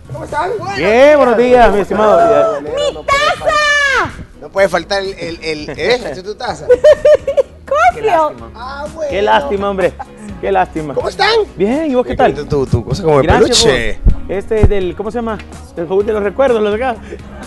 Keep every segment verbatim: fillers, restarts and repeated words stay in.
¿Cómo están? Bien, buenos días, mi estimado. ¡Mi ¡Mi taza! No puede faltar el... el, el ¿Eh? ¿Esta es tu taza? ¡Qué lástima. Ah, bueno. Qué lástima, hombre. Qué lástima. ¿Cómo están? Bien, ¿y vos qué tal? Tu, tu, tu cosa como el Gracias, peluche. vos. Este es del, ¿cómo se llama? Del baúl de los recuerdos, los de acá.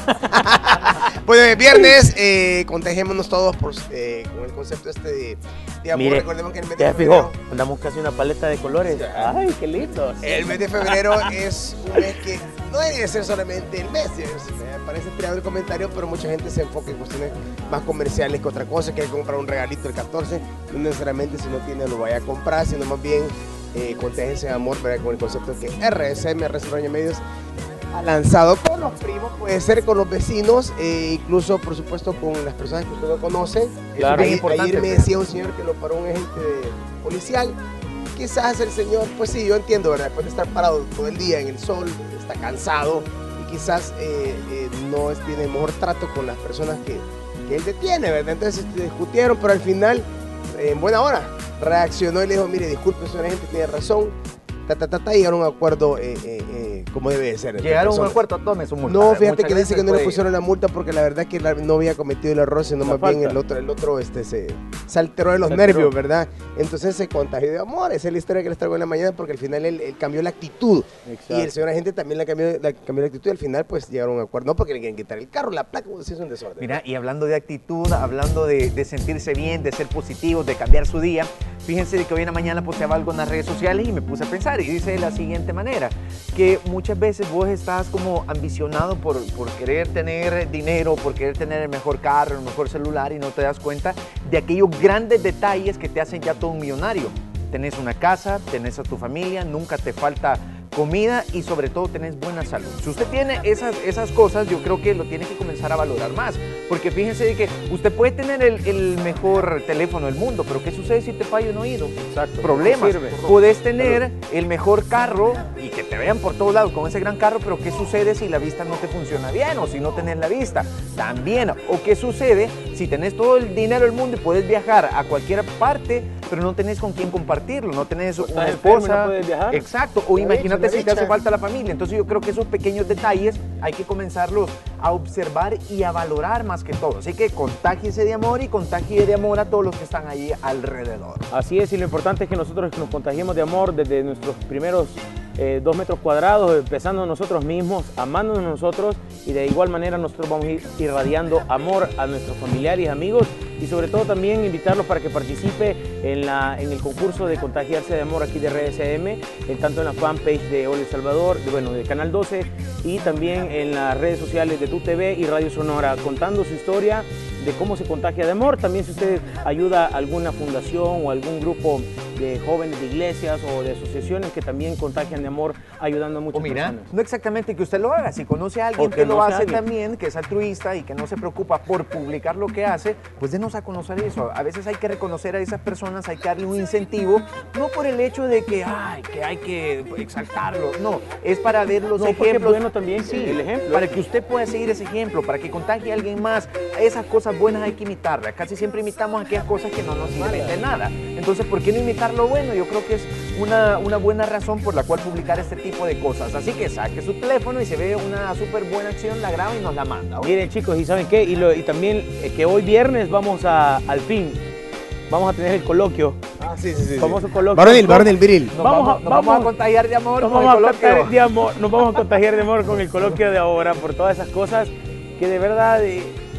Pues es viernes, eh, contagiémonos todos por, eh, con el concepto este de, de amor. Mire, Recordemos que el mes de ya febrero, fijó, andamos casi una paleta de colores. Ay, qué lindo. el mes de febrero es un mes que no debería ser solamente el mes. Me parece tirado el comentario, pero mucha gente se enfoca en cuestiones más comerciales que otra cosa. Quiere comprar un regalito el catorce, no necesariamente si no tiene lo vaya a comprar, sino más bien eh, contájense de amor, ¿verdad? Con el concepto que R S M, Restaurant Medios, ha lanzado con los primos, puede ser con los vecinos, eh, incluso por supuesto con las personas que usted no conoce. Claro, Ayer, es importante, ayer me pues. decía un señor que lo paró un agente policial. Quizás el señor, pues sí, yo entiendo, ¿verdad? Después de estar parado todo el día en el sol, está cansado y quizás eh, eh, no es- tiene el mejor trato con las personas que, que él detiene, ¿verdad? Entonces este, discutieron, pero al final, eh, en buena hora, reaccionó y le dijo, mire, disculpe, señor agente, tiene razón. Ta, ta, ta, ta, y llegaron a un acuerdo eh, eh, eh, como debe de ser. entre Llegaron a un personas. acuerdo, tome su multa. No, fíjate Muchas que dice que veces no le puede- pusieron la multa porque la verdad que la- no había cometido el error, sino La más bien falta. el otro, el otro este, se, se alteró de los Se alteró. nervios, ¿verdad? Entonces se contagió de amor. Esa es la historia que les traigo en la mañana porque al final él, él cambió la actitud. Exacto. Y el señor agente también la cambió, la cambió la actitud y al final pues llegaron a un acuerdo. No porque le quieren quitar el carro, la placa, pues, sí es un desorden. Mira, y hablando de actitud, hablando de, de sentirse bien, de ser positivos, de cambiar su día, fíjense de que hoy en la mañana posteaba algo en las redes sociales y me puse a pensar y dice de la siguiente manera, que muchas veces vos estás como ambicionado por, por querer tener dinero, por querer tener el mejor carro, el mejor celular y no te das cuenta de aquellos grandes detalles que te hacen ya todo un millonario. Tenés una casa, tenés a tu familia, nunca te falta comida y sobre todo tenés buena salud. Si usted tiene esas, esas cosas, yo creo que lo tiene que comenzar a valorar más. Porque fíjense de que usted puede tener el, el mejor teléfono del mundo, pero ¿qué sucede si te falla un oído? Exacto. Problemas. No sirve. Puedes tener el mejor carro y que te vean por todos lados con ese gran carro, pero ¿qué sucede si la vista no te funciona bien o si no tenés la vista? También. ¿O qué sucede si tenés todo el dinero del mundo y puedes viajar a cualquier parte, pero no tenés con quién compartirlo? No tenés O estás una enfermo y no esposa. puedes viajar. Exacto. O La imagínate dicha, la si te hace dicha. falta la familia. Entonces yo creo que esos pequeños detalles hay que comenzarlos a observar y a valorar más que todo. Así que contágiese de amor y contagie de amor a todos los que están ahí alrededor. Así es, y lo importante es que nosotros nos contagiemos de amor desde nuestros primeros eh, dos metros cuadrados, empezando nosotros mismos, amándonos nosotros, y de igual manera nosotros vamos a ir irradiando amor a nuestros familiares y amigos, y sobre todo también invitarlos para que participe en, la, en el concurso de Contagiarse de Amor aquí de R S M, en tanto en la fanpage de Hola El Salvador, de, bueno, de Canal doce, y también en las redes sociales de Tu T V y Radio Sonora, contando su historia de cómo se contagia de amor. También si usted ayuda a alguna fundación o algún grupo de jóvenes de iglesias o de asociaciones que también contagian de amor, ayudando a muchas O mira, personas. no exactamente que usted lo haga, si conoce a alguien O que que lo no sea hace alguien. también, que es altruista y que no se preocupa por publicar lo que hace, pues denos a conocer eso. A veces hay que reconocer a esas personas, hay que darle un incentivo, no por el hecho de que, ay, que hay que exaltarlo, no, es para ver los No, porque es ejemplos. bueno también sí, el ejemplo. para que usted pueda seguir ese ejemplo, para que contagie a alguien más. Esas cosas buenas hay que imitarlas, casi siempre imitamos aquellas cosas que no nos sirven de nada. Entonces, ¿por qué no imitar lo bueno? Yo creo que es una, una buena razón por la cual publicar este tipo de cosas. Así que saque su teléfono y se ve una súper buena acción, la graba y nos la manda. ¿ok? Miren chicos, ¿y saben qué? Y, lo- y también eh, que hoy viernes vamos a, al fin, vamos a tener el coloquio, Ah, sí, sí, sí. famoso coloquio. Varonil, varonil, viril. Nos Vamos vamos, a- nos vamos a vamos- contagiar de amor Nos con el vamos, a coloquio. contagiar de amor, nos vamos a contagiar de amor con el coloquio de ahora por todas esas cosas que de verdad, eh,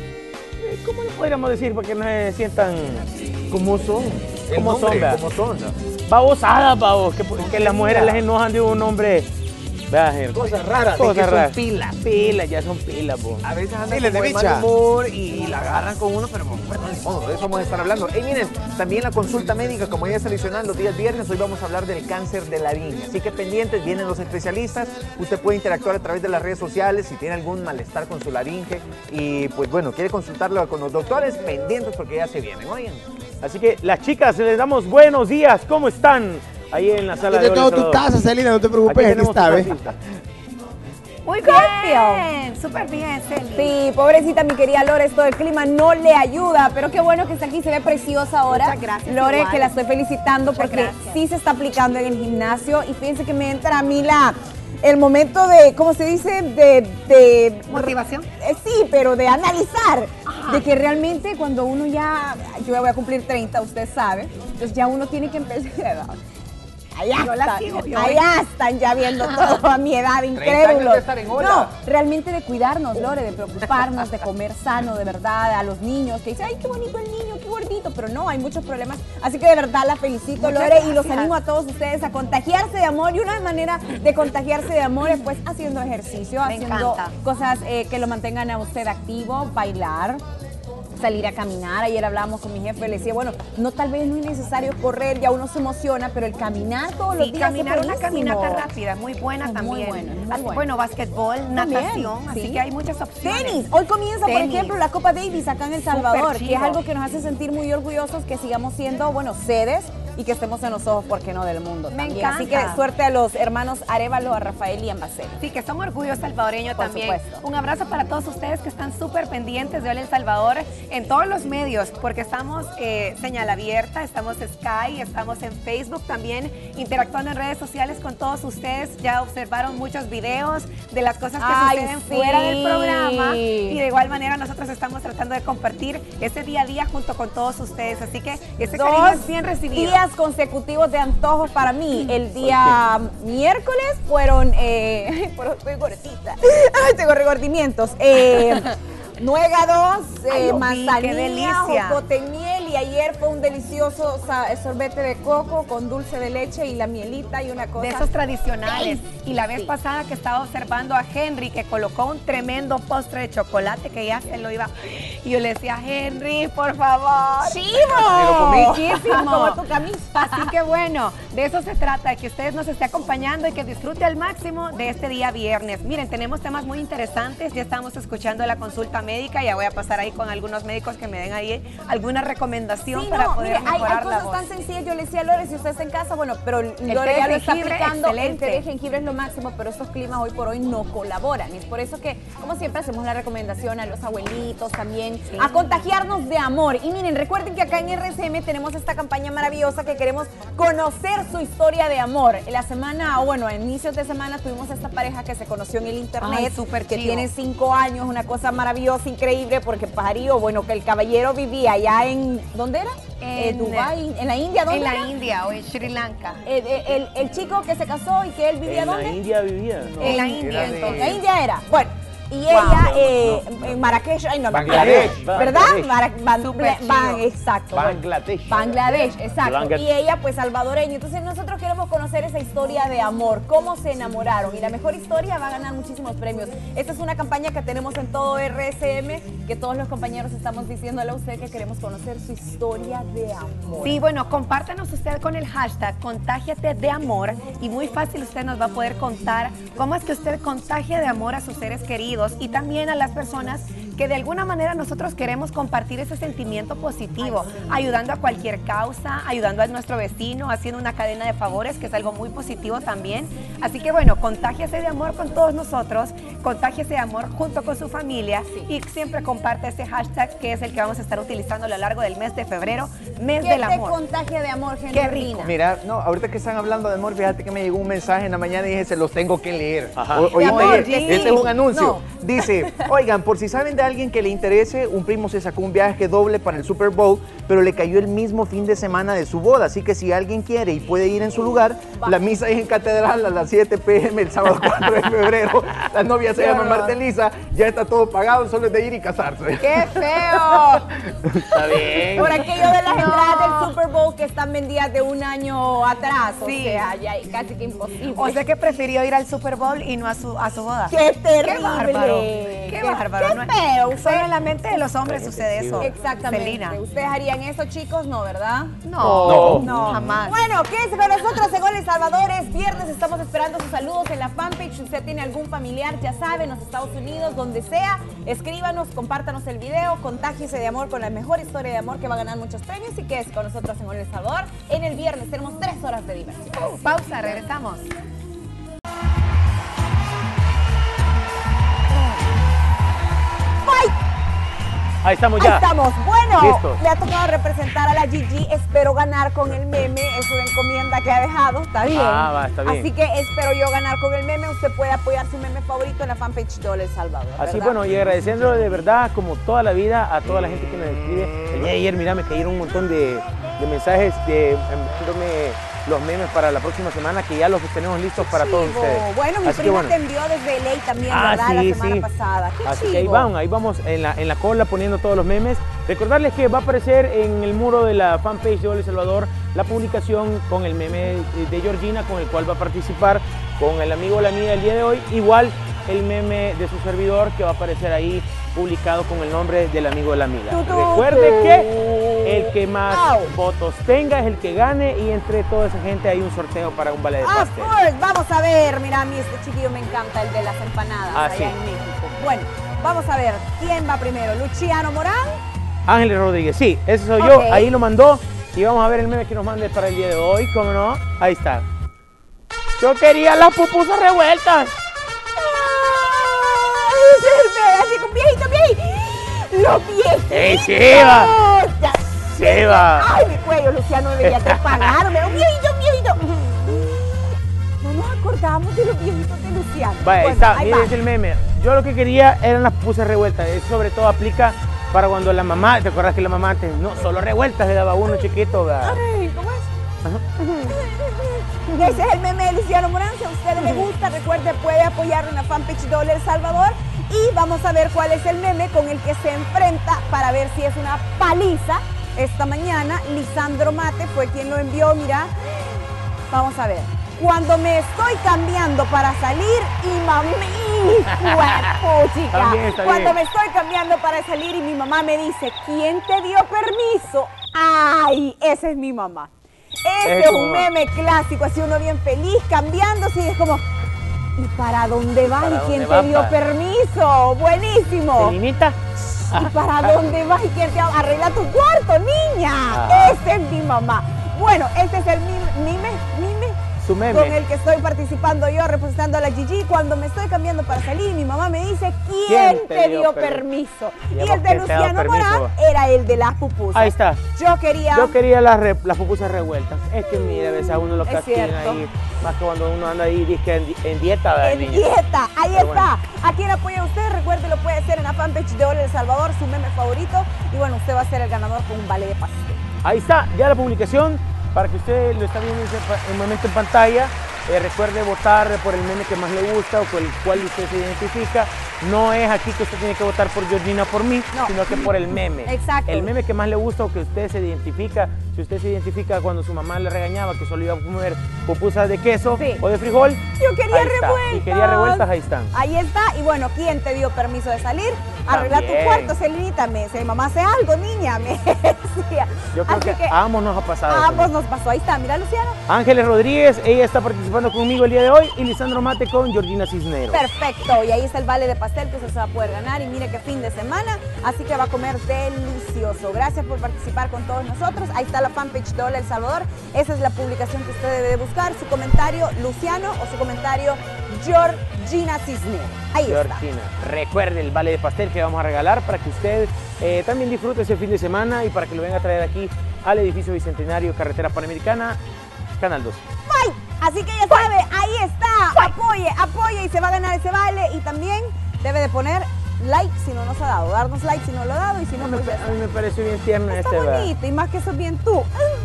eh, ¿cómo le podríamos decir para que no se sientan ¿Cómo son? El ¿Cómo nombre, son, vea? ¿Cómo son? babosadas, pavos? Que, que las mujeres les enojan de un hombre. Vea, gente, Cosas raras. cosas que son raras. pilas. Pilas, ya son pilas, po. A veces andan Miles de como de mal bicha. humor y, y la agarran con uno, pero bueno, ni modo, de eso vamos a estar hablando. Hey, miren, también la consulta médica, como ya es tradicional los días viernes, hoy vamos a hablar del cáncer de laringe. Así que pendientes, vienen los especialistas, usted puede interactuar a través de las redes sociales si tiene algún malestar con su laringe y pues bueno, quiere consultarlo con los doctores, pendientes porque ya se vienen, oigan. Así que las chicas, les damos buenos días. ¿Cómo están? Ahí en la sala Yo te de tengo Hola tu Salvador. taza, Celina, no te Aquí preocupes, aquí tenemos está, tu ¿ves? tacita. Muy bien, súper bien, Celi. Sí, pobrecita mi querida Lore, esto del clima no le ayuda, pero qué bueno que está aquí, se ve preciosa ahora. Muchas gracias, Lore, igual. que la estoy felicitando Muchas porque gracias. sí se está aplicando en el gimnasio y fíjense que me entra a mí la, el momento de, ¿cómo se dice? De, de motivación. Eh, sí, pero de analizar, Ajá. de que realmente cuando uno ya, yo ya voy a cumplir treinta, usted sabe, entonces ya uno tiene que empezar. Allá, Yo la están, sigo, yo allá están ya viendo todo a mi edad, incrédulos. de estar en ola. No, realmente de cuidarnos, Lore, de preocuparnos, de comer sano, de verdad, a los niños que dicen, ay, qué bonito el niño, qué gordito, pero no, hay muchos problemas. Así que de verdad la felicito, Muchas Lore, y los gracias. animo a todos ustedes a contagiarse de amor. Y una manera de contagiarse de amor es pues haciendo ejercicio, Me haciendo encanta. cosas eh, que lo mantengan a usted activo, bailar, salir a caminar. Ayer hablábamos con mi jefe, le decía, bueno, no tal vez no es necesario correr, ya uno se emociona, pero el caminar todos los Sí, días caminar es una buenísimo. caminata rápida, muy buena Es muy también. bueno, es muy Así- bueno. bueno, básquetbol, También, natación, así sí. que hay muchas opciones. Tenis, hoy comienza por Tenis. ejemplo la Copa Davis acá en El Salvador, que es chivo. algo que nos hace sentir muy orgullosos que sigamos siendo, bueno, sedes y que estemos en los ojos, ¿por qué no?, del mundo Me también. Así que encanta. suerte a los hermanos Arevalo, a Rafael y a Ambacero. Sí, que somos orgullo salvadoreño Por también. supuesto. Un abrazo para todos ustedes que están súper pendientes de Hola El Salvador en todos los medios, porque estamos eh, señal abierta, estamos Sky, estamos en Facebook también, interactuando en redes sociales con todos ustedes. Ya observaron muchos videos de las cosas que Ay, suceden sí. fuera del programa, y de igual manera nosotros estamos tratando de compartir ese día a día junto con todos ustedes. Así que ese cariño es bien recibido. días consecutivos de antojos para mí. El día miércoles fueron, eh, pero estoy gordita, Ay, tengo regordimientos, eh, nuegados, Ay, eh, lo vi, manzanilla, qué delicia. jocote en miel, y ayer fue un delicioso sa- sorbete de coco con dulce de leche y la mielita y una cosa. De esos tradicionales. Y la vez Sí. pasada que estaba observando a Henry, que colocó un tremendo postre de chocolate que ya se lo iba. Y yo le decía, Henry, por favor. ¡Chivo! Me lo comí. Riquísimo. Como tu camisa. Así que bueno, de eso se trata, de que ustedes nos estén acompañando y que disfrute al máximo de este día viernes. Miren, tenemos temas muy interesantes. Ya estamos escuchando la consulta médica. Ya voy a pasar ahí con algunos médicos que me den ahí alguna recomendación Sí, para no, poder mire, hay, hay mejorar la cosas voz. tan sencillas. Yo le decía a Lore, si usted está en casa, bueno, pero Lore té ya de lo está jengibre, aplicando. El excelente. té de jengibre es lo máximo, pero estos climas hoy por hoy no colaboran. Y es por eso que, como siempre, hacemos la recomendación a los abuelitos también Sí. a contagiarnos de amor. Y miren, recuerden que acá en R C M tenemos esta campaña maravillosa que queremos conocer su historia de amor. En la semana, o bueno, a inicios de semana tuvimos a esta pareja que se conoció en el internet, Ay, súper que chivo. tiene cinco años, una cosa maravillosa, increíble, porque parió, bueno, que el caballero vivía allá en, ¿dónde era? Eh, En- Dubái, en la India, ¿dónde En la era? India o en Sri Lanka. El, el- el chico que se casó y que él vivía En la ¿dónde? India vivía. En la Era India, de- entonces. En la India era. Bueno, y Wow. ella eh, en Marrakech, ay no, me acuerdo. Bangladesh. ¿Verdad? Bangladesh. Mara- Ban- Súper Bla- Ban- chido. exacto. bueno. Bangladesh. Bangladesh, exacto. Bangladesh. Y ella, pues, salvadoreña. Entonces, nosotros queremos conocer esa historia de amor, cómo se enamoraron. Y la mejor historia va a ganar muchísimos premios. Esta es una campaña que tenemos en todo R S M, que todos los compañeros estamos diciéndole a usted que queremos conocer su historia de amor. Sí, bueno, compártanos usted con el hashtag Contágiate de Amor, y muy fácil usted nos va a poder contar cómo es que usted contagia de amor a sus seres queridos y también a las personas que de alguna manera nosotros queremos compartir ese sentimiento positivo, ayudando a cualquier causa, ayudando a nuestro vecino, haciendo una cadena de favores, que es algo muy positivo también. Así que bueno, contágiese de amor con todos nosotros, contágiese de amor junto con su familia, y siempre comparte ese hashtag que es el que vamos a estar utilizando a lo largo del mes de febrero, mes ¿Qué del te amor. contagia de amor, Henry? Qué rico. Mira, no, ahorita que están hablando de amor, fíjate que me llegó un mensaje en la mañana y dije, se los tengo que leer. Ajá. O- oíste, De amor, este sí. es un anuncio. No. Dice, oigan, por si saben de alguien que le interese, un primo se sacó un viaje doble para el Super Bowl, pero le cayó el mismo fin de semana de su boda. Así que si alguien quiere y puede ir en su lugar, Va. la misa es en Catedral a las siete p m el sábado cuatro de febrero. La novia se Qué llama horror. Marta Elisa, ya está todo pagado, solo es de ir y casarse. ¡Qué feo! Está bien. Por aquello de las entradas del Super Bowl que están vendidas de un año atrás. Sí. O sea, ya casi que imposible. O sea que prefirió ir al Super Bowl y no a su, a su boda. ¡Qué terrible! ¡Qué bárbaro! ¡Qué bárbaro! ¡Qué No- feo! Solo Usted- en la mente de los hombres sucede eso. Exactamente. Celina. ¿Ustedes harían eso, chicos? No, ¿verdad? No, No. jamás. Bueno, quédense con nosotros en Gol El Salvador. Es viernes, estamos esperando sus saludos en la fanpage. Si usted tiene algún familiar, ya sabe, en los Estados Unidos, donde sea, escríbanos, compártanos el video, contágiese de amor con la mejor historia de amor que va a ganar muchos premios, y quédese con nosotros en Gol El Salvador. En el viernes tenemos tres horas de diversión. Pausa, regresamos. Ahí estamos ya. Ahí estamos. Bueno, Listo. le ha tocado representar a la Gigi. Espero ganar con el meme. Es una encomienda que ha dejado. Está bien. Ah, va, está bien. Así que espero yo ganar con el meme. Usted puede apoyar su meme favorito en la fanpage de El Salvador. Así, ¿verdad? bueno, y agradeciéndole de verdad, como toda la vida, a toda la gente que nos escribe. El día de ayer, mira, me cayeron un montón de, de mensajes de, enviándome los memes para la próxima semana, que ya los tenemos listos para todos Chivo. ustedes. Bueno, mi Así que, prima bueno. te envió desde L A también, Ah, ¿verdad? sí, la semana sí. pasada. Qué Así chivo. que ahí vamos, ahí vamos en la, en la cola poniendo todos los memes. Recordarles que va a aparecer en el muro de la fanpage de Hola El Salvador la publicación con el meme de Georgina, con el cual va a participar con el amigo o la amiga del día de hoy. Igual el meme de su servidor que va a aparecer ahí publicado con el nombre del amigo o la amiga. Tu, tu, Recuerde tu. que el que más Au. votos tenga es el que gane, y entre toda esa gente hay un sorteo para un vale de Of pastel. course, vamos a ver. Mira, a mí este chiquillo me encanta, el de las empanadas Ah, allá sí. en México. Bueno, vamos a ver. ¿Quién va primero? ¿Luciano Morán? Ángeles Rodríguez, sí, ese soy Ok. yo, ahí lo mandó, y vamos a ver el meme que nos mande para el día de hoy, ¿cómo no? Ahí está. Yo quería las pupusas revueltas. ¡Ay, ese es el bebé! Así con viejito, viejito. ¡Los viejitos! ¡Ey, Shiva! Ya. Shiva. ¡Ay, mi cuello, Luciano! Debería estar pagarme. ¡Un viejito, un viejito! No nos acordamos de los viejitos de Luciano. Vaya, ahí Bueno, está, ahí miren, va. es el meme. Yo lo que quería eran las pupusas revueltas, eso sobre todo aplica para cuando la mamá, ¿te acuerdas que la mamá antes, no, solo revueltas le daba a uno chiquito? ¿Verdad? Ay, ¿cómo es? Ese es el meme de Luciano Morán. Si a usted le gusta, recuerde, puede apoyar en la fanpage de Hola El Salvador. Y vamos a ver cuál es el meme con el que se enfrenta para ver si es una paliza. Esta mañana, Lisandro Mate fue quien lo envió, mira. Vamos a ver. Cuando me estoy cambiando para salir y mami, chica. También está Cuando bien. me estoy cambiando para salir y mi mamá me dice, ¿quién te dio permiso? Ay, esa es mi mamá. Ese Es es tu un mamá. meme clásico, así uno bien feliz, cambiándose y es como, ¿y para dónde vas? ¿Para ¿Y quién dónde te dio vas, pa? permiso? Buenísimo. ¿Celinita? ¿Y para dónde vas? ¿Y quién te arregla tu cuarto, niña? Ah. Esa es mi mamá. Bueno, este es el mime, mime, mime Su meme. con el que estoy participando yo, representando a la Gigi. Cuando me estoy cambiando para salir, mi mamá me dice, ¿quién, te dio per- permiso? ¿Y Y, a vos el de quién te ha dado Luciano permiso? Morán era el de las pupusas. Ahí está. Yo quería... Yo quería las, re- las pupusas revueltas. Es que mira, a veces a uno lo Es castigan cierto. ahí, más que cuando uno anda ahí dizque en, di- en dieta, ¿verdad, En niña? dieta, ahí Pero está. ¿A quién apoya usted? Recuerde, lo puede hacer en la fanpage de Hola El Salvador, su meme favorito. Y bueno, usted va a ser el ganador con un vale de pastel. Ahí está, ya la publicación, para que usted lo está viendo en ese pa- en momento en pantalla. Eh, recuerde votar por el meme que más le gusta o por el cual usted se identifica. No es aquí que usted tiene que votar por Georgina, por mí, No. sino que por el meme. Exacto. El meme que más le gusta o que usted se identifica. Si usted se identifica cuando su mamá le regañaba que solo iba a comer pupusas de queso Sí. o de frijol. Yo quería ahí está. revueltas. Y quería revueltas, ahí están. Ahí está. Y bueno, ¿quién te dio permiso de salir? Arregla tu También. cuarto, Celinita. Me decía, mamá, hace algo, niña. Me decía. Yo creo Así que, a ambos nos ha pasado. a eso, ambos ¿no? nos pasó. Ahí está, mira, Luciano. Ángeles Rodríguez, ella está participando conmigo el día de hoy, y Lisandro Mate con Georgina Cisneros. Perfecto. Y ahí está el vale de pastel que usted se va a poder ganar. Y mire qué fin de semana. Así que va a comer delicioso. Gracias por participar con todos nosotros. Ahí está la fanpage de Hola El Salvador. Esa es la publicación que usted debe de buscar. Su comentario, Luciano, o su comentario, Georgina Cisneros. Ahí está. Georgina, recuerde el vale de pastel que vamos a regalar para que usted eh, también disfrute ese fin de semana y para que lo venga a traer aquí al edificio Bicentenario, Carretera Panamericana, Canal dos. ¡Bye! Así que ya sabe, ahí está. Apoye, apoye y se va a ganar ese vale. Y también debe de poner like si no nos ha dado. Darnos like si no lo ha dado y si no, A mí, pues ya a mí me pareció bien tierno está este, ¿verdad? bonito y más que eso bien tú.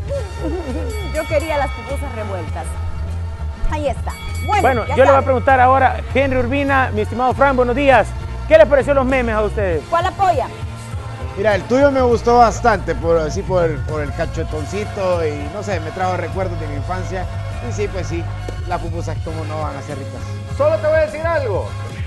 Yo quería las pupusas revueltas. Ahí está. Bueno, Bueno, ya yo le voy a sabe. preguntar ahora, Henry Urbina, mi estimado Frank, buenos días. ¿Qué les pareció los memes a ustedes? ¿Cuál apoya? Mira, el tuyo me gustó bastante, por así por, por el cachetoncito y no sé, me trajo recuerdos de mi infancia. Y sí, pues sí, las pupusas como no van a ser ricas. Solo te voy a decir algo.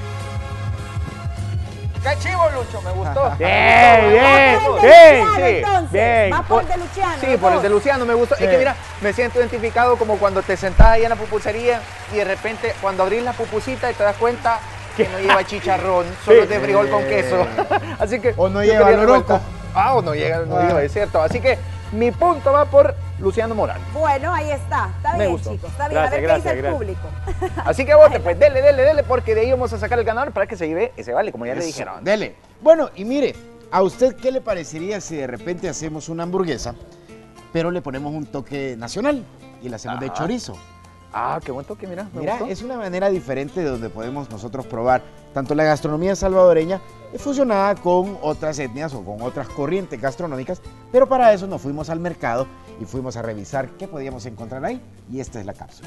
¡Qué chivo, Lucho! Me gustó. Bien, bien, Vamos por el de bien, Luciano, sí, entonces. bien. Va por el de Luciano. Sí, los por el dos. de Luciano me gustó. Sí. Es que mira, me siento identificado como cuando te sentás ahí en la pupusería y de repente cuando abrís la pupusita y te das cuenta que no lleva chicharrón, solo Sí. es de frijol con queso. Así que O no yo lleva quería loroco. revuelta. Ah, o no llega, no Ah. lleva, es cierto. Así que mi punto va por Luciano Morán. Bueno, ahí está. Está Me bien, gustó. chicos. Está bien. Gracias, a ver qué gracias, dice el gracias. público. Así que vote, pues dele, dele, dele, porque de ahí vamos a sacar el ganador para que se lleve ese vale, como ya le Eso, dijeron. Dele. Bueno, y mire, ¿A usted qué le parecería si de repente hacemos una hamburguesa, pero le ponemos un toque nacional y la hacemos Ajá. de chorizo? Ah, qué buen toque, mira. Me Mira, gustó. es una manera diferente de donde podemos nosotros probar tanto la gastronomía salvadoreña fusionada con otras etnias o con otras corrientes gastronómicas, pero para eso nos fuimos al mercado y fuimos a revisar qué podíamos encontrar ahí, y esta es la cápsula.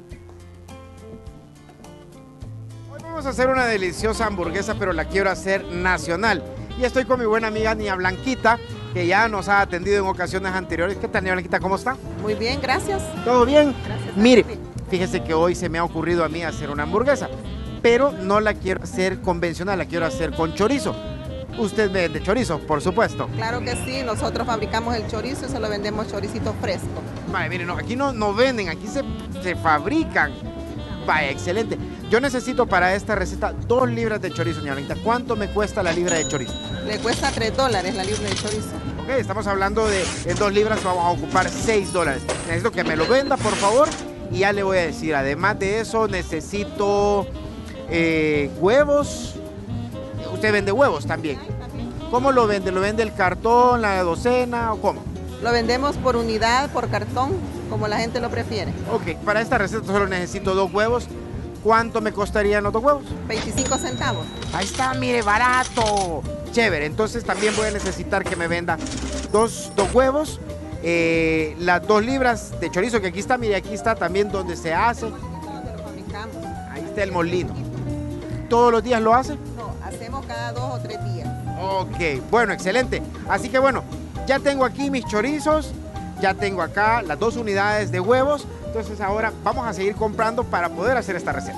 Hoy vamos a hacer una deliciosa hamburguesa, pero la quiero hacer nacional. Y estoy con mi buena amiga Nia Blanquita, que ya nos ha atendido en ocasiones anteriores. ¿Qué tal, Nia Blanquita? ¿Cómo está? Muy bien, gracias. ¿Todo bien? Gracias. Mire, fíjese que hoy se me ha ocurrido a mí hacer una hamburguesa, pero no la quiero hacer convencional, la quiero hacer con chorizo. Usted vende chorizo, por supuesto. Claro que sí, nosotros fabricamos el chorizo y se lo vendemos choricito fresco. Vale, miren, no, aquí no, no venden, aquí se, se fabrican. Vaya, excelente. Yo necesito para esta receta dos libras de chorizo, Nia Blanquita. ¿Cuánto me cuesta la libra de chorizo? Le cuesta tres dólares la libra de chorizo. Ok, estamos hablando de en dos libras vamos a ocupar seis dólares. Necesito que me lo venda, por favor. Y ya le voy a decir, además de eso, necesito eh, huevos. Usted vende huevos también. ¿Cómo lo vende? ¿Lo vende el cartón, la docena o cómo? Lo vendemos por unidad, por cartón, como la gente lo prefiere. Ok, para esta receta solo necesito dos huevos. ¿Cuánto me costarían los dos huevos? veinticinco centavos. Ahí está, mire, barato. Chévere, entonces también voy a necesitar que me venda dos, dos huevos, eh, las dos libras de chorizo que aquí está, mire, aquí está también donde se hace. Donde lo fabricamos. Ahí está el molino. ¿Todos los días lo hace? No, hacemos cada dos o tres días. Ok, bueno, excelente. Así que bueno, ya tengo aquí mis chorizos, ya tengo acá las dos unidades de huevos. Entonces ahora vamos a seguir comprando para poder hacer esta receta.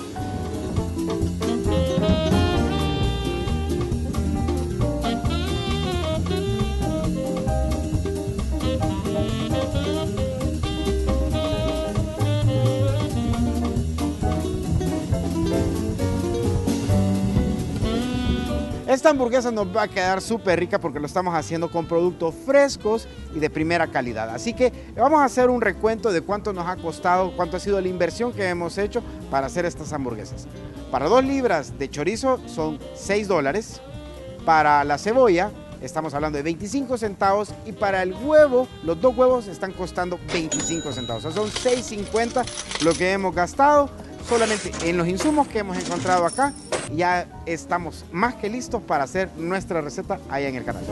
Esta hamburguesa nos va a quedar súper rica porque lo estamos haciendo con productos frescos y de primera calidad. Así que vamos a hacer un recuento de cuánto nos ha costado, cuánto ha sido la inversión que hemos hecho para hacer estas hamburguesas. Para dos libras de chorizo son seis dólares. Para la cebolla estamos hablando de veinticinco centavos y para el huevo, los dos huevos están costando veinticinco centavos. O sea, son seis cincuenta lo que hemos gastado solamente en los insumos que hemos encontrado acá. Ya estamos más que listos para hacer nuestra receta allá en el canal.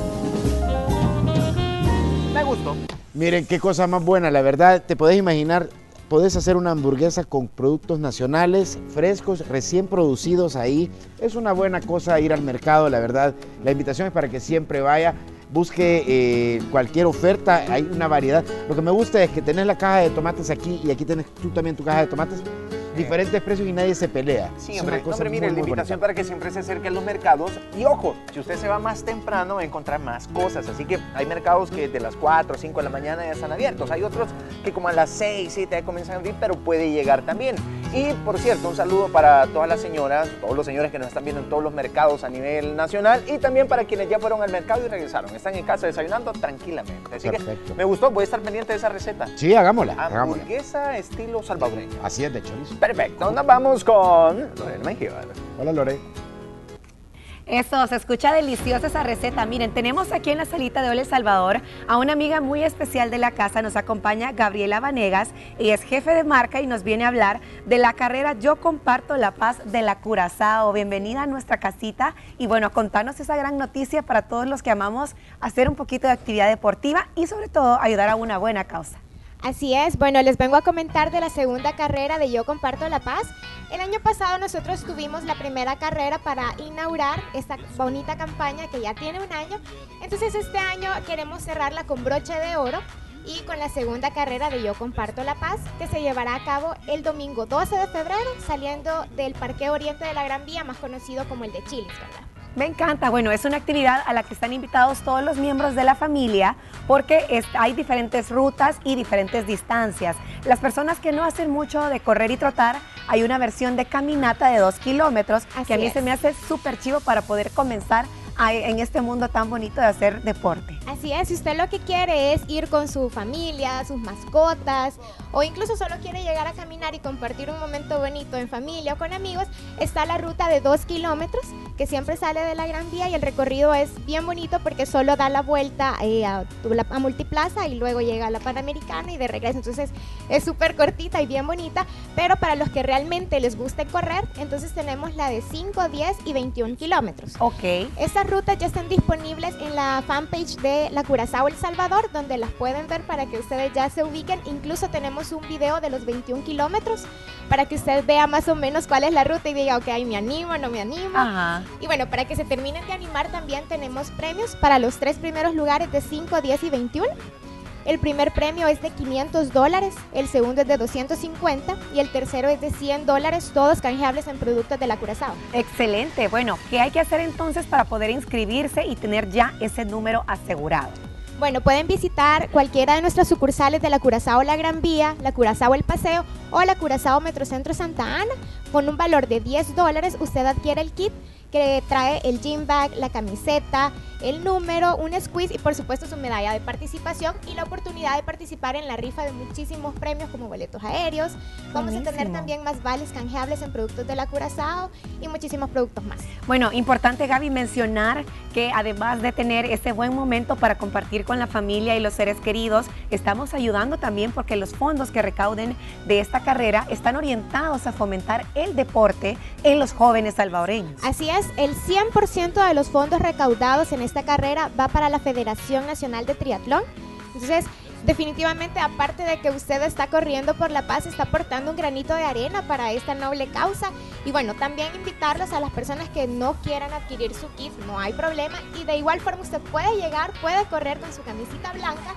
Me gustó. Miren qué cosa más buena, la verdad, te podés imaginar, podés hacer una hamburguesa con productos nacionales, frescos, recién producidos ahí. Es una buena cosa ir al mercado, la verdad. La invitación es para que siempre vaya, busque eh, cualquier oferta, hay una variedad. Lo que me gusta es que tenés la caja de tomates aquí y aquí tenés tú también tu caja de tomates. Diferentes precios y nadie se pelea. Sí, Es hombre, una cosa hombre, mire, muy, la muy invitación bonita. para que siempre se acerque a los mercados. Y ojo, si usted se va más temprano va a encontrar más cosas. Así que hay mercados que de las cuatro o cinco de la mañana ya están abiertos. Hay otros que como a las seis, siete ya comienzan a abrir, pero puede llegar también. Y por cierto, un saludo para todas las señoras, todos los señores que nos están viendo en todos los mercados a nivel nacional y también para quienes ya fueron al mercado y regresaron. Están en casa desayunando tranquilamente. Así Perfecto. que me gustó, voy a estar pendiente de esa receta. Sí, hagámosla, hagámosla. Hamburguesa estilo salvadoreño. Así es, de chorizo. Perfecto, nos vamos con Lorena Mengíbar. Hola, Lore. Eso, se escucha deliciosa esa receta. Miren, tenemos aquí en la salita de Hola El Salvador a una amiga muy especial de la casa. Nos acompaña Gabriela Vanegas. Ella es jefe de marca y nos viene a hablar de la carrera Yo Comparto la Paz de la Curazao. Bienvenida a nuestra casita y bueno, contanos esa gran noticia para todos los que amamos hacer un poquito de actividad deportiva y sobre todo ayudar a una buena causa. Así es, bueno, les vengo a comentar de la segunda carrera de Yo Comparto la Paz. El año pasado nosotros tuvimos la primera carrera para inaugurar esta bonita campaña que ya tiene un año. Entonces este año queremos cerrarla con broche de oro y con la segunda carrera de Yo Comparto la Paz, que se llevará a cabo el domingo doce de febrero, saliendo del Parque Oriente de la Gran Vía, más conocido como el de Chilis, ¿verdad? Me encanta, bueno, es una actividad a la que están invitados todos los miembros de la familia porque es, hay diferentes rutas y diferentes distancias. Las personas que no hacen mucho de correr y trotar, hay una versión de caminata de dos kilómetros Así que a mí es. se me hace súper chivo para poder comenzar a, en este mundo tan bonito de hacer deporte. Así es, si usted lo que quiere es ir con su familia, sus mascotas, o incluso solo quiere llegar a caminar y compartir un momento bonito en familia o con amigos, está la ruta de dos kilómetros que siempre sale de la Gran Vía y el recorrido es bien bonito porque solo da la vuelta eh, a, a Multiplaza y luego llega a la Panamericana y de regreso. Entonces es súper cortita y bien bonita, pero para los que realmente les guste correr, entonces tenemos la de cinco, diez y veintiún kilómetros. Ok. Estas rutas ya están disponibles en la fanpage de la Curazao El Salvador, donde las pueden ver para que ustedes ya se ubiquen. Incluso tenemos un video de los veintiún kilómetros para que usted vea más o menos cuál es la ruta y diga, ok, me animo, no me animo. Ajá. Y bueno, para que se terminen de animar también tenemos premios para los tres primeros lugares de cinco, diez y veintiún. El primer premio es de quinientos dólares, el segundo es de doscientos cincuenta y el tercero es de cien dólares, todos canjeables en productos de la Curazao. Excelente. Bueno, ¿qué hay que hacer entonces para poder inscribirse y tener ya ese número asegurado? Bueno, pueden visitar cualquiera de nuestras sucursales de la Curazao La Gran Vía, la Curazao El Paseo o la Curazao Metrocentro Santa Ana. Con un valor de diez dólares usted adquiere el kit que trae el gym bag, la camiseta, el número, un squeeze y por supuesto su medalla de participación y la oportunidad de participar en la rifa de muchísimos premios como boletos aéreos. Vamos Buenísimo. a tener también más vales canjeables en productos de la Curazao y muchísimos productos más. Bueno, importante, Gaby, mencionar que además de tener ese buen momento para compartir con la familia y los seres queridos, estamos ayudando también porque los fondos que recauden de esta carrera están orientados a fomentar el deporte en los jóvenes salvadoreños. Así es, el cien por ciento de los fondos recaudados en esta carrera va para la Federación Nacional de Triatlón. Entonces, definitivamente, aparte de que usted está corriendo por la paz, está aportando un granito de arena para esta noble causa. Y bueno, también invitarlos a las personas que no quieran adquirir su kit, no hay problema. Y de igual forma usted puede llegar, puede correr con su camisita blanca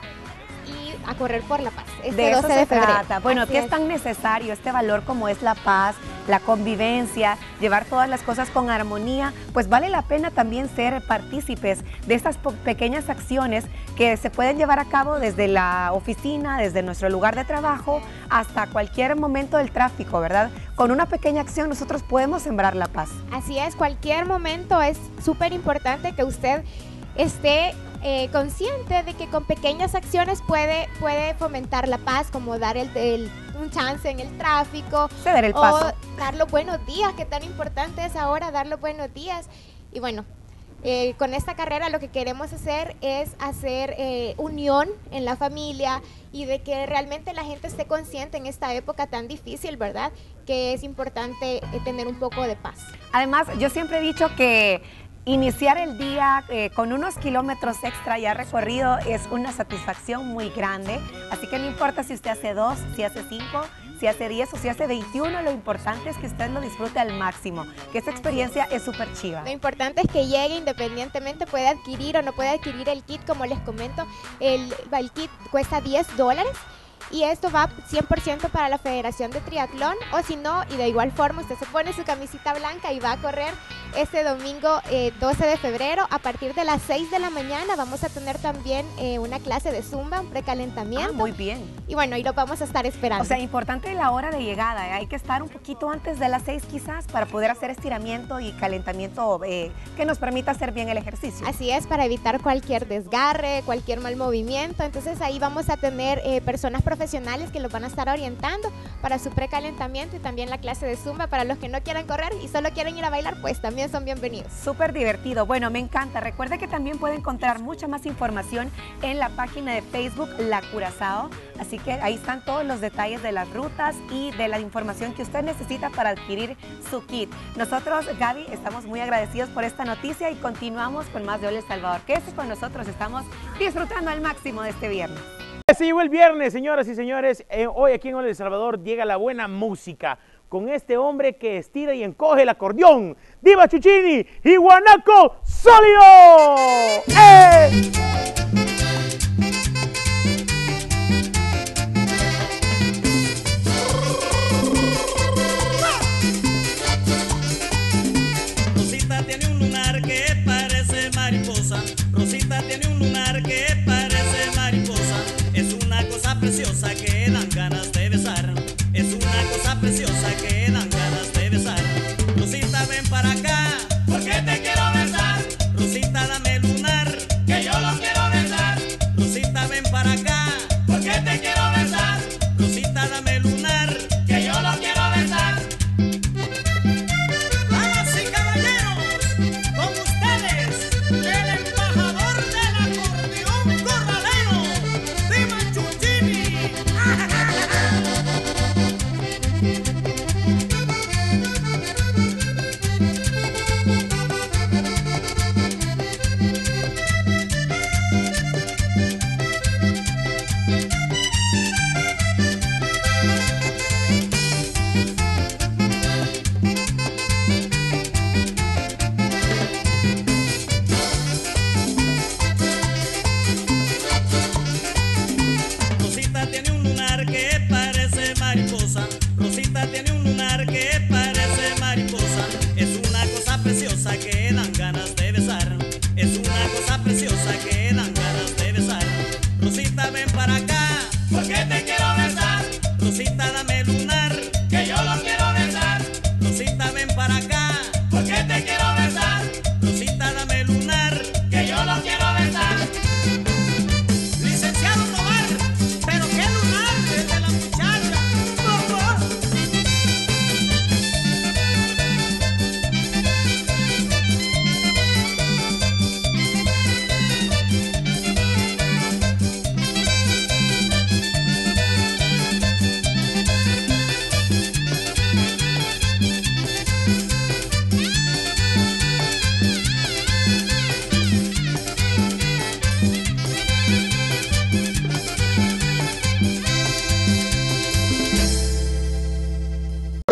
y a correr por la paz. Este de eso doce se de febrero. trata. Bueno, Así ¿qué es. es tan necesario este valor como es la paz, la convivencia, llevar todas las cosas con armonía? Pues vale la pena también ser partícipes de estas pequeñas acciones que se pueden llevar a cabo desde la oficina, desde nuestro lugar de trabajo, hasta cualquier momento del tráfico, ¿verdad? Con una pequeña acción nosotros podemos sembrar la paz. Así es, cualquier momento es súper importante que usted esté eh, consciente de que con pequeñas acciones puede, puede fomentar la paz, como dar el, el, un chance en el tráfico, ceder el paso, o dar los buenos días, que tan importante es ahora dar los buenos días. Y bueno, eh, con esta carrera lo que queremos hacer es hacer eh, unión en la familia y de que realmente la gente esté consciente en esta época tan difícil, ¿verdad? Que es importante eh, tener un poco de paz. Además, yo siempre he dicho que iniciar el día eh, con unos kilómetros extra ya recorrido es una satisfacción muy grande, así que no importa si usted hace dos, si hace cinco, si hace diez o si hace veintiuno, lo importante es que usted lo disfrute al máximo, que esta experiencia es súper chiva. Lo importante es que llegue independientemente, puede adquirir o no puede adquirir el kit, como les comento, el, el kit cuesta diez dólares. Y esto va cien por ciento para la Federación de Triatlón, o si no, y de igual forma usted se pone su camisita blanca y va a correr este domingo eh, doce de febrero a partir de las seis de la mañana. Vamos a tener también eh, una clase de Zumba, un precalentamiento. Ah, muy bien. Y bueno, y lo vamos a estar esperando. O sea, importante la hora de llegada, ¿eh? Hay que estar un poquito antes de las seis quizás para poder hacer estiramiento y calentamiento eh, que nos permita hacer bien el ejercicio. Así es, para evitar cualquier desgarre, cualquier mal movimiento. Entonces ahí vamos a tener eh, personas profesionales que los van a estar orientando para su precalentamiento y también la clase de Zumba para los que no quieran correr y solo quieren ir a bailar, pues también son bienvenidos. Súper divertido. Bueno, me encanta. Recuerde que también puede encontrar mucha más información en la página de Facebook La Curazao. Así que ahí están todos los detalles de las rutas y de la información que usted necesita para adquirir su kit. Nosotros, Gaby, estamos muy agradecidos por esta noticia y continuamos con más de Hola El Salvador. Quédese con nosotros, estamos disfrutando al máximo de este viernes. Se llegó el viernes, señoras y señores. Eh, hoy aquí en Hola El Salvador llega la buena música con este hombre que estira y encoge el acordeón, Diva Chuchini y Guanaco Sólido. ¡Eh! Rosita tiene un lunar que parece mariposa. Rosita tiene un lunar que parece mariposa. Es una cosa preciosa que dan ganas de besar. Es una cosa preciosa que dan ganas de besar. Rosita, ven para acá, porque te quiero besar. Rosita, dame el lunar, que yo lo quiero besar.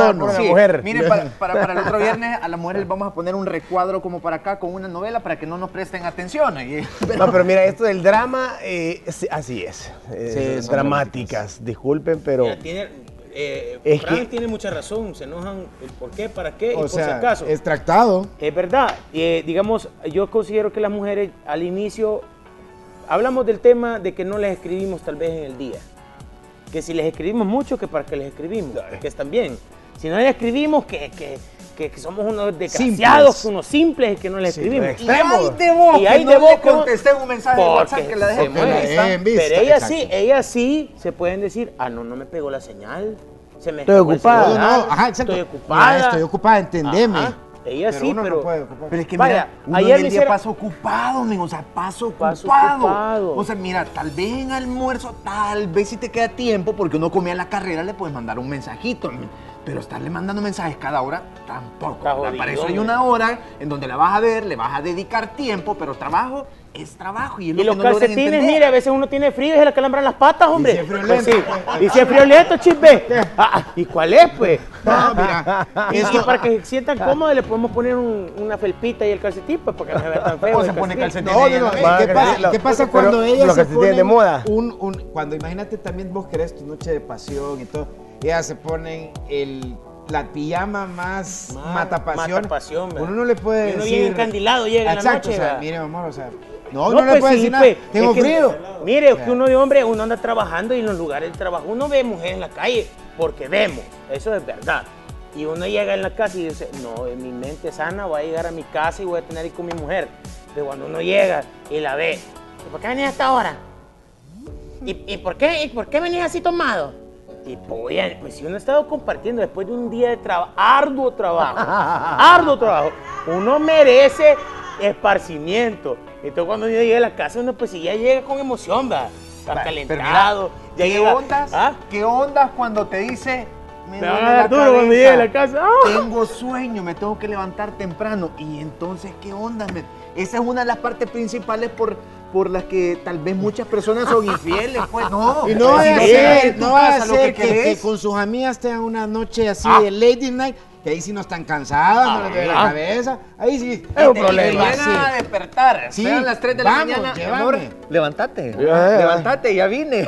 tono. por una Sí, mujer. miren, para, para, para el otro viernes a las mujeres les vamos a poner un recuadro como para acá con una novela para que no nos presten atención. Y- No, pero mira, esto del drama, eh, sí, así es. Eh, Sí, son dramáticas, disculpen, pero... Mira, tiene, eh, Es Fran que- tiene mucha razón, se enojan el por qué, para qué y O por si sea, acaso. extractado. Es verdad, eh, digamos, yo considero que las mujeres al inicio, hablamos del tema de que no les escribimos tal vez en el día, que si les escribimos mucho, que para qué les escribimos, que están bien. Si no les escribimos, que, que, que, que somos unos desgraciados, Simples. unos simples que no les Sí, escribimos. Y hay de vos, Y hay que de no vos le que no- contesté un mensaje de Porque WhatsApp que la dejé se puesta. mueve. en vista, Pero ellas exacto. sí, ellas sí se pueden decir, ah, no, no me pegó la señal, se me Estoy escapó el ocupada. celular, No, no, ajá, exacto. estoy ocupada. Mira, estoy ocupada, entendeme. Ajá, ella Pero sí, uno no pero... puede ocupar. Pero es que Vaya, mira, uno ayer en el me día hicieron- pasa ocupado, men, o sea, paso ocupado. Paso ocupado. O sea, mira, tal vez en almuerzo, tal vez si te queda tiempo, porque uno come a la carrera, le puedes mandar un mensajito, men. Pero estarle mandando mensajes cada hora, tampoco. Está ¿verdad? Para jodido, eso hay men. una hora en donde la vas a ver, le vas a dedicar tiempo, pero trabajo es trabajo. Y, es lo Y los que no logran calcetines, entender. mire, a veces uno tiene frío y se le calambran las patas, hombre. si es friolento. Pues sí. Y si es friolento, chispe. Ah, ¿y cuál es, pues? No, mira, Y esto- para que se sientan cómodos le podemos poner un- una felpita y el calcetín, pues, porque no se vea tan feo. O se el pone calcetín. No, no, no. Va, ¿Qué que pasa, sí, lo- ¿qué pasa pero cuando ellas los se calcetines ponen de moda? Un, un, cuando imagínate también vos querés tu noche de pasión y todo, ellas se ponen el, la pijama más Más matapasión. matapasión, ¿verdad? Uno no le puede Y uno decir... bien encandilado llega en la Exacto, noche, o sea, ¿verdad? mire, amor, o sea... No, no, le pues puede sí, decir nada. pues, Tengo es que- frío. Mire, O es sea, que uno de hombre, uno anda trabajando y en los lugares de trabajo uno ve mujeres en la calle porque vemos, eso es verdad. Y uno llega en la casa y dice, no, en mi mente sana voy a llegar a mi casa y voy a tener ahí con mi mujer. Pero cuando uno llega y la ve, ¿y por qué venís hasta ahora? ¿Y, y por qué, y por qué venís así tomado? Y pues, pues si uno ha estado compartiendo después de un día de trabajo, arduo trabajo, arduo trabajo, uno merece esparcimiento. Entonces cuando uno llega a la casa, uno pues si ya llega con emoción, va, está Vale, pero calentado. ya ¿Qué llega, ondas? ¿ah? ¿Qué ondas cuando te dice... Me van a dar duro cuando llegue a la casa. ¡Ah! Tengo sueño, me tengo que levantar temprano. Y entonces, ¿qué onda? Me- Esa es una de las partes principales por, por las que tal vez muchas personas son infieles. Pues no. Y no va Si a no ser, tienes en tu no va a casa lo ser que, que querés, con sus amigas tengan una noche así Ah. de lady night, que ahí sí no están cansadas, no les duele la Ah. cabeza. Ahí sí. Es un te- problema. te llegan a despertar. Sí, Sean las tres de la vamos, mañana. llévame. Amor, levántate. Ya, ya. Levántate, ya vine.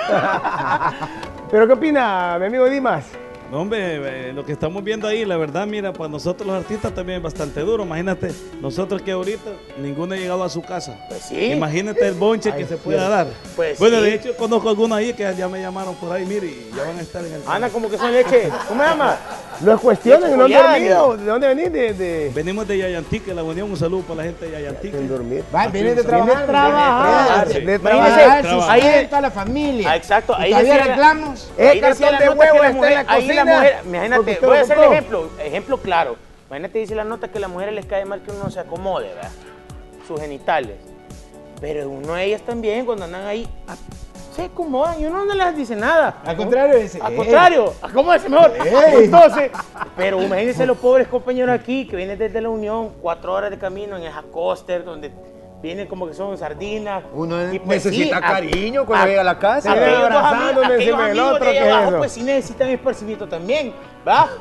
¿Pero qué opina mi amigo Dimas? No, hombre, eh, lo que estamos viendo ahí, la verdad, mira, para nosotros los artistas también es bastante duro. Imagínate, nosotros que ahorita ninguno ha llegado a su casa. Pues sí. Imagínate el bonche que se pueda dar. Pues bueno, sí. de hecho, conozco algunos ahí que ya me llamaron por ahí, mire, y ya van a estar en el... Anda como que son leche. ¿Cómo se llama? No es cuestión, ¿en dónde Chocolate. dormido? ¿De dónde venís? De, de... Venimos de Yayantique, la Unión, un saludo para la gente de Yayantique. Sin dormir. Va, viene de Viene trabajar. de trabajar, viene de trabajar, trabajar. trabajar, Ahí- sustenta a la familia. Ah, exacto, Y ahí todavía decía la- reclamos. Eh, Ahí decía cartón la de nota que huevo la está en mujer, la ahí la cocina, mujer, porque imagínate, usted voy a hacer el ocupó. ejemplo, ejemplo claro. Imagínate, dice la nota que a las mujeres les cae mal que uno no se acomode, ¿verdad? Sus genitales. Pero uno a ellas también, cuando andan ahí, ah, se acomodan y uno no les dice nada. Al contrario, dice, Al "Ey". contrario, acomódese mejor. Ey. Entonces, pero imagínense los pobres compañeros aquí que vienen desde la Unión, cuatro horas de camino en esa coaster donde vienen como que son sardinas. Uno Y pues necesita sí, a- cariño cuando llega a la casa. vienen Aquellos dos abrazándome amigos, aquellos encima del amigos otro, de ahí ¿qué es abajo, eso? pues sí necesitan esparcimiento también, ¿va?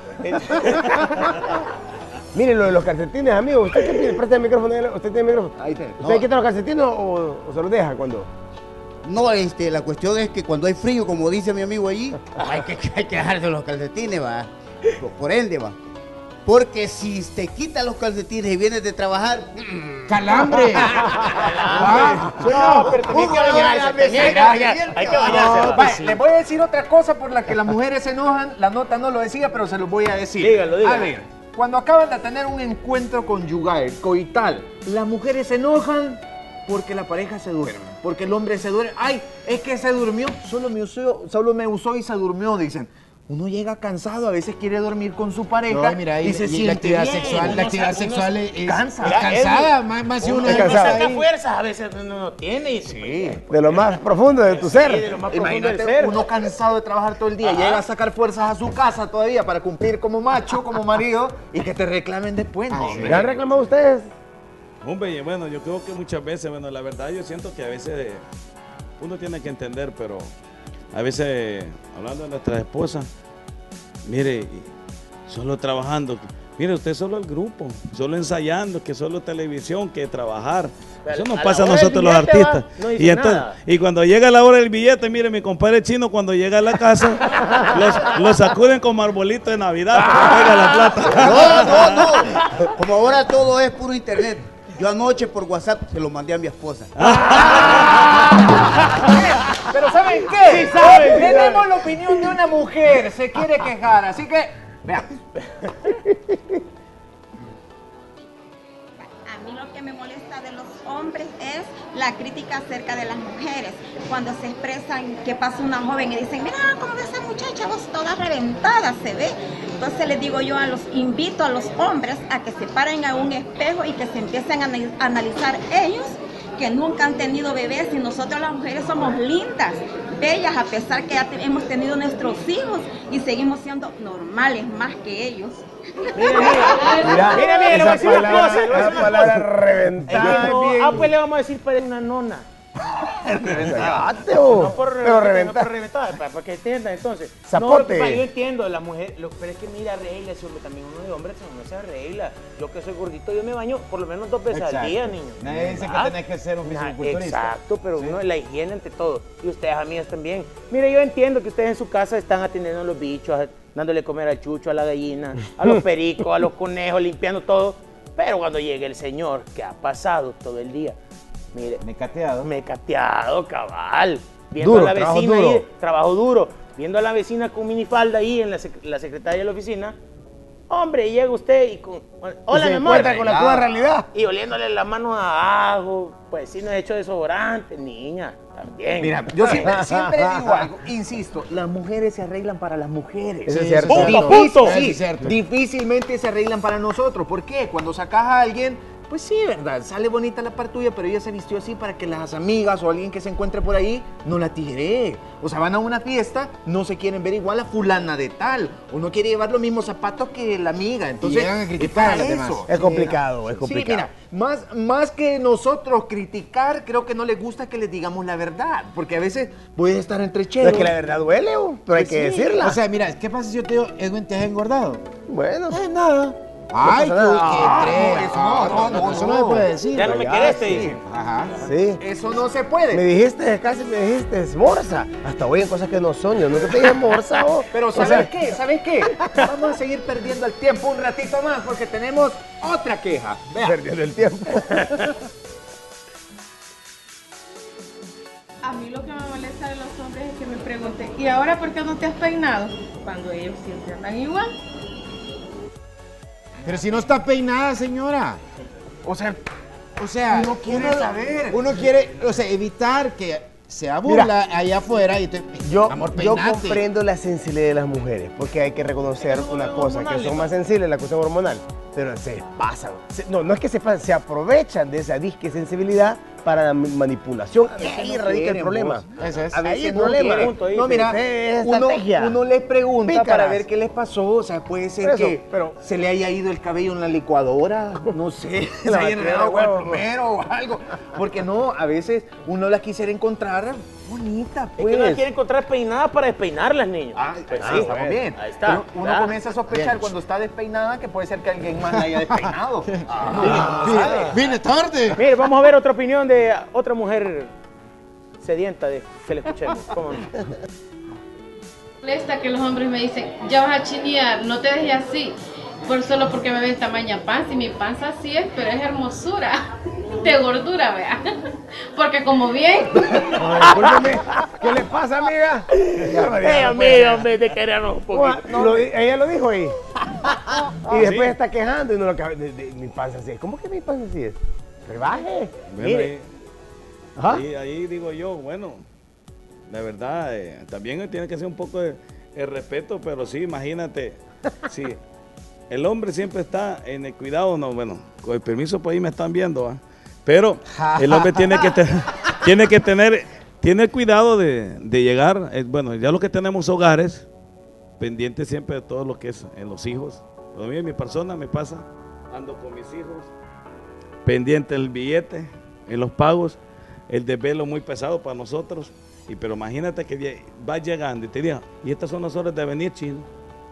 Miren lo de los calcetines, amigo. ¿Usted qué tiene? Presta el micrófono. ¿Usted tiene el micrófono? Ahí te- ¿Usted quita los calcetines o, o se los deja cuando? No, este, la cuestión es que cuando hay frío, como dice mi amigo allí, hay que, hay que dejarse los calcetines, va. Por, por ende, va. Porque si te quitas los calcetines y vienes de trabajar, ¡Calambre! Ah, No, pero tenés que bañarse, tenés que bañarse, hay que bañarse. Vale, les voy a decir otra cosa por la que las mujeres se enojan. La nota no lo decía, pero se los voy a decir. Dígalo, dígalo. A ver, cuando acaban de tener un encuentro conyugal, coital, las mujeres se enojan porque la pareja se duerme, porque el hombre se duerme. Ay, es que se durmió, solo me usó, solo me usó y se durmió, dicen. Uno llega cansado, a veces quiere dormir con su pareja No, mira, y, y se y siente la actividad bien. sexual, uno la actividad sa- uno sexual es, es- cansa. es Mira, cansada, Edwin, más, más si uno Uno es cansado. saca ahí. fuerzas, a veces uno no tiene. Y Sí. De lo más profundo de tu Sí, de ser. lo más profundo del Imagínate ser. uno cansado de trabajar todo el día, Ajá. llega a sacar fuerzas a su casa todavía para cumplir como macho, como marido y que te reclamen después. No, hombre. ¿Le han reclamado ustedes? Hombre, y bueno, yo creo que muchas veces, bueno, la verdad yo siento que a veces eh, uno tiene que entender, pero a veces, hablando de nuestras esposas, mire, solo trabajando. Mire, usted solo el grupo, solo ensayando, que solo televisión, que trabajar. Eso nos pasa a nosotros los artistas. No y, entonces, y cuando llega la hora del billete, mire, mi compadre chino, cuando llega a la casa, los, los sacuden como arbolito de Navidad para que caiga la plata. No, no, no. Como ahora todo es puro internet. Yo anoche por WhatsApp se lo mandé a mi esposa. Pero ¿saben qué? Sí saben, sí Tenemos saben. la opinión de una mujer, se quiere quejar, así que, vean. A mí lo que me molesta de los hombres es la crítica acerca de las mujeres. Cuando se expresan que pasa una joven y dicen, mira cómo ve esa muchacha, vos toda reventada se ve. Entonces les digo yo, a los invito a los hombres a que se paren a un espejo y que se empiecen a anal- analizar ellos, que nunca han tenido bebés, y nosotros las mujeres somos lindas, bellas, a pesar que ya te- hemos tenido nuestros hijos y seguimos siendo normales más que ellos. Mira, mira, mira, mira, le voy a decir una cosa. le voy a decir Esa una palabra cosa. reventada. Dijo, bien. ah, pues le vamos a decir para una nona. Cállate, vos. No por Pero reventar, no reventar. por reventar, para, para que entiendan entonces. Zapote. No, lo que pasa, yo entiendo, la mujer, lo, pero es que mira, arregla ese hombre también, uno de hombres no se arregla. Yo que soy gordito, yo me baño por lo menos dos veces Exacto. al día, niño. Nadie dice que ¿Ah? tenés que ser un Nah, fisiculturista. Exacto, pero uno, la higiene ante todo. Y ustedes, amigas, también. Mire, yo entiendo que ustedes en su casa están atendiendo a los bichos, dándole comer al chucho, a la gallina, a los pericos, a los conejos, limpiando todo. Pero cuando llegue el señor, que ha pasado todo el día, mire, Mecateado. mecateado, cabal. Viendo Duro, a la trabajo vecina duro. ahí, trabajo duro. Viendo a la vecina con minifalda ahí en la, sec- la secretaria de la oficina. Hombre, y llega usted y con... Hola, se mi amor. encuentra con la cruda realidad. Y oliéndole la mano a ajo. Pues si no he hecho desodorante, niña. También. Mira, yo siempre, siempre digo algo, insisto, las mujeres se arreglan para las mujeres. Eso es cierto. Punto, Difícil- punto. sí, Sí, es cierto. difícilmente se arreglan para nosotros. ¿Por qué? Cuando sacas a alguien, pues sí, ¿verdad? Sale bonita la par tuya, pero ella se vistió así para que las amigas o alguien que se encuentre por ahí no la tire. O sea, van a una fiesta, no se quieren ver igual a fulana de tal. Uno quiere llevar los mismos zapatos que la amiga. Entonces, llegan a es criticar a para las demás. eso. Es complicado, es Sí, complicado. mira, más, más que nosotros criticar, creo que no les gusta que les digamos la verdad. Porque a veces puedes estar entre Pero cheros. es que la verdad duele, vos, pero hay Pues que sí. decirla. O sea, mira, ¿qué pasa si yo te digo, Edwin, te has engordado? bueno. No es nada. Ay, pasa tú, nada. qué Ah, crees. eso no, no, no, eso no. no se puede decir. Ya no me Ya, querés, te sí. dice. Ajá. Sí. Eso no se puede. Me dijiste, casi me dijiste, morsa. Hasta hoy en cosas que no son. Yo nunca te dije morsa, vos. Pero O ¿sabes sea, qué? ¿Sabes qué? Vamos a seguir perdiendo el tiempo un ratito más porque tenemos otra queja. Vea. perdiendo el tiempo. A mí lo que me molesta de los hombres es que me pregunten, ¿y ahora por qué no te has peinado? Cuando ellos siempre andan igual. Pero si no está peinada, señora. O sea, O sea, Uno quiere saber. Uno quiere, o sea, evitar que sea burla Mira, allá afuera y te, Yo, amor, yo peinate. comprendo la sensibilidad de las mujeres, porque hay que reconocer una cosa, que son más sensibles, la cuestión hormonal, pero se pasan. Se- no, no es que se pasan, se aprovechan de esa disque sensibilidad para la ma- manipulación. Y ahí no radica el quieren, problema. vos. Eso es. A veces Ahí el no problema. quieren. Punto ahí, No, sí. mira, Es uno, estrategia. uno les pregunta Pícaras. para ver qué les pasó. O sea, puede ser Por eso, que pero- se le haya ido el cabello en la licuadora, no sé, se La haya batidora, enredado con el huevo. plomero o algo. Porque no, a veces uno la quisiera encontrar bonita, Es pues. que no la quieren encontrar peinadas para despeinarlas, niños. Ah, Pues ah, sí, estamos bueno, bien. Ahí está. Pero uno ¿verdad? comienza a sospechar Bien. cuando está despeinada que puede ser que alguien más la haya despeinado. Ah, Vine- ¿sabe? Vine tarde. Mire, vamos a ver otra opinión de otra mujer sedienta de que le escuchemos. ¿Cómo no? Molesta que los hombres me dicen, ya vas a chinear, no te dejes así. Por solo porque me ven tamaña panza y mi panza así es, pero es hermosura. De gordura, vea. Porque como bien. Discúlpeme, ¿qué le pasa, amiga? Eh, amiga, hombre, te queremos un poquito. Lo di- ella lo dijo ahí. Y después está quejando y no lo acaba de, de- mi panza así es. ¿Cómo que mi panza así es? Rebaje. Bueno, Mire. ahí, Ajá. ahí, ahí digo yo, bueno, la verdad, eh, también tiene que ser un poco de, de respeto, pero sí, imagínate, sí, el hombre siempre está en el cuidado, no, bueno, con el permiso, pues ahí me están viendo, ¿va? Pero el hombre tiene que, te- tiene que tener, tiene cuidado de, de llegar, eh, bueno, ya lo que tenemos hogares, pendientes siempre de todo lo que es en los hijos. Pero a mí, en mi persona me pasa, ando con mis hijos, pendiente del billete, en los pagos, el desvelo muy pesado para nosotros. Y pero imagínate que lle- vas llegando y te digan, y estas son las horas de venir, chino.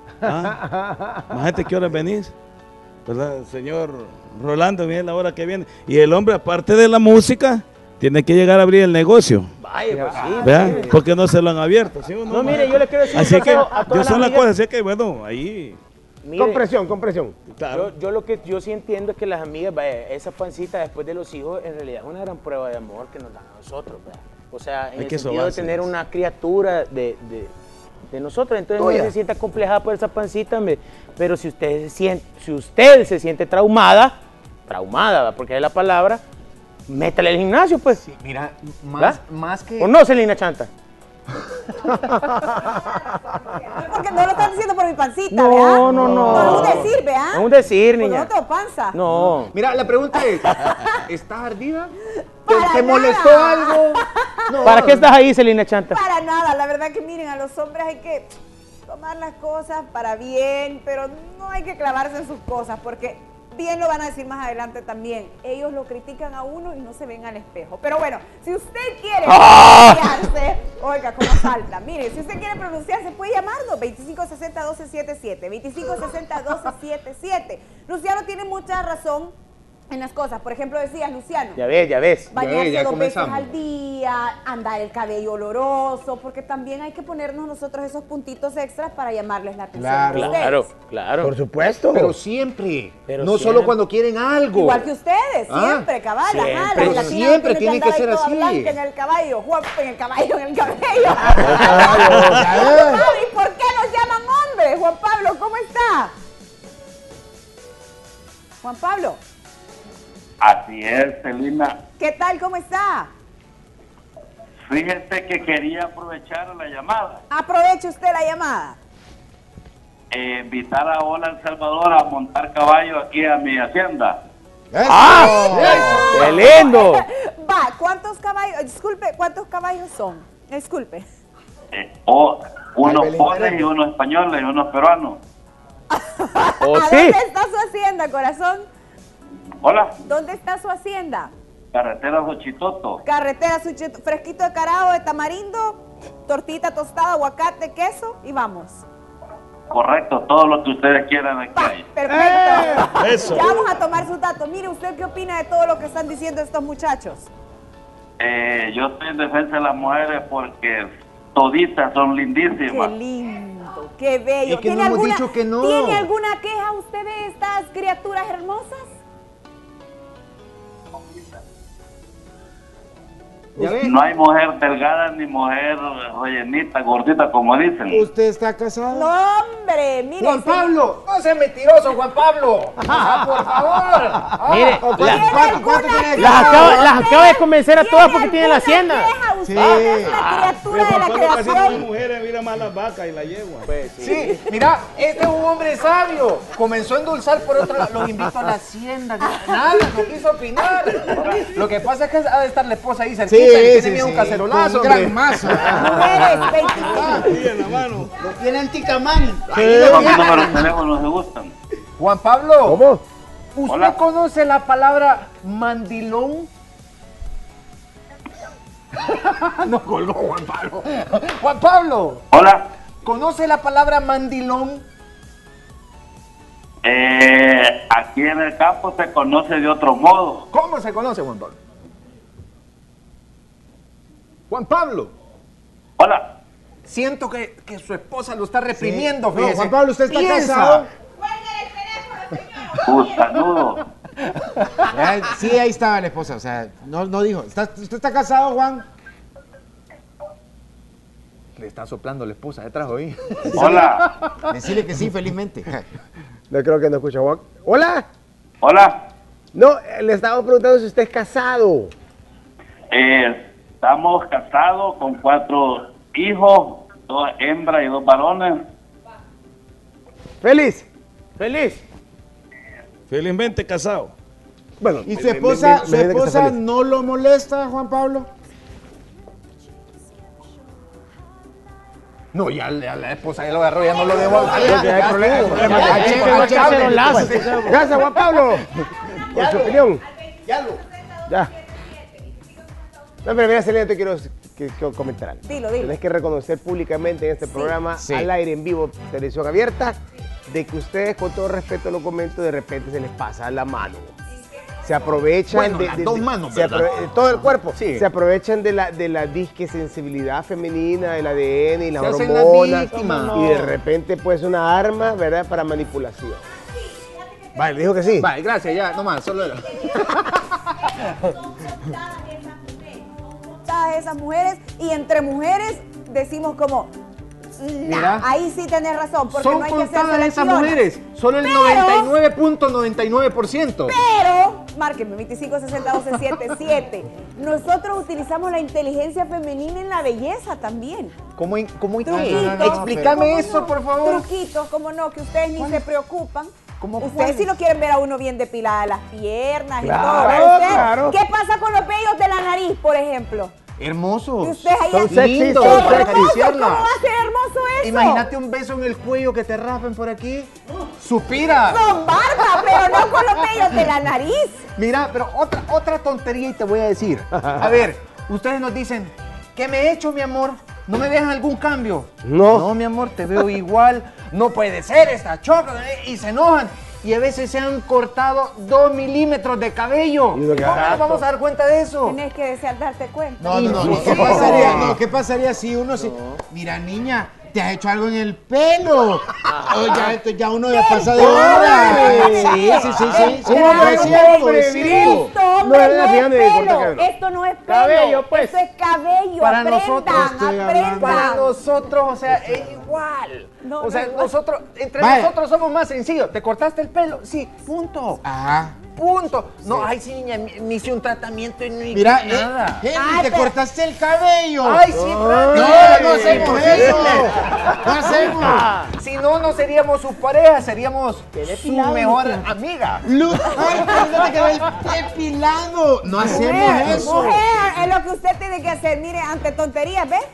¿Ah? Imagínate qué hora venís, ¿verdad? El señor Rolando viene la hora que viene. Y el hombre, aparte de la música, tiene que llegar a abrir el negocio. Vaya, pues sí. ¿Verdad? Porque no se lo han abierto. ¿Sí o no? No, mire, yo le quiero decir así un que, consejo a todas yo son las las cosas, amigas. así que bueno, ahí. Mire, Con presión, con presión. Claro. Yo, yo lo que yo sí entiendo es que las amigas, vaya, esa pancita después de los hijos, en realidad es una gran prueba de amor que nos dan a nosotros, ¿verdad? O sea, en Hay el que sentido de sobarse. tener una criatura de, de, de nosotros, entonces Tuya. no se sienta complejada por esa pancita, hombre. Pero si usted se siente, si usted se siente traumada, traumada, ¿verdad? Porque es la palabra, métale al gimnasio, pues. Sí, mira, más, ¿verdad? más que... ¿O no, Celina Chanta? Porque no lo están diciendo por mi pancita, No, ¿verdad? no, no. No es un decir, ¿verdad? Es un decir, Porque niña. no tengo panza. No. Mira, la pregunta es, ¿estás ardida? ¿Te, Para te nada. molestó algo? No. ¿Para qué estás ahí, Celina Chanta? Para nada, la verdad que miren, a los hombres hay que tomar las cosas para bien, pero no hay que clavarse en sus cosas, porque bien lo van a decir más adelante también. Ellos lo critican a uno y no se ven al espejo. Pero bueno, si usted quiere ¡Ah! pronunciarse, oiga, cómo salta. Mire, si usted quiere pronunciarse, puede llamarnos veinticinco sesenta, doce setenta y siete. veinticinco sesenta, doce setenta y siete. Luciano tiene mucha razón en las cosas. Por ejemplo, decías, Luciano. Ya ves, ya ves. Bañarse ya dos veces comenzamos. al día, andar el cabello oloroso, porque también hay que ponernos nosotros esos puntitos extras para llamarles la atención. Claro. a ustedes. Claro, claro. Por supuesto. Pero siempre, Pero no siempre. solo cuando quieren algo. Igual que ustedes, Ah, siempre, cabal, siempre. ajá, la Pero latina siempre tiene que andar ser ahí toda así. blanca en el caballo, Juan, en el caballo, en el cabello. ¿sabes? ¿Y por qué nos llaman hombres? Juan Pablo, ¿cómo está? Juan Pablo, Así es, Celina. ¿qué tal? ¿Cómo está? Fíjese que quería aprovechar la llamada. Aproveche usted la llamada. Eh, invitar a Hola El Salvador a montar caballo aquí a mi hacienda. ¡Ah! ¡Qué lindo! Va, ¿cuántos caballos? Disculpe, ¿cuántos caballos son? Disculpe. Eh, o unos Ay, pones Belén. y unos españoles y unos peruanos. ¿O ¿A sí? dónde está su hacienda, corazón? Hola, ¿Dónde está su hacienda? carretera Xochitoto. Carretera, suchito, fresquito de carajo, de tamarindo, tortita tostada, aguacate, queso y vamos. Correcto, todo lo que ustedes quieran aquí Va, hay. perfecto. Eso. Ya vamos a tomar sus datos. Mire, ¿usted qué opina de todo lo que están diciendo estos muchachos? Eh, yo estoy en defensa de las mujeres porque toditas son Qué lindísimas. lindo, qué bello. Es que no hemos dicho que no. ¿Tiene alguna queja usted de estas criaturas hermosas? ¿Ya ves? No hay mujer delgada ni mujer rellenita, gordita, como dicen. ¿Usted está casado? No, hombre, mire. Juan señor. Pablo, no seas mentiroso, Juan Pablo. Ah, por favor. Ah, Mire, ¿O la- ¿Tiene ¿Cuánto, alguna cuánto tiene? queja Las acaba, usted? las acaba de convencer a todas porque tiene la ¿Tiene hacienda. alguna queja usted? Sí. Es una criatura de la Cuando casi no hay creación. mujeres, mira más las vacas y la yegua. Sí, mira, este es un hombre sabio. Comenzó a endulzar por otro lado. Los invito a la hacienda. Nada, no quiso opinar. Lo que pasa es que ha de estar la esposa ahí cerquita y tiene sí, miedo a un sí. cacerolazo. Con un gran hombre. mazo. Mujeres, veinticinco. Ahí en la mano. Lo tienen ticamán. Los números de teléfono se gustan. Juan Pablo, ¿Cómo? ¿usted Hola. conoce la palabra mandilón? No colgó Juan Pablo. Juan Pablo, Hola. ¿conoce la palabra mandilón? Eh, aquí en el campo se conoce de otro modo. ¿Cómo se conoce, Juan Pablo? Juan Pablo, Hola. siento que, que su esposa lo está reprimiendo, No, fíjese. Juan Pablo, ¿usted está Piensa. casado? Gustanudo. Ya, sí, ahí estaba la esposa, o sea, no, no dijo. ¿Está- ¿Usted está casado, Juan? Le está soplando la esposa detrás hoy. Hola. Decirle que sí, felizmente. No creo que no escucha Juan. ¿Hola? Hola. No, eh, le estaba preguntando si usted es casado. Eh, estamos casados con cuatro hijos, dos hembras y dos varones. Feliz. Feliz. Felizmente casado. Bueno, ¿Y su me- me- esposa, me- su me imagino que está esposa feliz. no lo molesta, Juan Pablo? No, ya, ya la esposa ya lo agarró, ya no lo debo. Ya, ya hay problema, hay problema. Ya, Hay ya, problema. ya, cacerolazo. Gracias, Juan Pablo. Por su opinión. Ya lo. Ya. No, pero mira, Selena, te quiero que, que comentar algo. Dilo, dilo. Tenés que reconocer públicamente en este Sí. programa, Sí. al aire, en vivo, televisión abierta, de que ustedes, con todo respeto lo comento, de repente se les pasa la mano. Se aprovechan Bueno, de, las de- dos de- manos, se ¿verdad? aprove- todo el cuerpo. Sí. Se aprovechan de la, de la disque sensibilidad femenina, del A D N y las Se hacen las hormonas. víctimas. Y de repente, pues, una arma, ¿verdad?, para manipulación. Vale, dijo que sí. Vale, gracias, ya, nomás, solo era. Todas esas mujeres, y entre mujeres decimos como, nah, Mira. ahí sí tenés razón, porque Son no hay que hacer contadas esas selecciones. mujeres, solo el Pero- noventa y nueve punto noventa y nueve por ciento. Pero, márquenme, veinticinco sesenta doce setenta y siete. Nosotros utilizamos la inteligencia femenina en la belleza también. ¿Cómo, cómo Truquitos. no, no, Explícame ¿Cómo eso, no? por favor. Truquitos, como no, que ustedes ni se preocupan. ¿Cómo Ustedes cuáles? sí lo quieren ver a uno bien depilada las piernas y Claro, todo. ¿Pero usted? claro. ¿Qué pasa con los vellos de la nariz, por ejemplo? Hermoso. Y ustedes ahí Son así, sexy, Lindo, son para sexy. ¿Cómo acariciarla. va a ser hermoso eso? Imagínate un beso en el cuello que te rapen por aquí. Suspira. Con barba, pero no con los vellos de la nariz. Mira, pero otra, otra tontería y te voy a decir. A ver, ustedes nos dicen, ¿qué me he hecho, mi amor? ¿No me dejan algún cambio? No. No, mi amor, te veo igual. No puede ser, esta choca. Y se enojan. Y a veces se han cortado dos milímetros de cabello. Y uno que- ¿Cómo nos Exacto. vamos a dar cuenta de eso? Tienes que desear darte cuenta. No, no, no, no. ¿Qué pasaría, no, ¿qué pasaría si uno se... Mira, niña, te has hecho algo en el pelo. O ya, esto, ya uno ya pasa de hora. Sí, sí, sí, sí. sí, Un no, hombre, es un cierto, hombre es viril. cierto. Esto, hombre, No es no, la es fijando de cortar pelo. cabello. Esto no es pelo. Cabello, pues. Esto es cabello. Para aprendan, nosotros estoy aprendan. hablando. Para nosotros, o sea, es igual. No, o sea, no, igual. nosotros, entre Vaya. nosotros somos más sencillos. ¿Te cortaste el pelo? Sí, punto. Ajá. Punto. No, ay, sí, niña, me me hice un tratamiento y ni Mira, eh, nada. Henry, Ay, te pero- cortaste el cabello. Ay, sí, No, Fran. no hacemos eso. No hacemos. Si no, no seríamos su pareja, seríamos su mejor amiga. Luz, ay, fíjate que ve el depilado. No hacemos Mujer, eso. mujer, es lo que usted tiene que hacer. Mire, ante tonterías, ¿ves?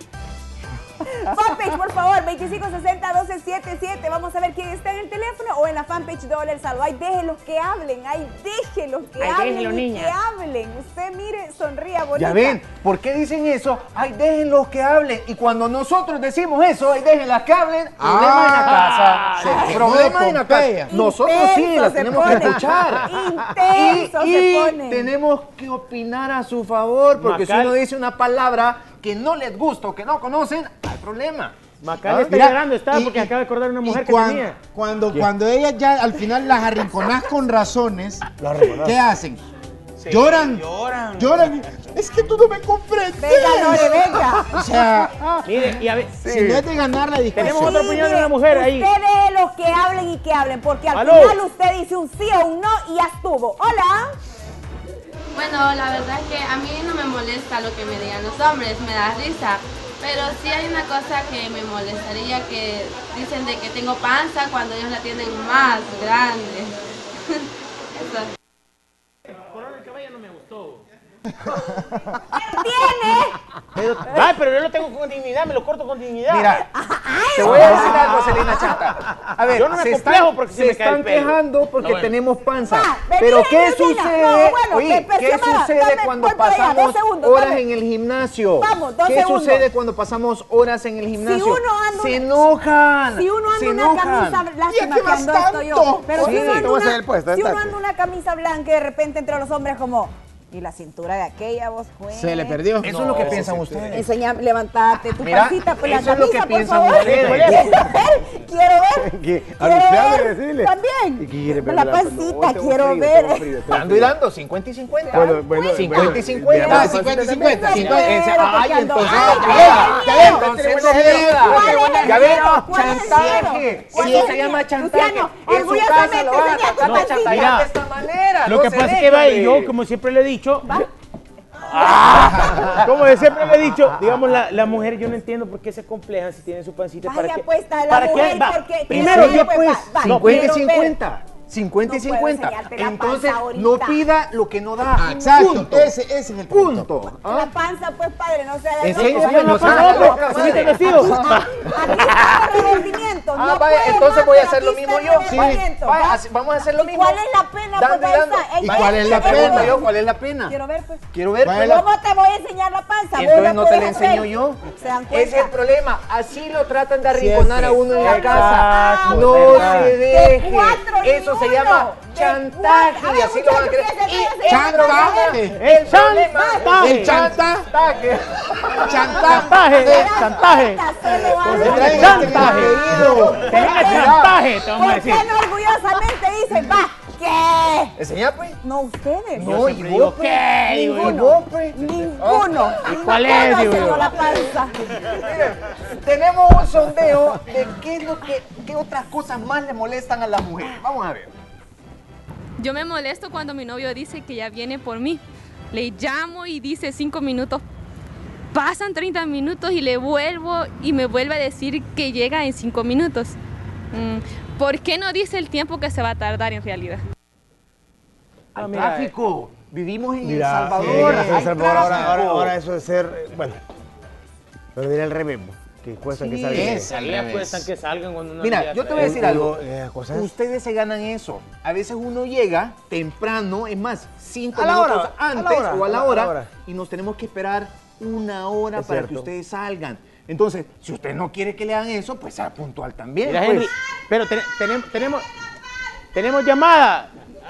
Fanpage, por favor, veinticinco sesenta doce setenta y siete. Vamos a ver quién está en el teléfono o en la fanpage de Hola El Salvador. Ay, déjenlos que hablen. Ay, déjenlos que Ay, hablen. déjenlo, y niña. que hablen. Usted mire, sonría bonita. Ya ven, ¿por qué dicen eso? Ay, déjenlos que hablen. Y cuando nosotros decimos eso, ay, déjenlas que hablen, problema en la casa. se quemó Problema de en la Pompeya. casa. Nosotros sí, Intenso las se tenemos que pone. escuchar. Intenso y se y pone. tenemos que opinar a su favor, porque Macal. si uno dice una palabra que no les gusta o que no conocen, hay problema. Macal está Mira, llorando, está, y- porque y- acaba de acordar una y mujer que cuan- tenía. Cuando, cuando ellas ya al final las arrinconás con razones, ¿qué hacen? Lloran. Lloran. Lloran. Es que tú no me comprendes. Venga, Lore, venga. O sea, Mire, y a ver, si no es de ganar la discusión. Tenemos otra Sí, opinión de mire, una mujer ahí. Usted déjelos que hablen y que hablen, porque al Aló. final usted dice un sí o un no y ya estuvo. Hola. Bueno, la verdad es que a mí no me molesta lo que me digan los hombres, me da risa. Pero sí hay una cosa que me molestaría, que dicen de que tengo panza cuando ellos la tienen más grande. Eso. El cabello no me gustó. ¿Tiene? Pero, ay, pero yo lo tengo con dignidad, me lo corto con dignidad. Mira, te voy a decir algo, Selena Chata. A ver, Yo no me se complejo están, porque se se me cae el están pelo. quejando porque No, bueno. tenemos panza. Ah, vení, Pero vení, ¿qué vení, sucede? no, bueno, Oye, que ¿qué Xiomara, sucede dame, cuando voy para allá, pasamos dos segundos, horas dame. en el gimnasio? Vamos, dos ¿Qué segundos. sucede cuando pasamos horas en el gimnasio? Si uno anda se una- enojan. Si uno anda se una enojan. camisa, lástima qué que ando vas esto yo. tanto? Pero si Sí, uno anda te voy a hacer una, el puesto, si uno estate. anda una camisa blanca y de repente entre los hombres como, y la cintura de aquella vos, juez. Se le perdió. Eso es lo que piensan ustedes. Enseña, levantate tu Mira, pancita, pues la eso es lo camisa, que por piensan favor. ustedes. Quiero ver, quiero ver. ¿Qué? Quiero Anunciarle, ver decirle. también. ¿Y qué quiere ver? La No, pancita, tengo quiero frío, ver. tengo frío, tengo Dando y frío. dando, cincuenta y cincuenta. Bueno, bueno, cincuenta y bueno, cincuenta. veamos Ah, cincuenta y cincuenta. Pero, cincuenta. Ese- pero, ay, porque ando- entonces Ay, no ay, queda. ay, Ya ay, ven, ay, entonces ¿cuál no es el queda. miedo? ¿Cuál es el Ya ven, miedo? ¿Cuál es el chantaje. miedo? ¿Cuál Eso es se el llama miedo? chantaje. Luciano, En su casa orgullosamente lo van a enseña tu no, pancita. chantajear Mira, de esta manera. Lo no que se pasa es deje, que va, y hombre. yo, como siempre le he dicho, Ah, como yo siempre le he dicho, digamos, la, la mujer, yo no entiendo por qué se complejan si tienen su pancita. Ay, para qué, apuesta a la para mujer qué, va, porque- primero Dale, yo pues, pues, va, va, no, cincuenta y quiero ver. cincuenta. cincuenta y No puedo cincuenta. enseñarte la Entonces, panza ahorita. no pida lo que no da. Exacto, Punto. ese, ese es el punto. Punto. ¿Ah? La panza, pues, padre, no se haga Enseña, loco. no se haga loca, ¿Se viste el madre. vestido? Aquí están los remordimientos. Ah, no vaya, puede entonces más, voy a pero hacer lo aquí mismo está yo. el Sí. remordimiento, Vaya, ¿va? así- vamos a hacer lo ¿Y mismo. cuál es la pena, Dando pues, y dando. esa? ¿Y cuál es la Quiero pena? ver. Yo, ¿cuál es la pena? Quiero ver, pues. Quiero ver. ¿Cuál pues. es la- ¿Cómo te voy a enseñar la panza? Vos Entonces no te podés la hacer. enseño yo. ¿Se dan Ese es el cuenta? problema. Así lo tratan de arrinconar a uno en la Exacto, casa. No ¿verdad? se De deje. cuatro ni Eso se uno. llama De chantaje. cuatro. Y así lo van a querer. A ver, Y muchachos, el chantaje. problema- El problema. El chanta, Chantaje. Chantaje, chantaje. Solo pues, hablan. traigan chantaje. querido. Tenés chantaje, te vamos a ¿Por qué decir. no orgullosamente dicen, va, qué? Enseña, pues. No ustedes. No, y siempre vos, digo, pues. ¿qué? Digo yo. Y vos, pues. Ninguno. ¿Y cuál es, Ninguno digo hacemos yo? la panza. Miren, tenemos un sondeo de qué es lo que, qué otras cosas más le molestan a las mujeres. Vamos a ver. Yo me molesto cuando mi novio dice que ya viene por mí. Le llamo y dice cinco minutos. Pasan treinta minutos y le vuelvo y me vuelve a decir que llega en cinco minutos. Mm, ¿Por qué no dice el tiempo que se va a tardar en realidad? Ah, Al mira, tráfico. Vivimos en Mira, El Salvador. sí, en El hay Salvador, ahora, tráfico. ahora, ahora eso de ser, eh, bueno, pero diré el revés, que cuestan que Sí, salgan. es al Ellas revés. cuestan que salgan cuando uno Mira, ya yo te voy a trae. decir algo. Eh, cosas- Ustedes se ganan eso. A veces uno llega temprano, es más, cinco A la minutos hora, a la antes hora, o a la a la hora, hora. y nos tenemos que esperar una hora Es para que cierto. ustedes salgan. Entonces, si usted no quiere que le hagan eso, pues sea puntual también. Mira, pues. Henry, pero te- tenemos, tenemos, tenemos llamada.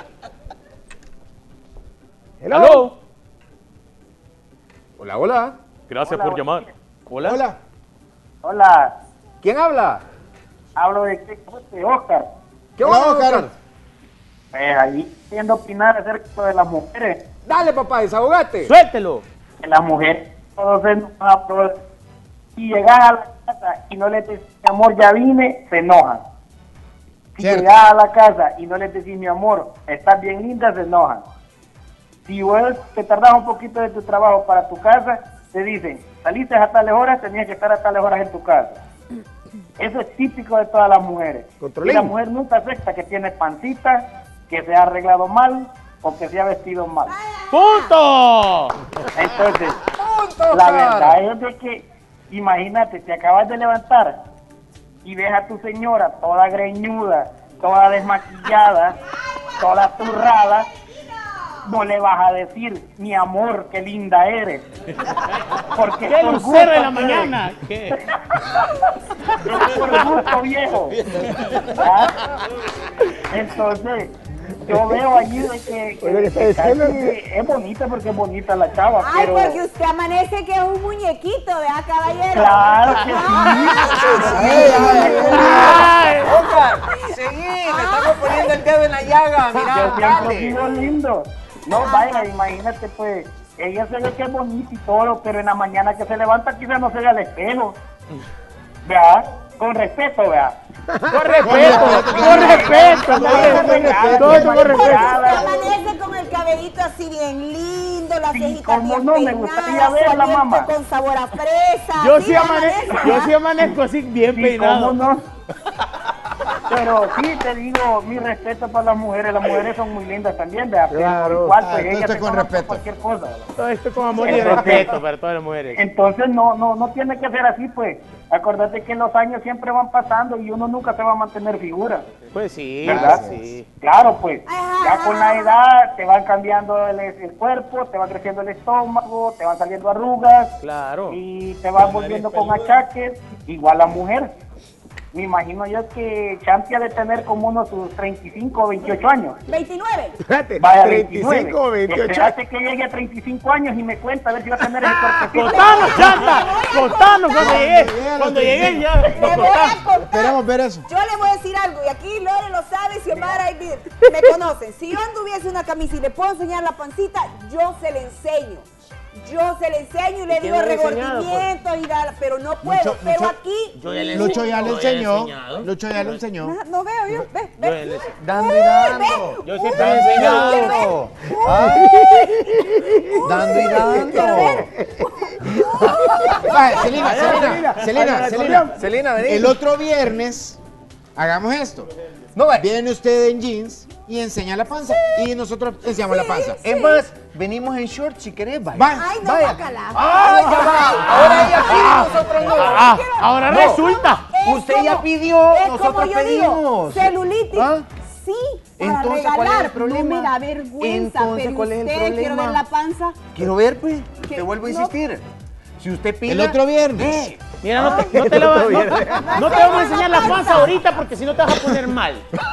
¿Aló? Hola, hola. Gracias por llamar. Hola. Hola. Hola, ¿Quién habla? hablo de, de Oscar. ¿Qué Hola, onda, Oscar. Oscar? Pues ahí queriendo opinar acerca de las mujeres. Dale, papá, desahogate. Suéltelo. Que las mujeres todos se enojan, pero si llegas a la casa y no les decís mi amor ya vine, se enojan. Si Cierto. llegas a la casa y no les decís mi amor, estás bien linda, se enojan. Si vos te tardás un poquito de tu trabajo para tu casa, te dicen, saliste a tales horas, tenías que estar a tales horas en tu casa. Eso es típico de todas las mujeres. Controlín. Y la mujer nunca acepta que tiene pancita, que se ha arreglado mal o que se ha vestido mal. ¡Punto! Entonces, Punto, la Oscar. verdad es de que, imagínate, te acabas de levantar y ves a tu señora toda greñuda, toda desmaquillada, toda turrada, no le vas a decir, mi amor, qué linda eres. Porque ¡Qué por lucero de la gusto, mañana! ¿Qué? es por gusto, viejo. ¿Ah? Entonces, yo veo allí de que, que, Oye, ¿qué está que diciendo? casi es bonita porque es bonita la chava, Ay, pero... porque usted amanece que es un muñequito, ¿verdad, caballero? Claro que Ay. Oscar, seguí, le estamos poniendo el dedo en la llaga. Yo Mira, siempre he dale. sido lindo. No, vaya, imagínate, pues, ella se ve que es bonita y todo, pero en la mañana que se levanta quizás no se ve al espejo. ¿Verdad? Con respeto, ¿verdad? Con respeto, con respeto, con respeto. Todo eso con Porque respeto. usted amanece con el cabellito así bien lindo, las Sí, cejitas cómo bien no, me peinadas, gustaría ver a la dientes mamá. con sabor a fresa. Yo así sí, amanezco, amanece, yo ¿verdad? sí amanezco así bien Sí, peinado. ¿cómo no? Pero sí, te digo, mi respeto para las mujeres. Las mujeres son muy lindas también, ¿verdad? Pero Claro. igual, Ah, pues, entonces ellas se con toman por respeto. cualquier cosa, ¿verdad? Todo esto con amor y Entonces- respeto para todas las mujeres. Entonces no, no, no tiene que ser así, pues. Acuérdate que los años siempre van pasando y uno nunca se va a mantener figura. Pues sí, ¿Verdad? sí. Claro, pues. Ya con la edad te van cambiando el, el cuerpo, te va creciendo el estómago, te van saliendo arrugas Claro. y te vas volviendo con achaques. Igual la mujer. Me imagino yo que Chanti ha de tener como unos sus treinta y cinco o veintiocho años. veintinueve. Espérate, Vaya, treinta y cinco o veintinueve. veintiocho. Espérate que llegue a treinta y cinco años y me cuenta a ver si va a tener ese cuerpecito. Contanos, chanta, contanos cuando llegué. Cuando llegué ya. Le voy a contar. Queremos ver eso. Yo le voy a decir algo, y aquí Lore lo sabe, Xiomara y Vir, me conocen. Si yo anduviese una camisa y le puedo enseñar la pancita, yo se le enseño. Yo se le enseño y le ¿Y digo quién le ha enseñado, remordimientos y nada, pero no puedo. Lucho- pero Lucho- aquí Yo ya le Lucho ya le Yo ya le he enseñó. enseñado. Lucho ya le enseñó. no, no veo yo, ve, Yo ve. le- Dando y Uy, dando. ve. Yo siempre le he enseñado. Dando. Ah. Dando y dando. Vaya, Celina, Celina, Celina, Celina. Celina, vení. El otro viernes, hagamos esto. No, ve. Viene usted en jeans y enseña la panza. Y nosotros enseñamos la panza. Es más, venimos en short si querés, vaya. Vaya. Ay, no, Vaya. guácala. ¡Ay, ya va! Ahora ella pide, nosotros no. Ah, ahora No. resulta. Usted ya pidió, Es como nosotros yo digo, pedimos. celulitis. ¿Ah? Sí, para Entonces, regalar. ¿cuál es el problema? No me da vergüenza, Entonces, pero ¿cuál es el usted, problema? quiero ver la panza. Quiero ver, pues. ¿Qué? Te vuelvo a No. insistir. Si usted pide. El otro viernes. Eh, Mira, no te, no te, la va- no te- no te vamos a enseñar la panza ahorita porque si no te vas a poner mal.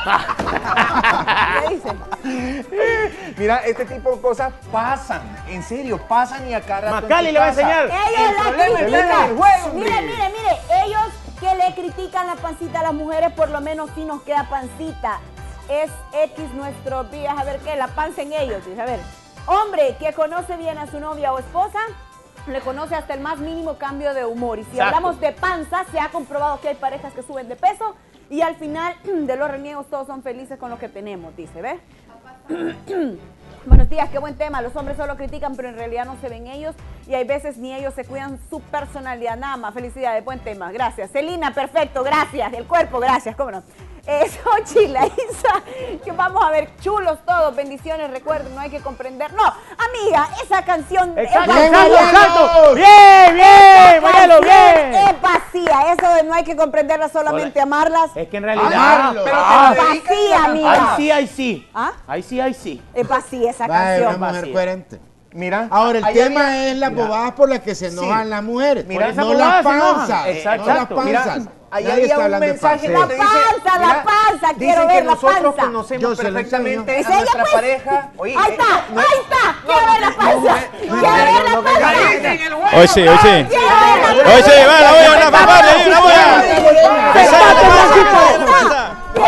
¿Qué dice? Mira, este tipo de cosas pasan. En serio, pasan y acá rato en Macaulay tu le va a casa. enseñar. Ellos El la problema está en critican. el juego, hombre. Mire, mire, mire, ellos que le critican la pancita a las mujeres, por lo menos sí nos queda pancita. Es X nuestros días, a ver qué, la panza en ellos, dice, a ver. Hombre que conoce bien a su novia o esposa, le conoce hasta el más mínimo cambio de humor. Y si Exacto. hablamos de panza, se ha comprobado que hay parejas que suben de peso y al final de los reniegos todos son felices con lo que tenemos, dice, ¿ves? Buenos días, qué buen tema. Los hombres solo critican, pero en realidad no se ven ellos y hay veces ni ellos se cuidan su personalidad. Nada más, felicidades, buen tema, gracias. Celina, perfecto, gracias. El cuerpo, gracias, cómo no. Eso, Chila, Isa, que vamos a ver chulos todos, bendiciones, recuerden, no hay que comprender. No, amiga, esa canción Exacto, es exacto, vacía. exacto. Bien, bien, váyalo, bien. Es vacía, eso de no hay que comprenderlas, solamente amarlas. Es que en realidad. Amarlo. Pero Ah, te lo dedican vacía, y la amiga. ahí cantas. sí, ahí sí. ¿Ah? Ahí sí, ahí sí. Es vacía esa Vaya, canción. una mujer vacía. coherente. Mira. Ahora, el ahí tema había- es las Mira. bobadas por las que se enojan Sí. las mujeres. Mira, no esas las bobadas se enojan. panzas. Exacto. No las panzas. Mira, ahí Nadie había está un hablando de mensaje panza. que La te dice, panza, la mira, panza, dicen quiero que ver la nosotros panza. conocemos Yo se la perfectamente enseño. a nuestra Enseña, pues. pareja. Oye, Ahí eh, está, no- ahí está. Quiero ver la panza. Quiero ver la panza. Hoy sí, hoy sí. Quiero ver la Hoy sí, va, la voy a la papá, le la voy a. Que salga la panza.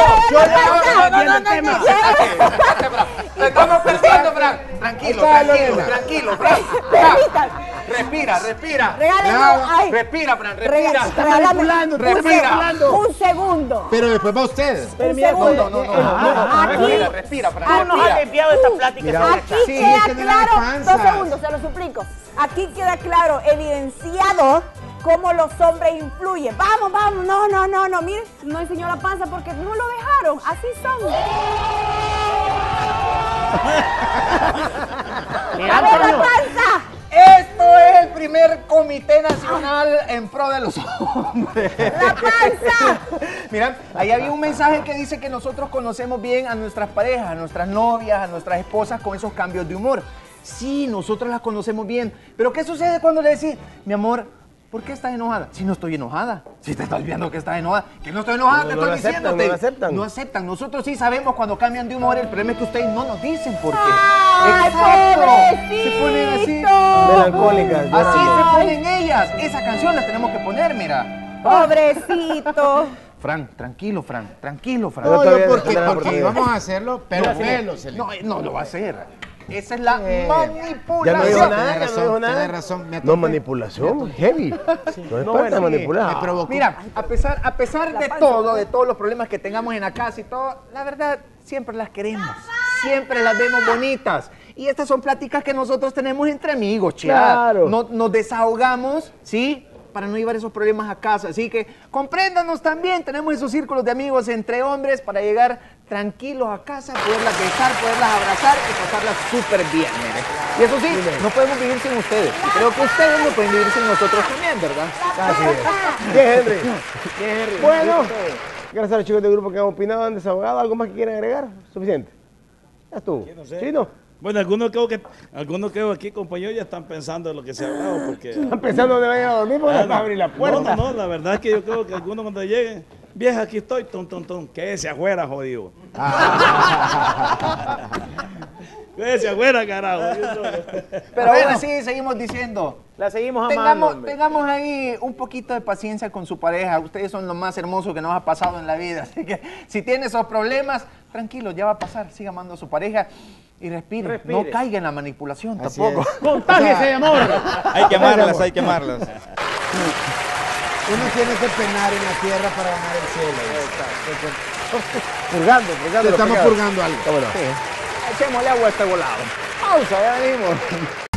Estamos perdiendo, Frank. Tranquilo, Ahí está, tranquilo, Lorena. tranquilo, Frank. Permítanme. Respira, respira. Regálame, ay. Respira, Frank, Rega- respira. regálame manipulando, un respira. seg- Un segundo. Pero después va usted. Un segundo. No, no, no, no, no, Aquí- respira, respira, Frank. Tú nos has respira. desviado esta plática. Aquí Sí, queda es que no era de claro, panza. dos segundos, se lo suplico. Aquí queda claro, evidenciado cómo los hombres influyen. Vamos, vamos, no, no, no, no, mire, no enseñó la panza porque no lo dejaron, así son. Mira, ¡A ver la Antonio. panza! Esto es el primer comité nacional en pro de los hombres. ¡La panza! Mira, ahí había un mensaje que dice que nosotros conocemos bien a nuestras parejas, a nuestras novias, a nuestras esposas con esos cambios de humor. Sí, nosotros las conocemos bien. Pero ¿qué sucede cuando le decís, mi amor, ¿por qué estás enojada? Si no estoy enojada. Si te estás viendo que estás enojada. Que no estoy enojada, No, te no estoy lo aceptan, diciéndote. no lo aceptan. No aceptan. Nosotros sí sabemos cuando cambian de humor. El problema es que ustedes no nos dicen por qué. ¡Ay, Se ponen así. Melancólicas. Así llorando. se ponen ellas. Esa canción la tenemos que poner, mira. Pobrecito. Fran, tranquilo, Fran. Tranquilo, Fran. No, todavía yo porque, tendrá la porque oportunidad. íbamos a hacerlo, pero No, pelo, se le- No, no lo va a hacer. Esa es la Eh, manipulación. Ya no dijo Tiene nada, ya no razón, dijo nada. tiene razón, me No, atopé. manipulación, heavy. No es No, parte bueno, de manipular. Me provocó. Mira, a pesar, a pesar La de panza, todo, ¿no? de todos los problemas que tengamos en la casa y todo, la verdad, siempre las queremos. Siempre las vemos bonitas. Y estas son pláticas que nosotros tenemos entre amigos, chía. Claro. No- nos desahogamos, ¿sí? Para no llevar esos problemas a casa. Así que compréndanos también. Tenemos esos círculos de amigos entre hombres para llegar tranquilos a casa, poderlas besar, poderlas abrazar y pasarlas súper bien, mire. Y eso sí, no podemos vivir sin ustedes. Y creo que ustedes no pueden vivir sin nosotros también, ¿verdad? Así es. Bien, Henry. Bien, Henry. Bueno, gracias a los chicos del grupo que han opinado, han desahogado. ¿Algo más que quieran agregar? ¿Suficiente? Ya estuvo. no sé. ¿Chino? Bueno, algunos creo que algunos creo aquí, compañeros, ya están pensando en lo que se ha hablado, porque... ¿Están pensando dónde vayan a dormir? Porque Ah, les va a abrir la puerta. No, no, no, la verdad es que yo creo que algunos cuando lleguen, vieja, aquí estoy, ton, ton, ton, quédese afuera, jodido. Quédese afuera, carajo. Pero aún así seguimos diciendo, La seguimos amando, tengamos, hombre. tengamos ahí un poquito de paciencia con su pareja. Ustedes son lo más hermoso que nos ha pasado en la vida. Así que si tiene esos problemas, tranquilo, ya va a pasar. Siga amando a su pareja y respire. Respire. No caiga en la manipulación Así tampoco. es. Contágiese de amor. Hay que amarlas, hay que amarlas. Uno tiene que penar en la tierra para ganar el cielo. Purgando, purgando. Te los estamos pecados. purgando algo. ¿Cómo no? Echémosle agua a este volado. Pausa, ya venimos.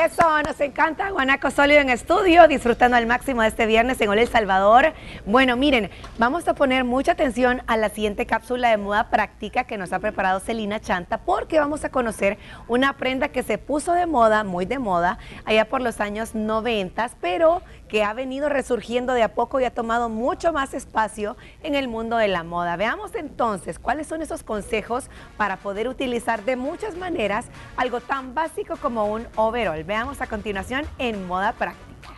Eso, nos encanta. Guanaco Sólido en estudio, disfrutando al máximo de este viernes en Ole El Salvador. Bueno, miren, vamos a poner mucha atención a la siguiente cápsula de moda práctica que nos ha preparado Celina Chanta, porque vamos a conocer una prenda que se puso de moda, muy de moda, allá por los años noventa, pero que ha venido resurgiendo de a poco y ha tomado mucho más espacio en el mundo de la moda. Veamos entonces cuáles son esos consejos para poder utilizar de muchas maneras algo tan básico como un overall. Veamos a continuación en Moda Práctica.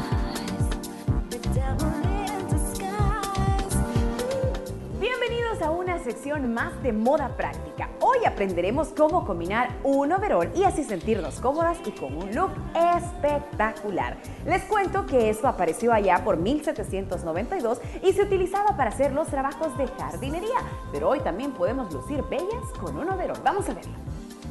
Bienvenidos a una sección más de Moda Práctica. Hoy aprenderemos cómo combinar un overall y así sentirnos cómodas y con un look espectacular. Les cuento que esto apareció allá por mil setecientos noventa y dos y se utilizaba para hacer los trabajos de jardinería, pero hoy también podemos lucir bellas con un overall. Vamos a verlo.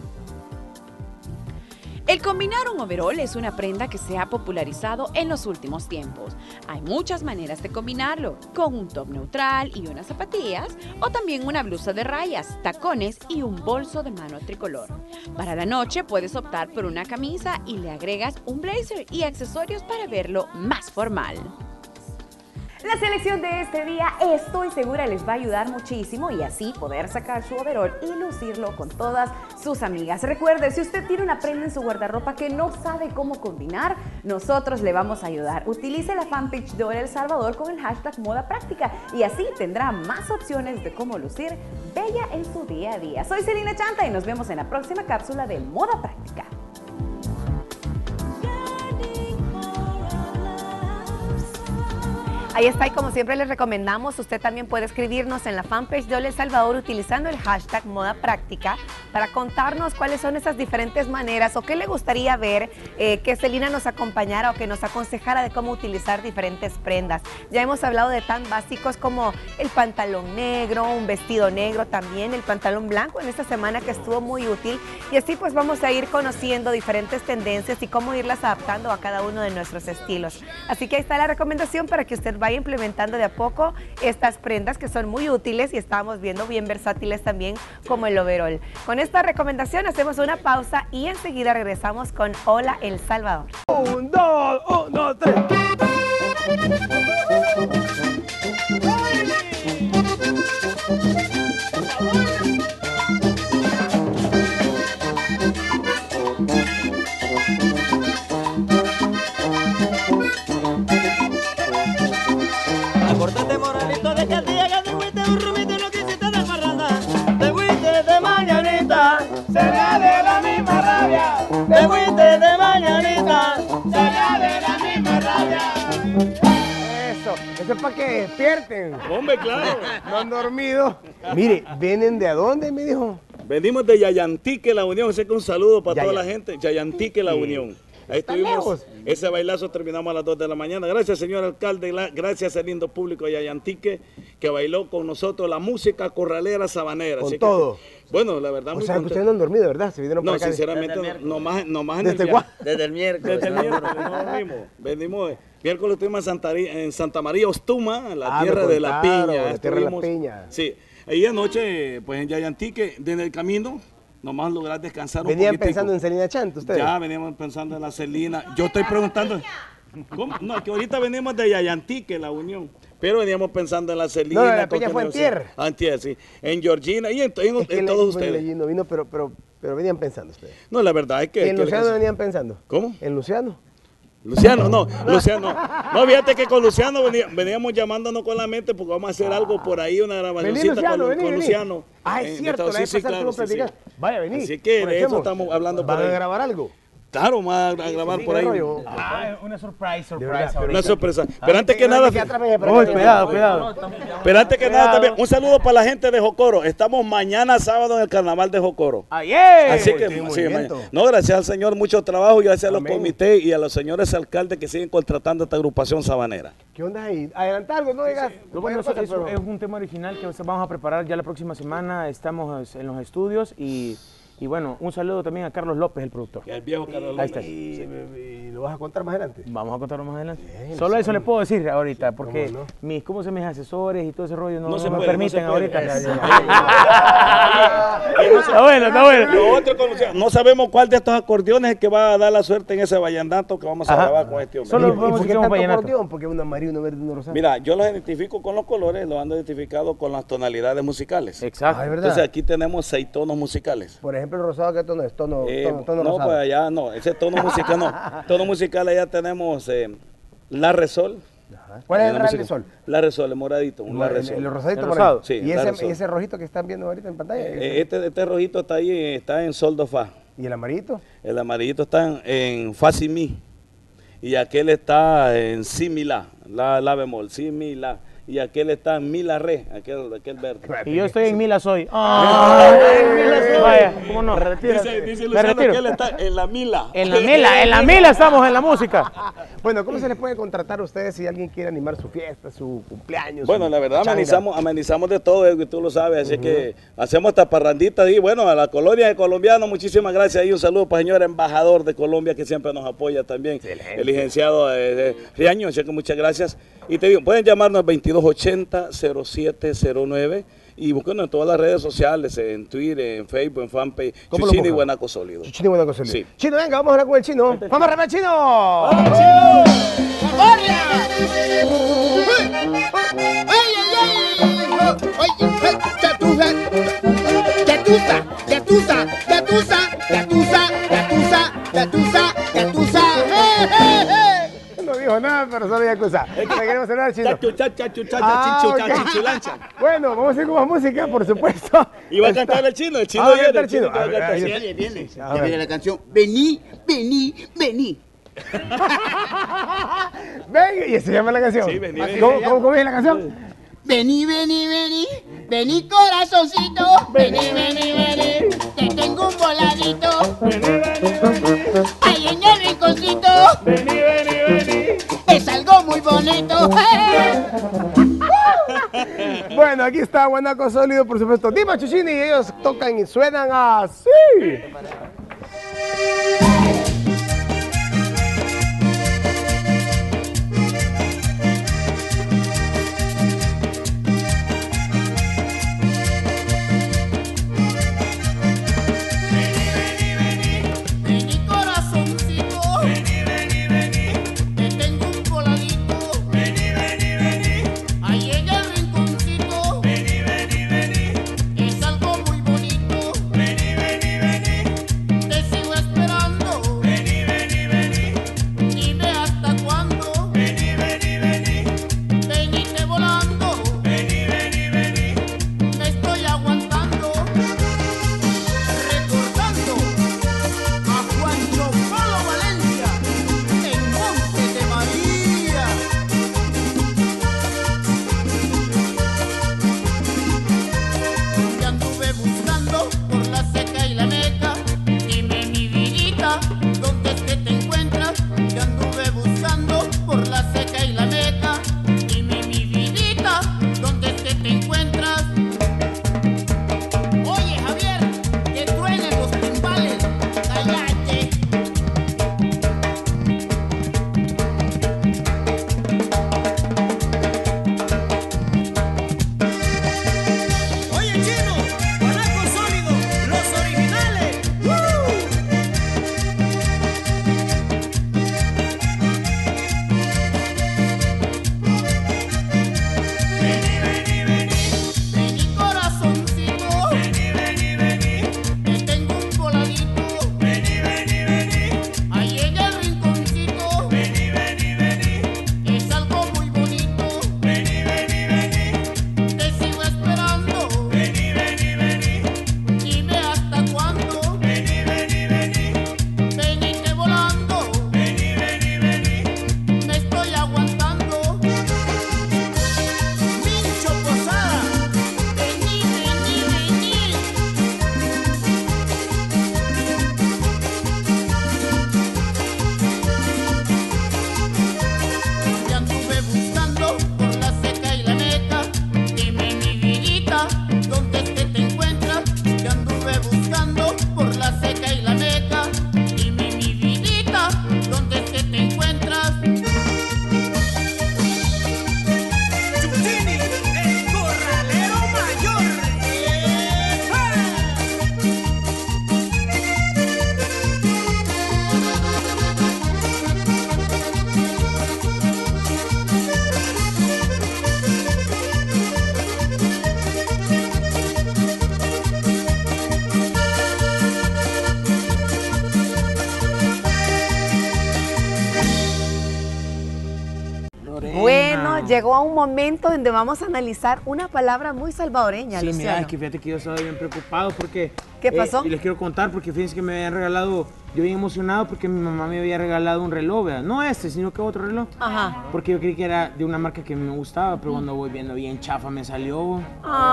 El combinar un overall es una prenda que se ha popularizado en los últimos tiempos. Hay muchas maneras de combinarlo, con un top neutral y unas zapatillas, o también una blusa de rayas, tacones y un bolso de mano tricolor. Para la noche puedes optar por una camisa y le agregas un blazer y accesorios para verlo más formal. La selección de este día estoy segura les va a ayudar muchísimo y así poder sacar su overall y lucirlo con todas sus amigas. Recuerde, si usted tiene una prenda en su guardarropa que no sabe cómo combinar, nosotros le vamos a ayudar. Utilice la fanpage de Ole El Salvador con el hashtag Moda Práctica y así tendrá más opciones de cómo lucir bella en su día a día. Soy Celina Chanta y nos vemos en la próxima cápsula de Moda Práctica. Ahí está, y como siempre les recomendamos, usted también puede escribirnos en la fanpage de Ole El Salvador utilizando el hashtag Moda Práctica para contarnos cuáles son esas diferentes maneras o qué le gustaría ver eh, que Celina nos acompañara o que nos aconsejara de cómo utilizar diferentes prendas. Ya hemos hablado de tan básicos como el pantalón negro, un vestido negro también, el pantalón blanco en esta semana que estuvo muy útil, y así pues vamos a ir conociendo diferentes tendencias y cómo irlas adaptando a cada uno de nuestros estilos. Así que ahí está la recomendación para que usted vaya implementando de a poco estas prendas que son muy útiles y estamos viendo bien versátiles también como el overall. Con esta recomendación hacemos una pausa y enseguida regresamos con Hola El Salvador. Un, dos, un, dos, tres. Acordate, moralito, de que el día que te fuiste un rumito no quisiste de parranda. Te fuiste de mañanita, será de la misma rabia. Te fuiste de mañanita, será de la misma rabia. Eso, eso es para que despierten. Hombre, claro. No han dormido. Mire, ¿vienen de a dónde, me dijo? Venimos de Yayantique, La Unión. Así que un saludo para Yaya. toda la gente. Yayantique, La Unión. Ahí estuvimos, lejos. ese bailazo terminamos a las dos de la mañana. Gracias, señor alcalde, gracias al lindo público de Yayantique que bailó con nosotros la música corralera sabanera. Con Así todo. Que, bueno, la verdad, O muy sea, que contento. ustedes no han dormido, ¿verdad? Se vinieron No, para acá. sinceramente, no, no más, no más en el ¿Desde viaje. cuándo? Desde el miércoles. Desde el miércoles, no dormimos. Venimos, miércoles estuvimos en Santa, en Santa María Ostuma, la Ah, tierra me de la contaron, piña. la tierra de la Estuvimos- piña. Sí, ahí anoche, pues en Yayantique, desde el camino, nomás lograr descansar un ¿Venían poquitico. pensando en Celina Chanta ustedes? Ya veníamos pensando en la Celina. Yo estoy preguntando. ¿Cómo? No, es que ahorita venimos de Yayantique, La Unión. Pero veníamos pensando en la Celina. No, la con peña que fue no- antier. Antier, sí. En Georgina y en, en- Es que en le- todos bueno, ustedes. le- no vino, pero, pero, pero venían pensando ustedes. No, la verdad es que... ¿Y en que- Luciano venían pensando? ¿Cómo? ¿En Luciano? Luciano, no, Luciano. No, fíjate que con Luciano venía- veníamos llamándonos con la mente porque vamos a hacer algo por ahí, una grabacióncita Vení, Luciano, con, vení, con vení. Luciano. Ah, es En- cierto, de- la vez sí, sí, pasada claro, estuvo sí, sí. platicando. Vaya, vení. Así que de eso Conectemos. estamos hablando por ¿Van a ahí. grabar algo? Claro, vamos a, a grabar sí, por qué ahí. rollo. Ah, una surprise, De verdad, surprise. pero- Una sorpresa. Pero antes que nada, Uy, cuidado, cuidado. pero antes que nada Cuidado. también, un saludo para la gente de Jocoro. Estamos mañana sábado en el carnaval de Jocoro. ¡Ayer! Así que, Tiene sí, movimiento. mañana. No, gracias al Señor, mucho trabajo y gracias a los Amén. comités y a los señores alcaldes que siguen contratando esta agrupación sabanera. ¿Qué onda ahí? Adelanta algo, no digas. Lo bueno, eso- eso es un tema original que vamos a preparar ya la próxima semana. Estamos en los estudios y, y bueno, un saludo también a Carlos López, el productor. El viejo Carlos Ahí está. Y, y ¿Y lo vas a contar más adelante? Vamos a contarlo más adelante. Bien, Solo sí. eso le puedo decir ahorita, porque ¿Cómo no? mis, ¿cómo se mis asesores y todo ese rollo no, No no se me puede, permiten no se puede. ahorita? Ya, ya, Está bueno, está bueno. Lo otro con- o sea, no sabemos cuál de estos acordeones es que va a dar la suerte en ese vallenato que vamos a Ajá. grabar con este hombre. Solo ¿Y podemos por qué escuchar un tanto vallenato. acordeón? Porque uno amarillo, uno verde, uno rosado. Mira, yo los identifico con los colores, los ando identificado con las tonalidades musicales. Exacto. Ah, ¿es verdad? Entonces aquí tenemos seis tonos musicales. Por ejemplo, el rosado, ¿qué tono es? Tono, Eh, tono, tono no, rosado. pues allá no, ese tono musical no. Tono musical allá tenemos eh, la resol. ¿Cuál es el La la música- resol? La resol, el moradito, un la El, resol. el rosadito El por rosado. ahí. Sí, ¿Y la ese, resol. y ese rojito que están viendo ahorita en pantalla? Eh, Este, este rojito está ahí, está en sol do fa. ¿Y el amarillito? El amarillito está en, en fa si mi. Y aquel está en si mi la, la, la bemol, si mi la. Y aquel está en mi la re, aquel, aquel verde. Y yo estoy en Mila Soy. Ay, vaya, ¿cómo no? Dice, dice Me Luciano retiro. que él está en la mila. En la Mila, en la Mila estamos en la música. Bueno, ¿cómo se les puede contratar a ustedes si alguien quiere animar su fiesta, su cumpleaños? Bueno, su la verdad pachanga? amenizamos, amenizamos de todo, Edwin, tú lo sabes, así que hacemos hasta parranditas y bueno, a la colonia de colombianos, muchísimas gracias y un saludo para el señor embajador de Colombia que siempre nos apoya también, el licenciado eh, eh, Riaño, así que muchas gracias. Y te digo, pueden llamarnos al veintidós ochenta cero siete cero nueve y búsquenos en todas las redes sociales, en Twitter, en Facebook, en fanpage, ¿Cómo lo Chuchini y buscan? Guanaco Sólido. Chuchini y Guanaco Sólido. Sí. Chino, venga, vamos a hablar con el chino. ¡Vamos a remar, chino! ¡Vamos, chino! No dijo nada, pero solo Yakuza. ¿Qué queremos hablar, chino? Chachu, chachu, chachu, chachu, Ah, chichu, ok. chachu, chichulancha. Bueno, vamos a ir con más música, por supuesto. Y va a cantar el chino, el chino Ah, va a viene, cantar el chino chino. que va a A ver, cantar. ahí Sí. Viene, viene. A Ya ver. viene la canción. Vení, vení, vení. Venga, y se llama la canción. Sí, vení, vení. ¿Cómo, cómo, cómo es la canción? Vení, vení, vení. Vení, corazoncito. Vení, vení, vení. Te tengo un voladito. Ahí en el rinconcito. Vení, vení, vení. Es algo muy bonito. Bueno, aquí está Guanaco Sólido, por supuesto. Dima Chuchini, y ellos tocan y suenan así. Vení, corazoncito. Vení, vení, vení. Te tengo un voladito. Vení, vení, vení. Ahí en el rinconcito. Vení, vení, vení. Es algo muy bonito. Vení, vení, vení. llegó a un momento donde vamos a analizar una palabra muy salvadoreña, Sí, Luciano. mira, es que fíjate que yo estaba bien preocupado porque... ¿Qué pasó? Eh, y les quiero contar porque fíjense que me habían regalado, yo bien emocionado porque mi mamá me había regalado un reloj, ¿verdad? No este, sino que otro reloj. Ajá. Porque yo creí que era de una marca que me gustaba, pero cuando voy viendo bien chafa me salió.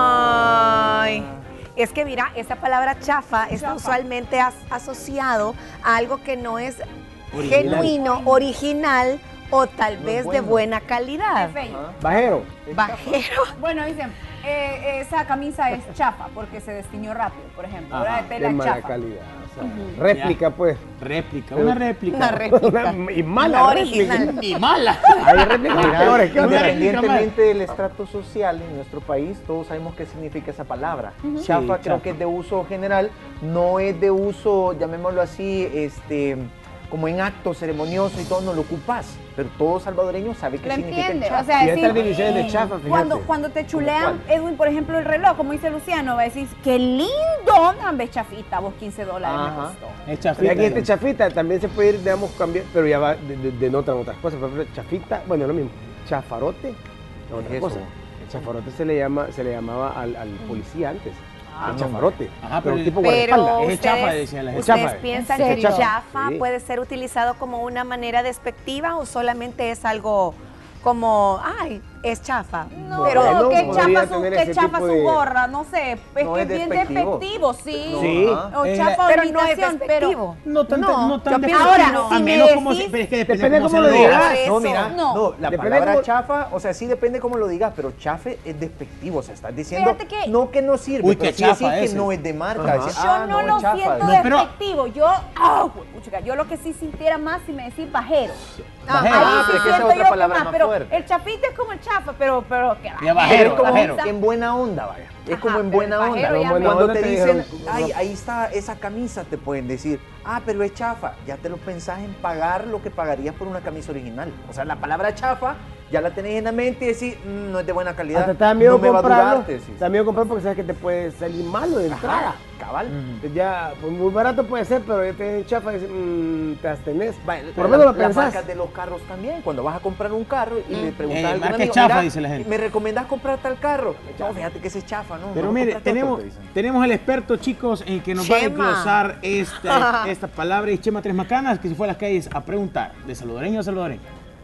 Ay. Es que mira, esa palabra chafa está usualmente as- asociado a algo que no es Original. genuino, original o tal No es vez de bueno. buena calidad. Bajero. Bajero. Bueno, dicen, eh, esa camisa es chafa porque se destiñó rápido, por ejemplo. Ajá, Ahora de tela de mala chafa. calidad. O sea, Ujú. réplica, pues. Réplica, Pero- una réplica. Una réplica. y mala No réplica. original. Y mala. Hay réplicas Mira, peores que otras. independientemente del estrato social en nuestro país, todos sabemos qué significa esa palabra. Ujú. Chafa Sí, creo chafa. que es de uso general, no es de uso, llamémoslo así, este, como en acto ceremonioso y todo, no lo ocupas. Pero todo salvadoreño sabe qué ¿Lo significa entiende? el chafa. O sea, Y hay decir, tradiciones de eh, chafa, fíjate. Cuando, cuando te chulean, cuál? Edwin, por ejemplo, el reloj, como dice Luciano, va a decir, qué lindo, dame chafita, vos quince dólares me Ajá. costó. Es Y chafita. aquí este chafita también se puede ir, digamos, cambiar, pero ya va, de- de- denotan otras cosas. Por ejemplo, chafita, bueno, lo mismo. Chafarote, otra es cosa. eso? El chafarote se le llama, se le llamaba al, al policía antes. Ah, el no. chafarote. Ajá, pero pero- tipo Pero guardaespaldas. Es chafa, ustedes, decía la gente. ¿ustedes Chafa. piensan ¿En que serio? chafa Sí. puede ser utilizado como una manera despectiva o solamente es algo como, ay, es chafa? No, pero bueno, que podría chafa, su, tener que ese chafa tipo su de- gorra, no sé, es No que es es bien despectivo. despectivo, sí. Sí. O Es chafa pero o no es imitación, despectivo. No tan, No, no tan yo pienso despectivo, que no. a Si me menos como decís- se, pero es que Depende depende cómo cómo lo se digas. Por No, eso. mira, No. no, la Depende palabra cómo- chafa, o sea, sí depende cómo lo digas, pero chafe es despectivo, o sea, estás diciendo Fíjate que- no que no sirve, Uy, pero qué sí chafa decir que ese. no es de marca. Ajá. decir, Yo ah, no, es lo chafa. siento No, pero- despectivo, yo, ah, puchica, yo lo que sí sintiera más si me decís bajero. Bajero. Ahí Ah, sí pero es que esa siento es otra yo que palabra más, más pero fuerte. el chafita es como el chafa, pero, pero que Ya Pero bajero, es como bajero. en buena onda, vaya. Es Ajá, como en pero buena el onda. bajero ya me- Cuando onda te te dicen, dijeron, ay, no. ahí está esa camisa, te pueden decir, ah, pero es chafa. Ya te lo pensás en pagar lo que pagarías por una camisa original. O sea, la palabra chafa ya la tenés en la mente y decís, "Mm, no es de buena calidad. Hasta te da miedo no me va a comprarlo. durar, te decís. Te da miedo comprarlo porque sabes que te puede salir malo de entrada. Cabal. Entonces ya, pues muy barato puede ser, pero ya te chafa y dices, "Mm, te abstenés. Vaya, Por lo menos lo las pensás. marcas de los carros también. Cuando vas a comprar un carro y le preguntas Eh, a algún marca amigo, chafa, "Mira, dice la gente". ¿me recomendás comprar tal carro? No, fíjate que ese es chafa, ¿no? Pero no mire, compraste otro, tenemos, te dicen. tenemos al experto, chicos, en que nos va a Chema. desglosar esta, esta palabra. Y Chema Tres Macanas, que se fue a las calles a preguntar de salvadoreño a salvadoreño.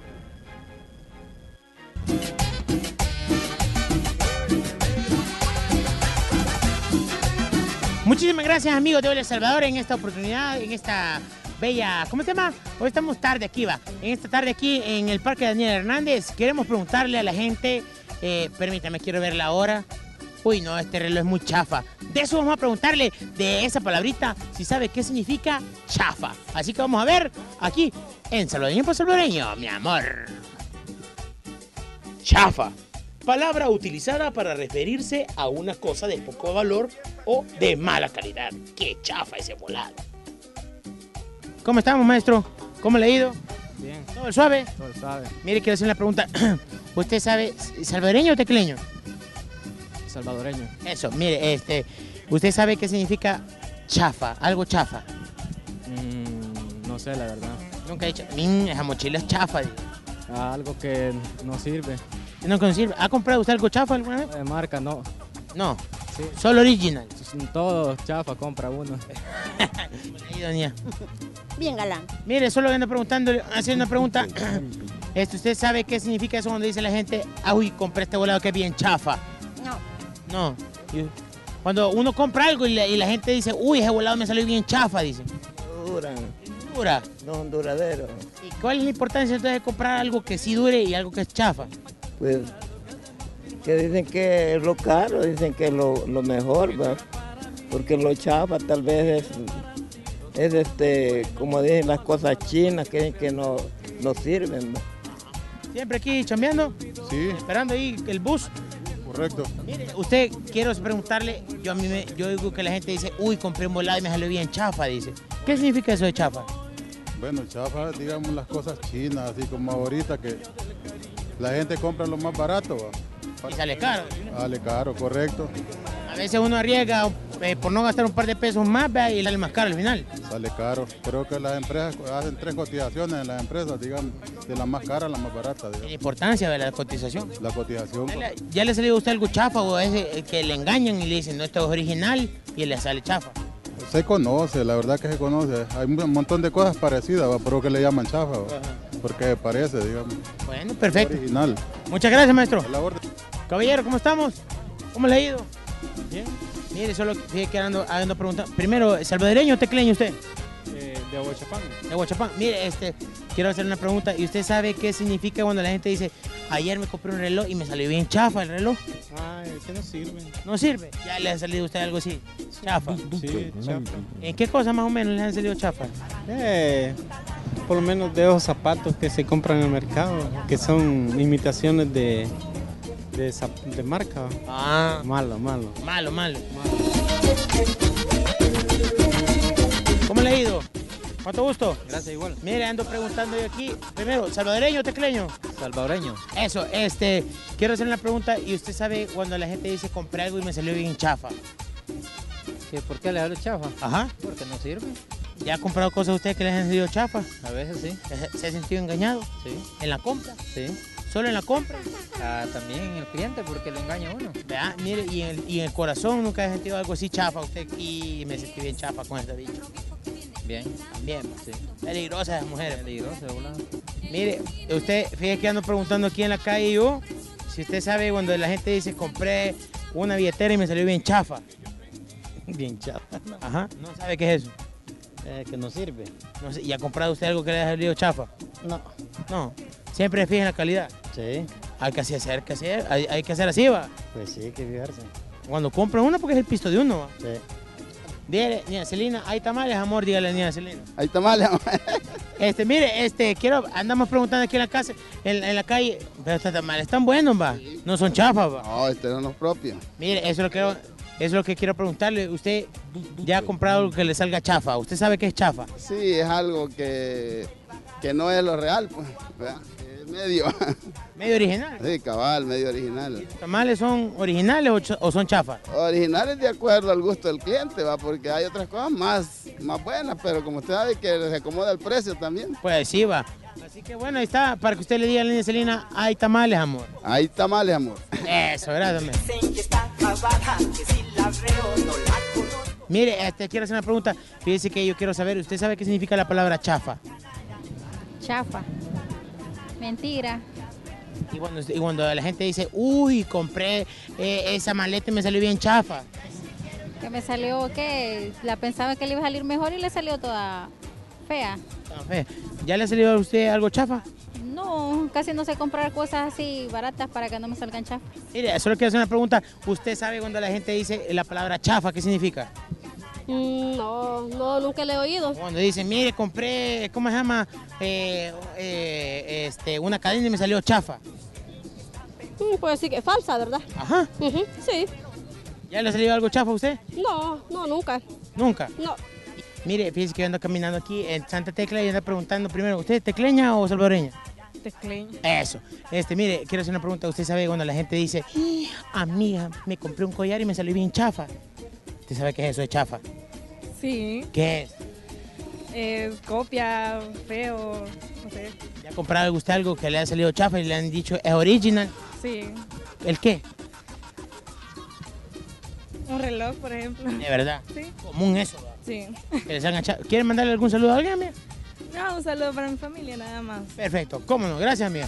Muchísimas gracias, amigos de Hola El Salvador, en esta oportunidad, en esta bella, ¿cómo se llama? Hoy estamos tarde aquí, va. En esta tarde aquí en el Parque Daniel Hernández, queremos preguntarle a la gente, eh, permítame, quiero ver la hora. Uy, no, este reloj es muy chafa. De eso vamos a preguntarle, de esa palabrita, si sabe qué significa chafa. Así que vamos a ver aquí en Salvadoreño por Salvadoreño, mi amor. Chafa. Palabra utilizada para referirse a una cosa de poco valor o de mala calidad. ¡Qué chafa ese volado! ¿Cómo estamos, maestro? ¿Cómo le ha ido? Bien. ¿Todo suave? Todo sabe. Mire, quiero hacer una pregunta. ¿Usted sabe salvadoreño o tecleño? Salvadoreño. Eso, mire, este, ¿usted sabe qué significa chafa? Algo chafa. Mm, no sé, la verdad. Nunca he dicho, mmm, esa mochila es chafa. digo. Ah, algo que no sirve. No que no sirve. ¿Ha comprado usted algo chafa alguna vez? De marca, no. No. Sí. Solo original. Todo chafa compra uno. Ahí, doña. Bien, galán. Mire, solo ando preguntando, haciendo una pregunta. Este, ¿usted sabe qué significa eso cuando dice la gente, ah, uy, compré este volado que es bien chafa? No. No. Y cuando uno compra algo y la, y la gente dice, uy, ese volado me salió bien chafa, dice. Duran, Dura. no son duraderos. ¿Y cuál es la importancia entonces de comprar algo que sí dure y algo que es chafa? Pues que dicen que es lo caro, dicen que es lo, lo mejor, ¿va? Porque lo chafa tal vez es, es este, como dicen, las cosas chinas que, que no, no sirven, ¿va? Siempre aquí chambeando. Sí. Esperando ahí el bus. Correcto. Mire, usted, quiero preguntarle, yo a mí me, yo digo que la gente dice, uy, compré un volado y me salió bien chafa, dice. ¿Qué significa eso de chafa? Bueno, chafa, digamos las cosas chinas, así como ahorita que la gente compra lo más barato, ¿va? Y sale caro. Sale caro, correcto. A veces uno arriesga eh, por no gastar un par de pesos más, vea, y sale más caro al final. Sale caro. Creo que las empresas hacen tres cotizaciones en las empresas, digamos, de la más cara a la más barata. Digamos. La importancia de la cotización. La cotización. ¿Ya le, ya le ha salido a usted algo chafa o ese que le engañan y le dicen, no, esto es original y le sale chafa? Se conoce, la verdad que se conoce. Hay un montón de cosas parecidas, ¿va? Pero que le llaman chafa, ¿va? Porque parece, digamos. Bueno, perfecto. Original. Muchas gracias, maestro. A la orden. Caballero, ¿cómo estamos? ¿Cómo le ha ido? Bien. Mire, solo fíjate que ando, ando preguntando. Primero, ¿salvadoreño o tecleño usted? Eh, de Aguachapán. De Aguachapán. Mire, este, quiero hacer una pregunta. ¿Y usted sabe qué significa cuando la gente dice, ayer me compré un reloj y me salió bien chafa el reloj? Ah, es que no sirve. ¿No sirve? ¿Ya le ha salido a usted algo así? Chafa. Sí, chafa. ¿En qué cosa más o menos le han salido chafa? Eh, por lo menos de esos zapatos que se compran en el mercado, que son imitaciones de, de, zap- de marca. Ah. Malo, malo. Malo, malo. ¿Cómo le ha ido? ¿Cuánto gusto? Gracias, igual. Mire, ando preguntando yo aquí. Primero, ¿salvadoreño o tecleño? Salvadoreño. Eso, este, quiero hacer una pregunta. ¿Y usted sabe cuando la gente dice compré algo y me salió bien chafa? ¿Que ¿Por qué le hablo chafa? Ajá. Porque no sirve. ¿Ya ha comprado cosas usted que les han salido chafa? A veces sí. ¿Se, se ha sentido engañado? Sí. ¿En la compra? Sí. ¿Solo en la compra? Ah, también el cliente porque lo engaña a uno. Vea, mire, y en, el, y en el corazón nunca ha sentido algo así chafa usted y me sentí bien chafa con esta bicha. Bien. Bien, sí. Peligrosas las mujeres. Peligrosas, volando. Mire, usted, fíjese que ando preguntando aquí en la calle yo, si usted sabe cuando la gente dice compré una billetera y me salió bien chafa. Bien chafa. Ajá. ¿No sabe qué es eso? Eh, que no sirve. No sé, ¿y ha comprado usted algo que le haya salido chafa? No. No. Siempre fija en la calidad. Sí. Hay que hacer, que hacer, hay, hay que hacer así, va. Pues sí, hay que fijarse. Cuando compra uno porque es el pisto de uno, va. Sí. Dígale, niña Celina, hay tamales, amor, dígale, niña Celina. Hay tamales, amor. Este, mire, este, quiero, andamos preguntando aquí en la casa, en, en la calle, pero estos tamales están buenos, va. No son chafas, va. No, estos son los propios. Mire, eso es lo que, eso es lo que quiero preguntarle. ¿Usted ya ha comprado algo que le salga chafa? ¿Usted sabe qué es chafa? Sí, es algo que, que no es lo real, pues, ¿verdad? Es medio. ¿Medio original? Sí, cabal, medio original. ¿Los tamales son originales o, ch- o son chafas? Originales de acuerdo al gusto del cliente, va, porque hay otras cosas más, más buenas, pero como usted sabe que se acomoda el precio también. Pues sí, va. Así que bueno, ahí está, para que usted le diga a la niña Celina, hay tamales, amor. Hay tamales, amor. Eso, gracias, hombre. Mire, este, quiero hacer una pregunta. Fíjese que yo quiero saber, ¿usted sabe qué significa la palabra chafa? Chafa. Mentira. Y cuando, y cuando la gente dice, uy, compré eh, esa maleta y me salió bien chafa. Que me salió, que la pensaba que le iba a salir mejor y le salió toda fea. Tan fea. ¿Ya le ha salido a usted algo chafa? No, casi no sé comprar cosas así baratas para que no me salgan chafas. Mire, solo quiero hacer una pregunta. ¿Usted sabe cuando la gente dice la palabra chafa, qué significa? Mm, no, no, nunca le he oído. Cuando dicen, mire, compré, ¿cómo se llama? Eh, eh, este, una cadena y me salió chafa. Mm, pues sí que es falsa, ¿verdad? Ajá. Ujú, sí. ¿Ya le ha salido algo chafa a usted? No, no, nunca. Nunca. No. Mire, fíjese que yo ando caminando aquí en Santa Tecla y ando preguntando primero, ¿usted es tecleña o salvadoreña? Tecleña. Eso. Este, mire, quiero hacer una pregunta. ¿Usted sabe cuando la gente dice, amiga, me compré un collar y me salió bien chafa? ¿Usted sabe qué es eso de chafa? Sí. ¿Qué es? Es copia, feo, no sé. ¿Ya ha comprado usted algo que le ha salido chafa y le han dicho es original? Sí. ¿El qué? Un reloj, por ejemplo. De verdad. Sí. Común eso. ¿verdad? Sí. Que les hagan chafa. ¿Quieren mandarle algún saludo a alguien, amiga? No, un saludo para mi familia nada más. Perfecto. ¿Cómo no? Gracias, amiga.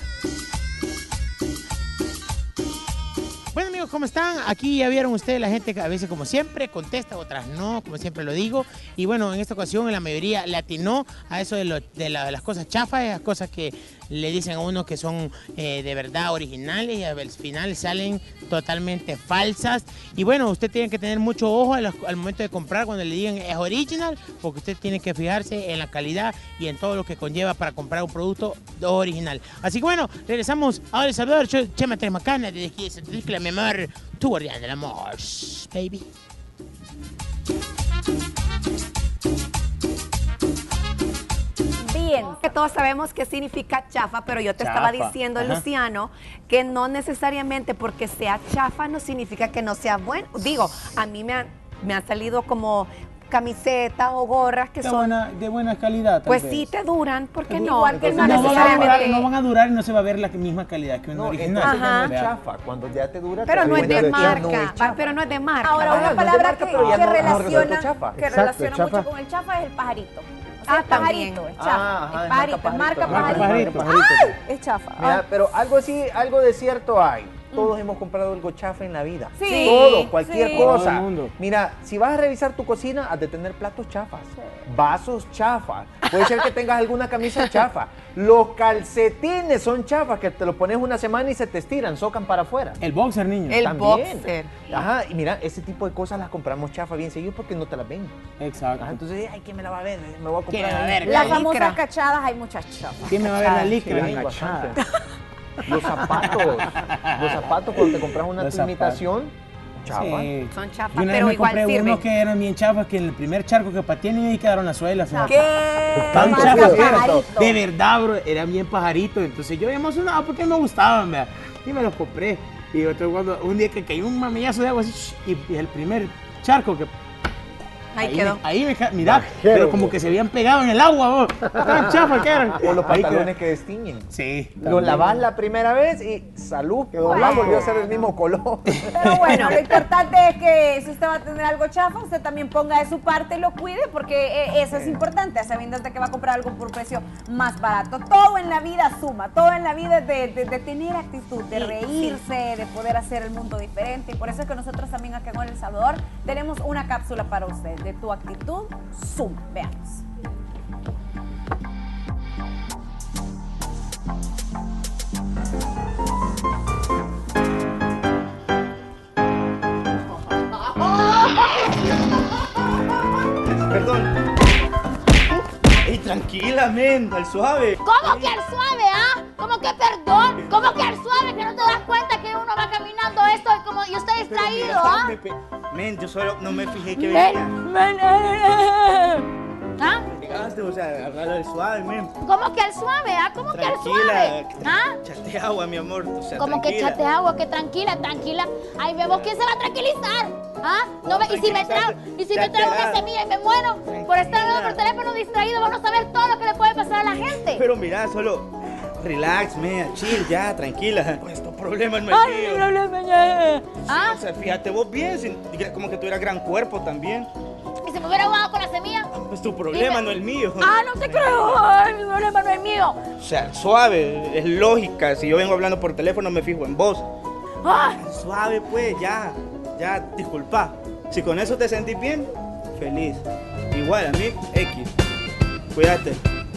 Bueno, amigos, ¿cómo están? Aquí ya vieron ustedes, la gente que a veces, como siempre, contesta, otras no, como siempre lo digo. Y bueno, en esta ocasión, la mayoría le atinó a eso de, lo, de, la, de las cosas chafas, las cosas que le dicen a uno que son eh, de verdad originales y al final salen totalmente falsas. Y bueno, usted tiene que tener mucho ojo al, al momento de comprar cuando le digan es original, porque usted tiene que fijarse en la calidad y en todo lo que conlleva para comprar un producto original. Así que bueno, regresamos a El Salvador. Yo, Chema Tremacana, de aquí de mi amor, tu guardián del amor, baby. Bien, que todos sabemos qué significa chafa, pero yo te Chafa, estaba diciendo, ajá. Luciano, que no necesariamente porque sea chafa no significa que no sea bueno. Digo, a mí me han me han salido como camisetas o gorras que de son buena, de buena calidad. pues tal sí vez. te duran, ¿por qué no? Igual que el No no, van a durar, necesariamente. no van a durar y no se va a ver la misma calidad que un No, original. entonces ya no es Vea. chafa. Cuando ya te dura, Pero te no das es de cuenta que marca, no es va, chafa. pero no es de marca. Ahora, Ajá, una no es de palabra marca, que, pero ya que no- no relaciona, resulta chafa. que Exacto, relaciona chafa. mucho con el chafa es el pajarito. O sea, Ah, el pajarito, también. es chafa. Ah, ajá, es es pajarito, marca es marca pajarito. pajarito. Marca pajarito. ¡Ay! Es chafa. Mira, Ay. pero algo así, algo de cierto hay. Todos hemos comprado algo chafa en la vida. Sí, Todo, cualquier sí. cosa. Todo el mundo. Mira, si vas a revisar tu cocina, has de tener platos chafas, vasos chafas. Puede ser que tengas alguna camisa chafa. Los calcetines son chafas, que te los pones una semana y se te estiran, socan para afuera. El boxer, niño. El También. boxer. Ajá, y mira, ese tipo de cosas las compramos chafas bien seguido porque no te las ven. Exacto. Ajá, entonces, ay, ¿quién me la va a ver? Me voy a ¿Quién comprar. me va a ver? Las La famosas licra. cachadas hay muchas chafas. ¿Quién me va a ver la Sí, licra? hay Bien bastante. cachada. Los zapatos. Los zapatos, cuando te compras una Los imitación, chafa. Sí. Son chafas, Yo una vez pero me igual compré sirven. unos que eran bien chafas, que en el primer charco que pateé ni ahí quedaron las suelas. fíjate. ¿Qué? Tan Marca chafas que eran. pajarito. De verdad, bro, eran bien pajaritos. Entonces yo emocionado porque me gustaban, vea. Y me los compré. Y otro cuando un día que cayó un mamillazo de agua así, shh, y, y el primer charco que Ahí ahí quedó. me, ahí me ca- mira, pero como que se habían pegado en el agua, vos. Tan chafas que eran. O los Ahí pantalones quedó. que destiñen. Sí. Lo también. lavas la primera vez y salud, quedó Bueno. blanco, volvió a ser el mismo color. Pero bueno, lo importante es que si usted va a tener algo chafa, usted también ponga de su parte y lo cuide, porque eh, eso es importante, a sabiendas de que va a comprar algo por precio más barato. Todo en la vida suma, todo en la vida es de, de- de tener actitud, de reírse, de poder hacer el mundo diferente. Y por eso es que nosotros también acá en El Salvador tenemos una cápsula para usted, de tu actitud suma. Veamos. Perdón. Ey, tranquila, men, al suave. ¿Cómo que al suave, ah? ¿Cómo que perdón? ¿Cómo que al suave? Que no te das cuenta que uno va caminando esto y como yo estoy distraído, ¿ah? Me pe- Men, yo solo no me fijé que Men, venía. men, eh, ¿ah? Llegaste, o sea, hablar al suave, men. ¿Cómo que al suave, ah? ¿Cómo que al suave? Tranquila, ¿Ah? chate agua, mi amor. O sea, Como que tranquila. chate agua, que tranquila, tranquila. Ay, bebo, ¿quién se va a tranquilizar? ¿Ah? No, ve- y si me trago, y si me trago una semilla y me muero por estar hablando por teléfono distraído, vamos a ver todo lo que le puede pasar a la gente. Pero mira, solo relax, man, chill, ya, tranquila. Pues estos problemas no es Ay, mío. mi problema ya. ¿Ah? O sea, fíjate vos bien, sin- como que tuviera gran cuerpo también. ¿Y si me hubiera ahogado con la semilla? Pues tu problema Dime. no es el mío. Ah, no te creo. Ay, mi problema no es mío. O sea, suave, es lógica. Si yo vengo hablando por teléfono, me fijo en vos. Ah. Suave, pues, ya, ya, disculpa. Si con eso te sentís bien, feliz. Igual a mí, X. Cuídate.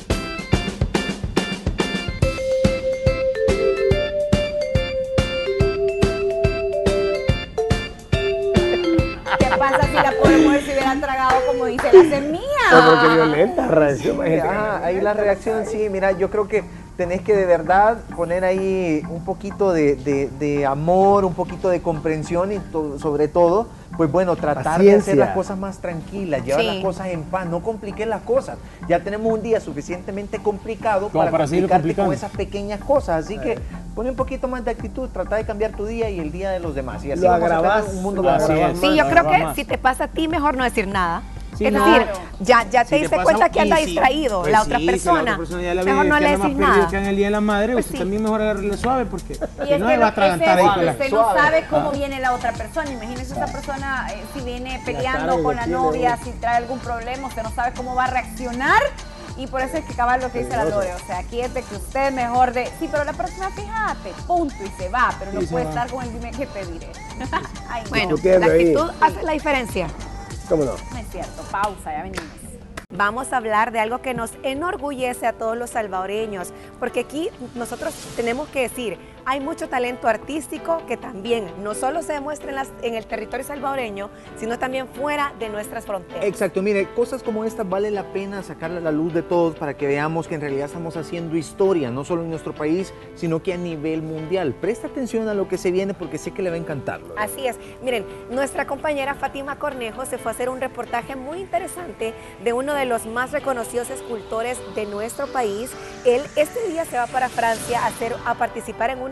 ¿Qué pasa si la pobre mujer se hubiera tragado, como dice, la semilla? Pero qué violenta reacción. Ajá, ahí la reacción, sí, mira, yo creo que tenés que de verdad poner ahí un poquito de, de- de amor, un poquito de comprensión y to- sobre todo, pues bueno, tratar de Paciencia. hacer las cosas más tranquilas, llevar Sí. las cosas en paz, no compliques las cosas. Ya tenemos un día suficientemente complicado Como para, para seguirlo complicarte con complicando. esas pequeñas cosas, así que pone un poquito más de actitud, trata de cambiar tu día y el día de los demás. Y así Lo vamos a agravás, tener un mundo lo más agravás fácil. Sí, yo creo que más. si te pasa a ti, mejor no decir nada. Sí, es no. decir, ya, ya Si te diste pasa- cuenta que y anda si- distraído pues la sí, otra si la persona. otra persona ya la Mejor ve no que le anda más decís perdido nada. que en el día de la madre, Pues usted sí. también mejor agarrarle suave porque Y si es no que le va a lo que es atragantar ahí eso, con la... usted no sabe cómo Ah. viene la otra persona. Imagínese esa persona eh, si viene peleando carga con que la tiene, novia, ¿no? si trae algún problema, usted no sabe cómo va a reaccionar. Y por eso es que cabal lo que dice la Lore, o sea, aquí es de que usted mejor de, sí, pero la próxima fíjate, punto, y se va, pero no Sí, se puede va. estar con el dime que te diré. Ay, no, Bueno, Discutiendo la ahí. actitud hace la diferencia. ¿Cómo no? no es cierto, pausa, ya venimos. Vamos a hablar de algo que nos enorgullece a todos los salvadoreños, porque aquí nosotros tenemos que decir, hay mucho talento artístico que también no solo se demuestra en, las- en el territorio salvadoreño, sino también fuera de nuestras fronteras. Exacto, mire, cosas como estas vale la pena sacarle a la luz de todos para que veamos que en realidad estamos haciendo historia, no solo en nuestro país, sino que a nivel mundial. Presta atención a lo que se viene porque sé que le va a encantar. Lore. Así es. Miren, nuestra compañera Fátima Cornejo se fue a hacer un reportaje muy interesante de uno de los más reconocidos escultores de nuestro país. Él este día se va para Francia a, hacer, a participar en una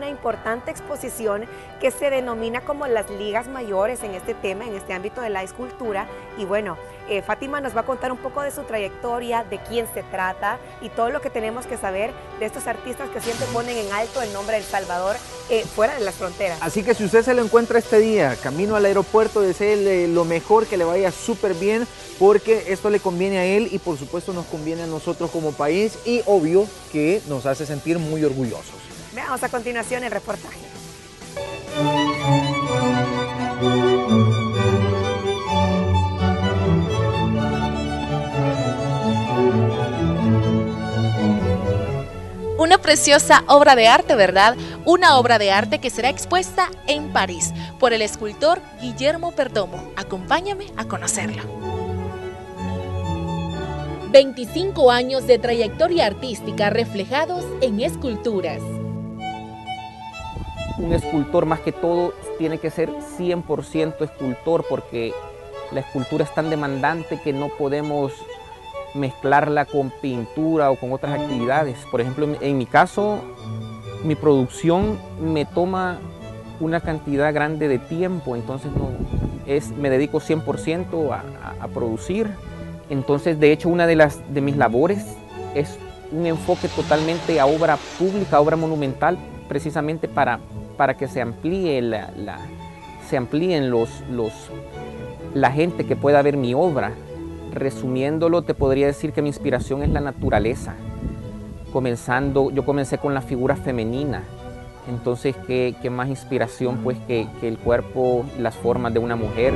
una importante exposición que se denomina como las ligas mayores en este tema, en este ámbito de la escultura. Y bueno, eh, Fátima nos va a contar un poco de su trayectoria, de quién se trata y todo lo que tenemos que saber de estos artistas que siempre ponen en alto el nombre de El Salvador eh, fuera de las fronteras. Así que si usted se lo encuentra este día, camino al aeropuerto, deséele lo mejor, que le vaya súper bien, porque esto le conviene a él y por supuesto nos conviene a nosotros como país y obvio que nos hace sentir muy orgullosos. Veamos a continuación el reportaje. Una preciosa obra de arte, ¿verdad? Una obra de arte que será expuesta en París por el escultor Guillermo Perdomo. Acompáñame a conocerlo. veinticinco años de trayectoria artística reflejados en esculturas. Un escultor más que todo tiene que ser cien por ciento escultor porque la escultura es tan demandante que no podemos mezclarla con pintura o con otras actividades. Por ejemplo, en, en mi caso, mi producción me toma una cantidad grande de tiempo, entonces no, es, me dedico cien por ciento a, a, a producir. Entonces, de hecho, una de, las, de mis labores es un enfoque totalmente a obra pública, a obra monumental, precisamente para, para que se amplíe la, la, se amplíen los, los, la gente que pueda ver mi obra. Resumiéndolo, te podría decir que mi inspiración es la naturaleza. Comenzando, yo comencé con la figura femenina, entonces qué, qué más inspiración pues que, que el cuerpo, las formas de una mujer.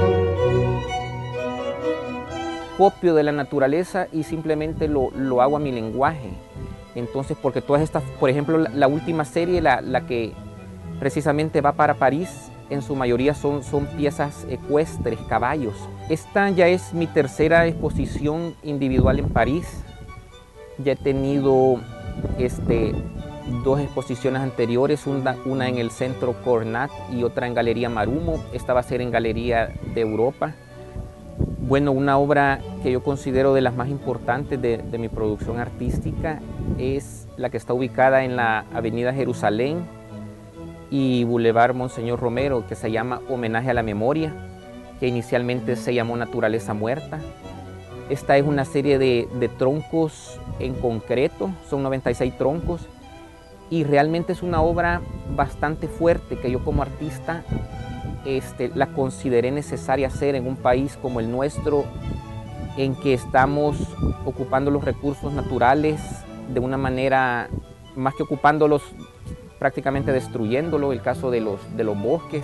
Copio de la naturaleza y simplemente lo, lo hago a mi lenguaje. Entonces, porque todas estas, por ejemplo, la, la última serie, la, la que precisamente va para París, en su mayoría son, son piezas ecuestres, caballos. Esta ya es mi tercera exposición individual en París. Ya he tenido este, dos exposiciones anteriores, una, una en el Centro Cornat y otra en Galería Marumo. Esta va a ser en Galería de Europa. Bueno, una obra que yo considero de las más importantes de, de mi producción artística es la que está ubicada en la Avenida Jerusalén y Boulevard Monseñor Romero, que se llama Homenaje a la Memoria, que inicialmente se llamó Naturaleza Muerta. Esta es una serie de, de troncos en concreto, son noventa y seis troncos, y realmente es una obra bastante fuerte que yo como artista este, la consideré necesaria hacer en un país como el nuestro, en que estamos ocupando los recursos naturales de una manera, más que ocupándolos, prácticamente destruyéndolo, el caso de los, de los bosques.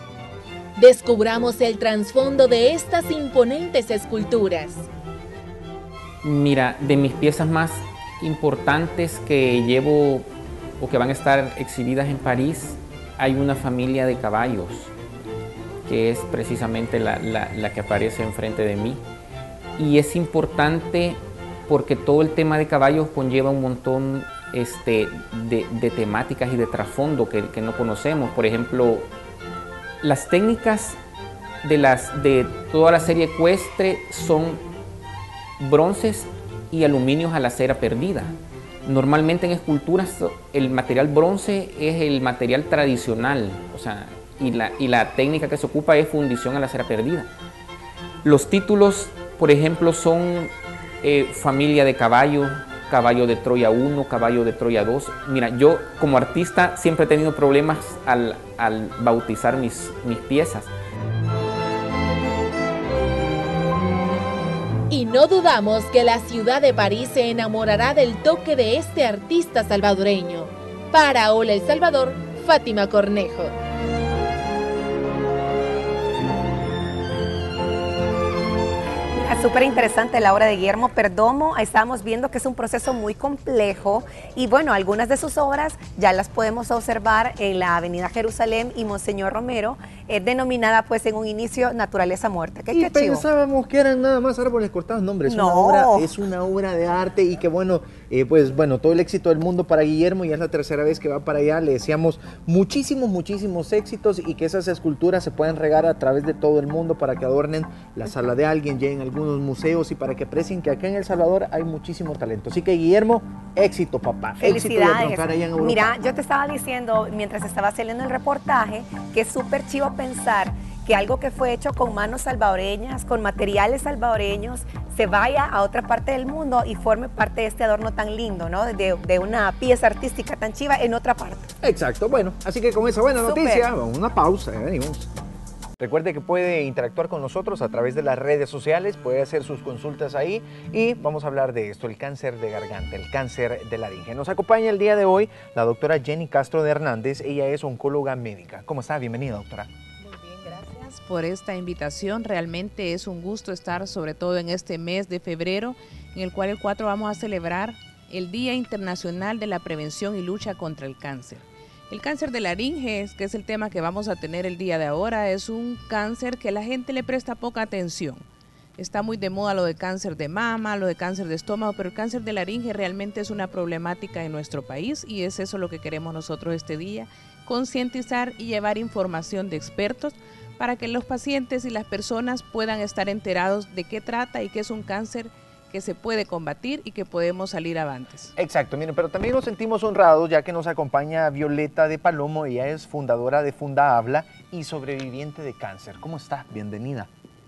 Descubramos el trasfondo de estas imponentes esculturas. Mira, de mis piezas más importantes que llevo o que van a estar exhibidas en París, hay una familia de caballos, que es precisamente la, la, la que aparece enfrente de mí. Y es importante porque todo el tema de caballos conlleva un montón este, de, de temáticas y de trasfondo que, que no conocemos. Por ejemplo, las técnicas de, las, de toda la serie ecuestre son bronces y aluminios a la cera perdida. Normalmente en esculturas el material bronce es el material tradicional, o sea, y la, y la técnica que se ocupa es fundición a la cera perdida. Los títulos, por ejemplo, son eh, familia de caballo, caballo de Troya uno, caballo de Troya dos. Mira, yo como artista siempre he tenido problemas al, al bautizar mis, mis piezas. Y no dudamos que la ciudad de París se enamorará del toque de este artista salvadoreño. Para Hola El Salvador, Fátima Cornejo. Súper interesante la obra de Guillermo Perdomo. Estamos viendo que es un proceso muy complejo y bueno, algunas de sus obras ya las podemos observar en la Avenida Jerusalén y Monseñor Romero, eh, denominada pues en un inicio Naturaleza Muerta. ¿Qué, y qué chivo? pensábamos que eran nada más árboles cortados. No, hombre, es, No. una obra, es una obra de arte y que bueno, Eh, pues bueno, todo el éxito del mundo para Guillermo, ya es la tercera vez que va para allá. Le deseamos muchísimos, muchísimos éxitos y que esas esculturas se puedan regar a través de todo el mundo para que adornen la sala de alguien, lleguen a algunos museos y para que aprecien que acá en El Salvador hay muchísimo talento. Así que Guillermo, éxito, papá. Éxito de triunfar allá en Europa. Mira, yo te estaba diciendo mientras estaba haciendo el reportaje que es súper chivo pensar que algo que fue hecho con manos salvadoreñas, con materiales salvadoreños, se vaya a otra parte del mundo y forme parte de este adorno tan lindo, ¿no? De, de una pieza artística tan chiva en otra parte. Exacto, bueno, así que con esa buena Súper. noticia, vamos a una pausa, ya venimos. Recuerde que puede interactuar con nosotros a través de las redes sociales, puede hacer sus consultas ahí y vamos a hablar de esto, el cáncer de garganta, el cáncer de laringe. Nos acompaña el día de hoy la doctora Jenny Castro de Hernández, ella es oncóloga médica. ¿Cómo está? Bienvenida, doctora. Gracias por esta invitación, realmente es un gusto estar sobre todo en este mes de febrero, en el cual el cuatro vamos a celebrar el Día Internacional de la Prevención y Lucha contra el Cáncer. El cáncer de laringe, que es el tema que vamos a tener el día de ahora, es un cáncer que la gente le presta poca atención. Está muy de moda lo de cáncer de mama, lo de cáncer de estómago, pero el cáncer de laringe realmente es una problemática en nuestro país y es eso lo que queremos nosotros este día, concientizar y llevar información de expertos para que los pacientes y las personas puedan estar enterados de qué trata y qué es un cáncer que se puede combatir y que podemos salir avantes. Exacto, miren, pero también nos sentimos honrados ya que nos acompaña Violeta de Palomo, ella es fundadora de Funda Habla y sobreviviente de cáncer. ¿Cómo está? Bienvenida.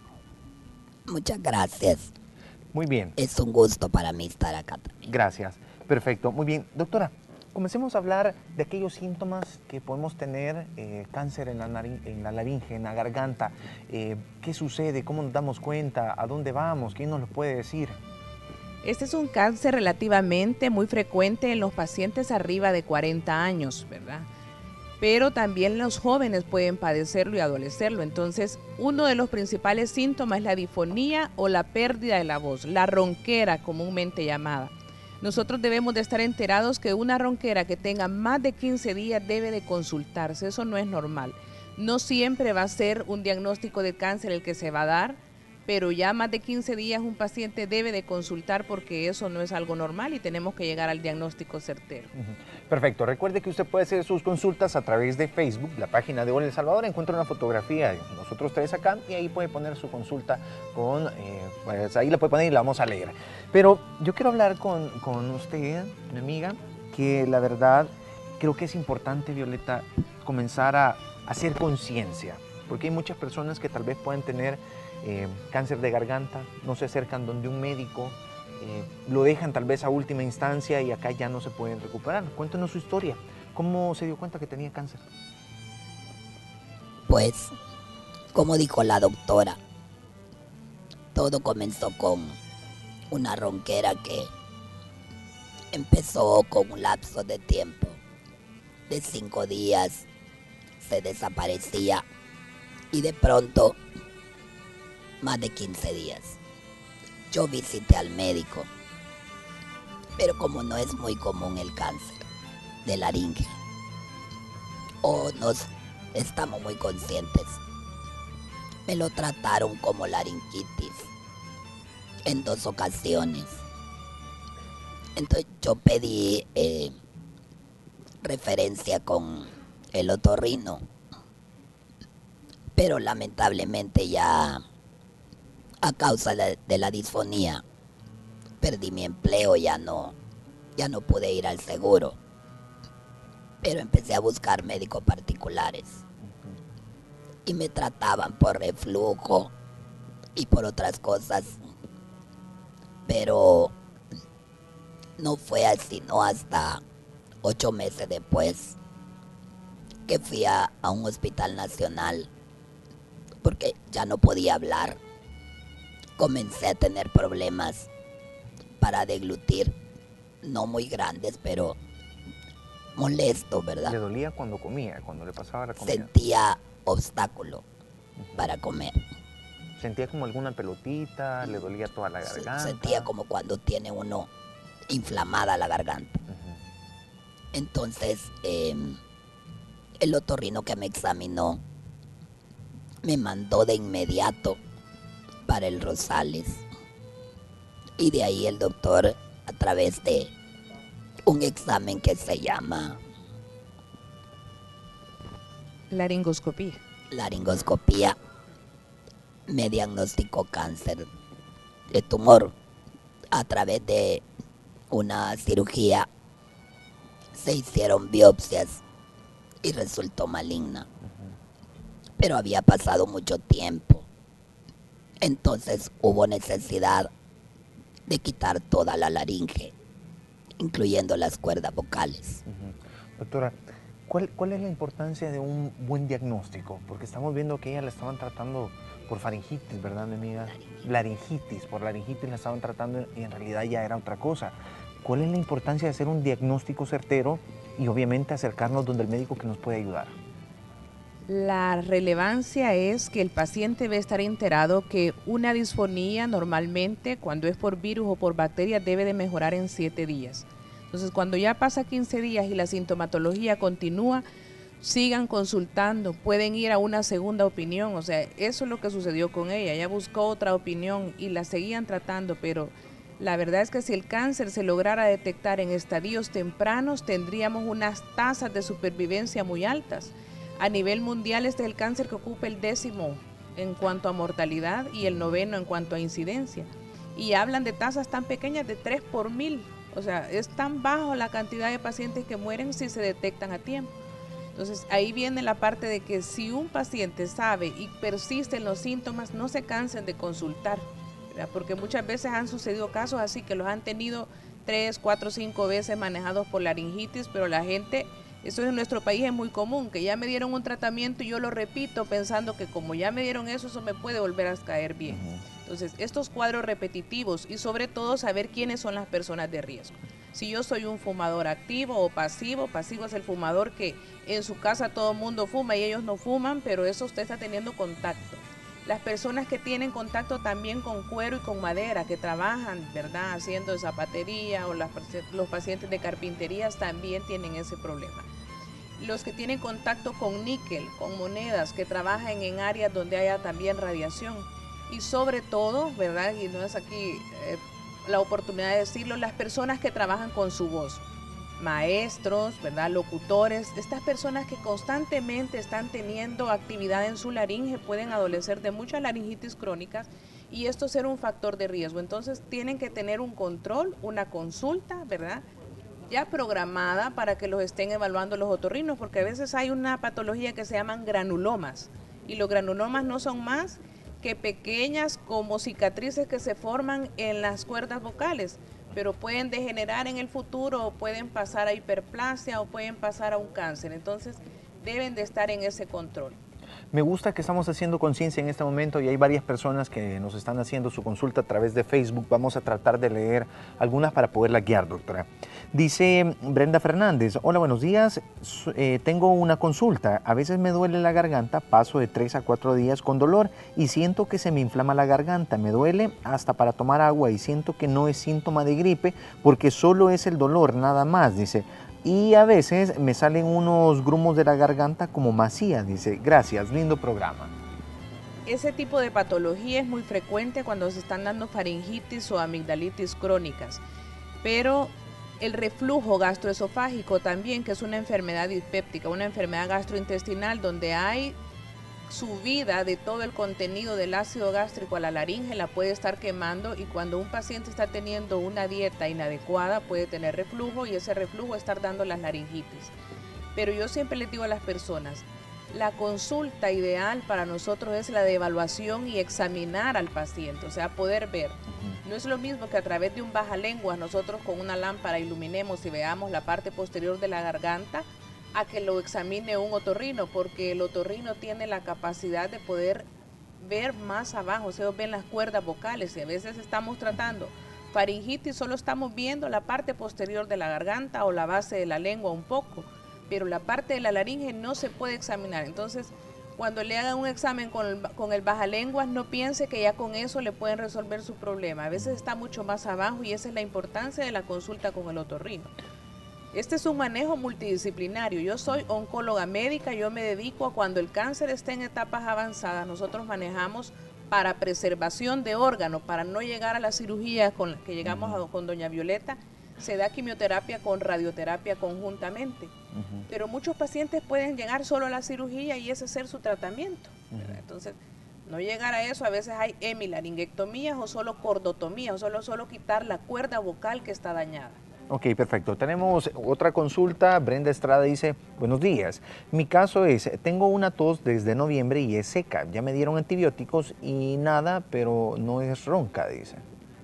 Muchas gracias. Muy bien. Es un gusto para mí estar acá también. Gracias, perfecto, muy bien. Doctora, comencemos a hablar de aquellos síntomas que podemos tener, eh, cáncer en la, en la laringe, en la garganta. Eh, ¿Qué sucede? ¿Cómo nos damos cuenta? ¿A dónde vamos? ¿Quién nos lo puede decir? Este es un cáncer relativamente muy frecuente en los pacientes arriba de cuarenta años, ¿verdad? Pero también los jóvenes pueden padecerlo y adolecerlo. Entonces, uno de los principales síntomas es la difonía o la pérdida de la voz, la ronquera comúnmente llamada. Nosotros debemos de estar enterados que una ronquera que tenga más de quince días debe de consultarse, eso no es normal. No siempre va a ser un diagnóstico de cáncer el que se va a dar, pero ya más de quince días un paciente debe de consultar porque eso no es algo normal y tenemos que llegar al diagnóstico certero. Perfecto, recuerde que usted puede hacer sus consultas a través de Facebook, la página de Hola El Salvador, encuentra una fotografía de nosotros tres acá y ahí puede poner su consulta con, eh, pues ahí la puede poner y la vamos a leer. Pero yo quiero hablar con, con usted, mi amiga, que la verdad creo que es importante, Violeta, comenzar a hacer conciencia, porque hay muchas personas que tal vez pueden tener Eh, cáncer de garganta, no se acercan donde un médico, eh, lo dejan tal vez a última instancia y acá ya no se pueden recuperar. Cuéntanos su historia, ¿cómo se dio cuenta que tenía cáncer? Pues, como dijo la doctora, todo comenzó con una ronquera que empezó con un lapso de tiempo de cinco días, se desaparecía y de pronto más de quince días. Yo visité al médico, pero como no es muy común el cáncer de laringe, o no estamos muy conscientes, me lo trataron como laringitis en dos ocasiones. Entonces yo pedí eh, referencia con el otorrino, pero lamentablemente ya a causa de la disfonía perdí mi empleo, ya no, ya no pude ir al seguro, pero empecé a buscar médicos particulares y me trataban por reflujo y por otras cosas, pero no fue así, no hasta ocho meses después que fui a, a un hospital nacional porque ya no podía hablar. Comencé a tener problemas para deglutir, no muy grandes, pero molesto, ¿verdad? ¿Le dolía cuando comía, cuando le pasaba la comida? Sentía obstáculo uh-huh. para comer. ¿Sentía como alguna pelotita? ¿Le dolía toda la garganta? Sentía como cuando tiene uno inflamada la garganta. Uh-huh. Entonces, eh, el otorrino que me examinó me mandó de inmediato para el Rosales y de ahí el doctor a través de un examen que se llama laringoscopía. Laringoscopía. Me diagnosticó cáncer de tumor a través de una cirugía. Se hicieron biopsias y resultó maligna. Pero había pasado mucho tiempo. Entonces hubo necesidad de quitar toda la laringe, incluyendo las cuerdas vocales. Uh-huh. Doctora, ¿cuál, ¿cuál es la importancia de un buen diagnóstico? Porque estamos viendo que ella la estaban tratando por faringitis, ¿verdad, mi amiga? Laringitis, por laringitis la estaban tratando y en realidad ya era otra cosa. ¿Cuál es la importancia de hacer un diagnóstico certero y obviamente acercarnos donde el médico que nos puede ayudar? La relevancia es que el paciente debe estar enterado que una disfonía normalmente, cuando es por virus o por bacteria, debe de mejorar en siete días. Entonces, cuando ya pasa quince días y la sintomatología continúa, sigan consultando, pueden ir a una segunda opinión. O sea, eso es lo que sucedió con ella. Ella buscó otra opinión y la seguían tratando, pero la verdad es que si el cáncer se lograra detectar en estadios tempranos, tendríamos unas tasas de supervivencia muy altas. A nivel mundial, este es el cáncer que ocupa el décimo en cuanto a mortalidad y el noveno en cuanto a incidencia. Y hablan de tasas tan pequeñas de tres por mil. O sea, es tan bajo la cantidad de pacientes que mueren si se detectan a tiempo. Entonces, ahí viene la parte de que si un paciente sabe y persisten los síntomas, no se cansen de consultar, ¿verdad? Porque muchas veces han sucedido casos así que los han tenido tres, cuatro, cinco veces manejados por laringitis, pero la gente... Eso en nuestro país es muy común, que ya me dieron un tratamiento y yo lo repito pensando que como ya me dieron eso, eso me puede volver a caer bien. Entonces, estos cuadros repetitivos y sobre todo saber quiénes son las personas de riesgo. Si yo soy un fumador activo o pasivo, pasivo es el fumador que en su casa todo el mundo fuma y ellos no fuman, pero eso usted está teniendo contacto. Las personas que tienen contacto también con cuero y con madera, que trabajan, ¿verdad?, haciendo zapatería, o las, los pacientes de carpinterías también tienen ese problema. Los que tienen contacto con níquel, con monedas, que trabajan en áreas donde haya también radiación. Y sobre todo, ¿verdad?, y no es aquí eh, la oportunidad de decirlo, las personas que trabajan con su voz. Maestros, ¿verdad?, locutores, estas personas que constantemente están teniendo actividad en su laringe pueden adolecer de muchas laringitis crónicas y esto ser un factor de riesgo. Entonces tienen que tener un control, una consulta, ¿verdad?, ya programada para que los estén evaluando los otorrinos, porque a veces hay una patología que se llaman granulomas y los granulomas no son más que pequeñas como cicatrices que se forman en las cuerdas vocales, pero pueden degenerar en el futuro o pueden pasar a hiperplasia o pueden pasar a un cáncer. Entonces deben de estar en ese control. Me gusta que estamos haciendo conciencia en este momento y hay varias personas que nos están haciendo su consulta a través de Facebook. Vamos a tratar de leer algunas para poderla guiar, doctora. Dice Brenda Fernández, hola, buenos días, eh, tengo una consulta. A veces me duele la garganta, paso de tres a cuatro días con dolor y siento que se me inflama la garganta. Me duele hasta para tomar agua y siento que no es síntoma de gripe porque solo es el dolor, nada más, dice. Y a veces me salen unos grumos de la garganta como masía, dice. Gracias, lindo programa. Ese tipo de patología es muy frecuente cuando se están dando faringitis o amigdalitis crónicas, pero el reflujo gastroesofágico también, que es una enfermedad dispéptica, una enfermedad gastrointestinal donde hay subida de todo el contenido del ácido gástrico a la laringe, la puede estar quemando y cuando un paciente está teniendo una dieta inadecuada puede tener reflujo y ese reflujo estar dando las laringitis. Pero yo siempre les digo a las personas, la consulta ideal para nosotros es la de evaluación y examinar al paciente, o sea, poder ver. No es lo mismo que a través de un bajalenguas nosotros con una lámpara iluminemos y veamos la parte posterior de la garganta a que lo examine un otorrino, porque el otorrino tiene la capacidad de poder ver más abajo, o sea, ven las cuerdas vocales y a veces estamos tratando faringitis, solo estamos viendo la parte posterior de la garganta o la base de la lengua un poco, pero la parte de la laringe no se puede examinar. Entonces, cuando le hagan un examen con el, con el bajalenguas, no piense que ya con eso le pueden resolver su problema. A veces está mucho más abajo y esa es la importancia de la consulta con el otorrino. Este es un manejo multidisciplinario. Yo soy oncóloga médica, yo me dedico a cuando el cáncer esté en etapas avanzadas, nosotros manejamos para preservación de órganos, para no llegar a la cirugía con la que llegamos a, con doña Violeta, se da quimioterapia con radioterapia conjuntamente. Uh-huh. Pero muchos pacientes pueden llegar solo a la cirugía y ese ser su tratamiento. Uh-huh. Entonces, no llegar a eso, a veces hay hemilaringectomías o solo cordotomías, o solo, solo quitar la cuerda vocal que está dañada. Ok, perfecto. Tenemos otra consulta. Brenda Estrada dice, buenos días. Mi caso es, tengo una tos desde noviembre y es seca. Ya me dieron antibióticos y nada, pero no es ronca, dice.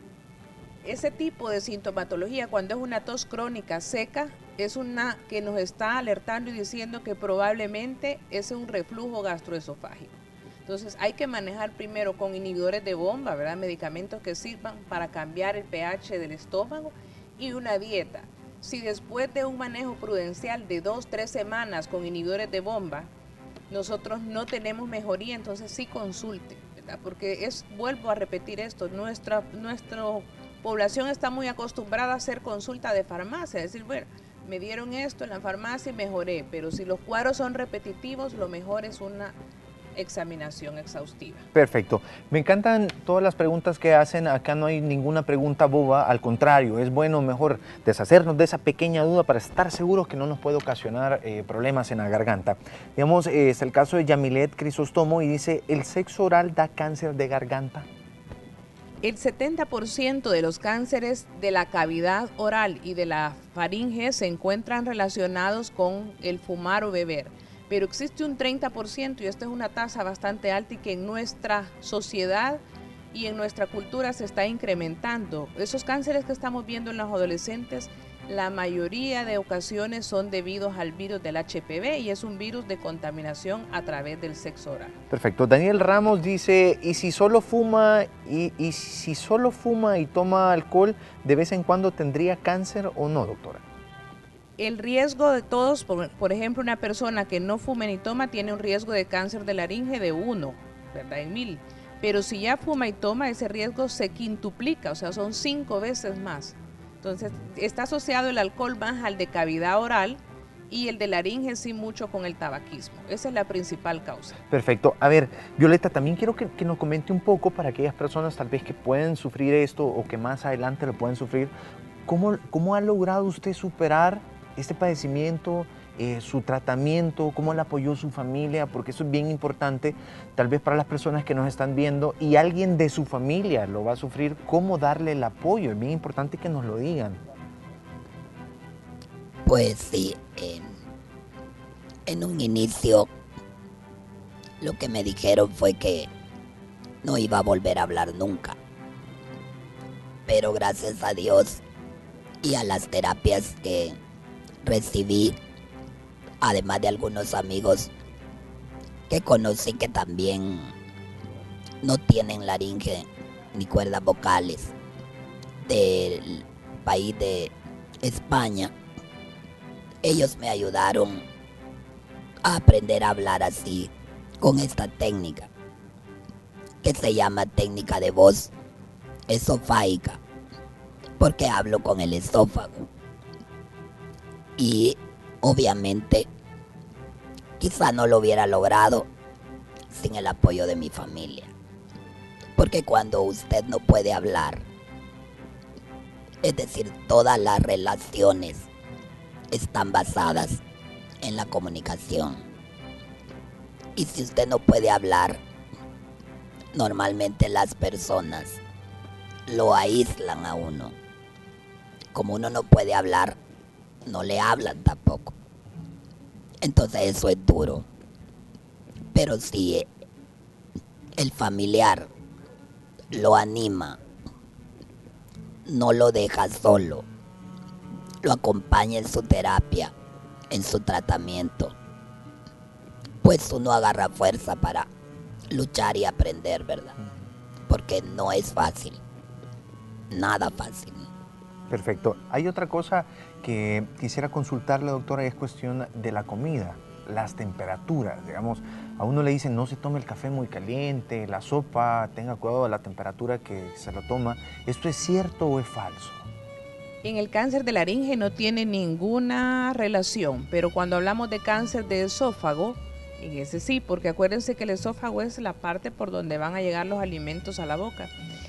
Ese tipo de sintomatología, cuando es una tos crónica seca, es una que nos está alertando y diciendo que probablemente es un reflujo gastroesofágico. Entonces hay que manejar primero con inhibidores de bomba, ¿verdad? Medicamentos que sirvan para cambiar el pH del estómago y una dieta. Si después de un manejo prudencial de dos, tres semanas con inhibidores de bomba, nosotros no tenemos mejoría, entonces sí consulte, ¿verdad? Porque es, vuelvo a repetir esto, nuestra, nuestro población está muy acostumbrada a hacer consulta de farmacia, es decir, bueno, me dieron esto en la farmacia y mejoré, pero si los cuadros son repetitivos, lo mejor es una examinación exhaustiva. Perfecto. Me encantan todas las preguntas que hacen. Acá no hay ninguna pregunta boba, al contrario, es bueno mejor deshacernos de esa pequeña duda para estar seguros que no nos puede ocasionar eh, problemas en la garganta. Digamos, eh, es el caso de Yamilet Crisóstomo y dice, ¿el sexo oral da cáncer de garganta? El setenta por ciento de los cánceres de la cavidad oral y de la faringe se encuentran relacionados con el fumar o beber. Pero existe un treinta por ciento, y esta es una tasa bastante alta y que en nuestra sociedad y en nuestra cultura se está incrementando. Esos cánceres que estamos viendo en los adolescentes, la mayoría de ocasiones son debidos al virus del H P V y es un virus de contaminación a través del sexo oral. Perfecto. Daniel Ramos dice, ¿y si solo fuma y, y si solo fuma y toma alcohol, de vez en cuando tendría cáncer o no, doctora? El riesgo de todos, por, por ejemplo, una persona que no fume ni toma tiene un riesgo de cáncer de laringe de uno, ¿verdad? En mil. Pero si ya fuma y toma, ese riesgo se quintuplica, o sea, son cinco veces más. Entonces, está asociado el alcohol más al de cavidad oral y el de laringe sí mucho con el tabaquismo. Esa es la principal causa. Perfecto. A ver, Violeta, también quiero que, que nos comente un poco para aquellas personas tal vez que pueden sufrir esto o que más adelante lo pueden sufrir. ¿Cómo, cómo ha logrado usted superar este padecimiento, eh, su tratamiento, cómo le apoyó su familia? Porque eso es bien importante, tal vez para las personas que nos están viendo y alguien de su familia lo va a sufrir, cómo darle el apoyo, es bien importante que nos lo digan. Pues sí, en, en un inicio lo que me dijeron fue que no iba a volver a hablar nunca, pero gracias a Dios y a las terapias que recibí, además de algunos amigos que conocí que también no tienen laringe ni cuerdas vocales, del país de España, ellos me ayudaron a aprender a hablar así, con esta técnica que se llama técnica de voz esofágica, porque hablo con el esófago. Y obviamente quizá no lo hubiera logrado sin el apoyo de mi familia. Porque cuando usted no puede hablar, es decir, todas las relaciones están basadas en la comunicación. Y si usted no puede hablar, normalmente las personas lo aíslan a uno. Como uno no puede hablar, no le hablan tampoco. Entonces eso es duro. Pero si el familiar lo anima, no lo deja solo, lo acompaña en su terapia, en su tratamiento, pues uno agarra fuerza para luchar y aprender, ¿verdad? Porque no es fácil, nada fácil. Perfecto. Hay otra cosa que quisiera consultarle, doctora, y es cuestión de la comida, las temperaturas. Digamos, a uno le dicen no se tome el café muy caliente, la sopa, tenga cuidado de la temperatura que se lo toma. ¿Esto es cierto o es falso? En el cáncer de laringe no tiene ninguna relación, pero cuando hablamos de cáncer de esófago, en ese sí, porque acuérdense que el esófago es la parte por donde van a llegar los alimentos a la boca.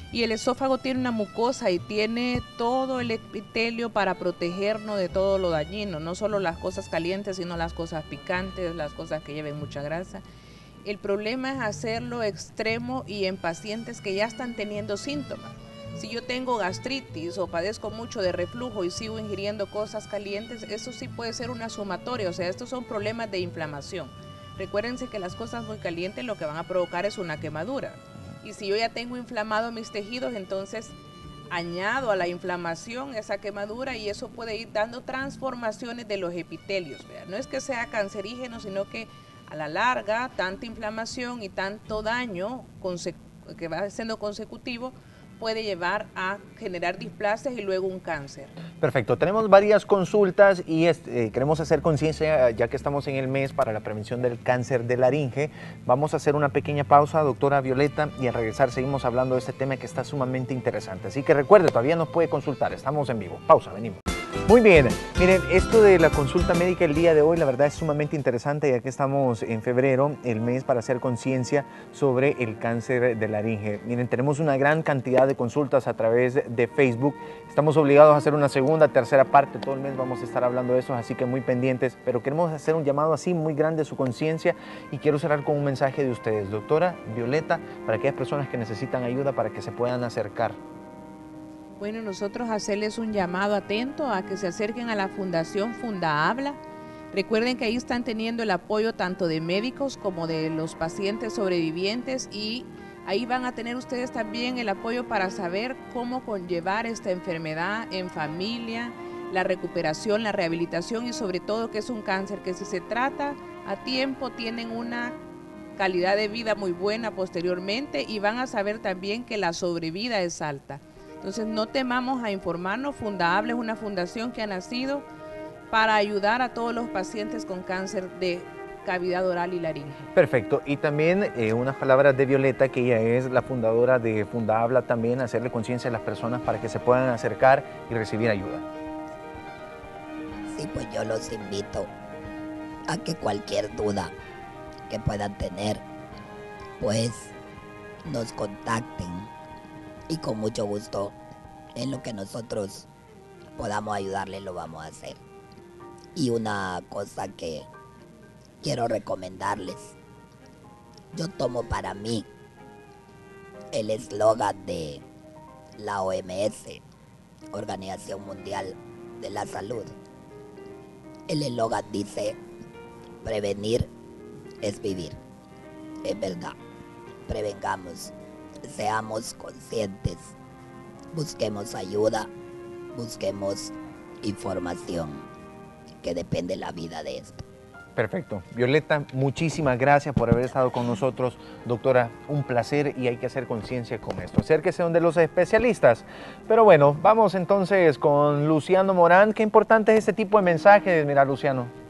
Y el esófago tiene una mucosa y tiene todo el epitelio para protegernos de todo lo dañino, no solo las cosas calientes, sino las cosas picantes, las cosas que lleven mucha grasa. El problema es hacerlo extremo y en pacientes que ya están teniendo síntomas. Si yo tengo gastritis o padezco mucho de reflujo y sigo ingiriendo cosas calientes, eso sí puede ser una sumatoria, o sea, estos son problemas de inflamación. Recuérdense que las cosas muy calientes lo que van a provocar es una quemadura. Y si yo ya tengo inflamado mis tejidos, entonces añado a la inflamación esa quemadura y eso puede ir dando transformaciones de los epitelios. ¿Vea? No es que sea cancerígeno, sino que a la larga, tanta inflamación y tanto daño que va siendo consecutivo puede llevar a generar displasias y luego un cáncer. Perfecto, tenemos varias consultas y este, queremos hacer conciencia ya que estamos en el mes para la prevención del cáncer de laringe. Vamos a hacer una pequeña pausa, doctora Violeta, y al regresar seguimos hablando de este tema que está sumamente interesante. Así que recuerde, todavía nos puede consultar, estamos en vivo. Pausa, venimos. Muy bien, miren, esto de la consulta médica el día de hoy la verdad es sumamente interesante ya que estamos en febrero, el mes para hacer conciencia sobre el cáncer de laringe. Miren, tenemos una gran cantidad de consultas a través de Facebook, estamos obligados a hacer una segunda, tercera parte, todo el mes vamos a estar hablando de eso, así que muy pendientes, pero queremos hacer un llamado así muy grande a su conciencia y quiero cerrar con un mensaje de ustedes, doctora Violeta, para aquellas personas que necesitan ayuda para que se puedan acercar. Bueno, nosotros hacerles un llamado atento a que se acerquen a la Fundación Fundahabla. Recuerden que ahí están teniendo el apoyo tanto de médicos como de los pacientes sobrevivientes y ahí van a tener ustedes también el apoyo para saber cómo conllevar esta enfermedad en familia, la recuperación, la rehabilitación y sobre todo que es un cáncer que si se trata a tiempo tienen una calidad de vida muy buena posteriormente y van a saber también que la sobrevida es alta. Entonces no temamos a informarnos, Fundahabla es una fundación que ha nacido para ayudar a todos los pacientes con cáncer de cavidad oral y laringe. Perfecto, y también eh, unas palabras de Violeta, que ella es la fundadora de Fundahabla, también hacerle conciencia a las personas para que se puedan acercar y recibir ayuda. Sí, pues yo los invito a que cualquier duda que puedan tener, pues nos contacten. Y con mucho gusto, en lo que nosotros podamos ayudarle, lo vamos a hacer. Y una cosa que quiero recomendarles. Yo tomo para mí el eslogan de la O M S, Organización Mundial de la Salud. El eslogan dice, prevenir es vivir. Es verdad, prevengamos. Seamos conscientes, busquemos ayuda, busquemos información, que depende la vida de esto. Perfecto. Violeta, muchísimas gracias por haber estado con nosotros. Doctora, un placer y hay que hacer conciencia con esto. Acérquese donde los especialistas. Pero bueno, vamos entonces con Luciano Morán. Qué importante es este tipo de mensajes. Mira, Luciano.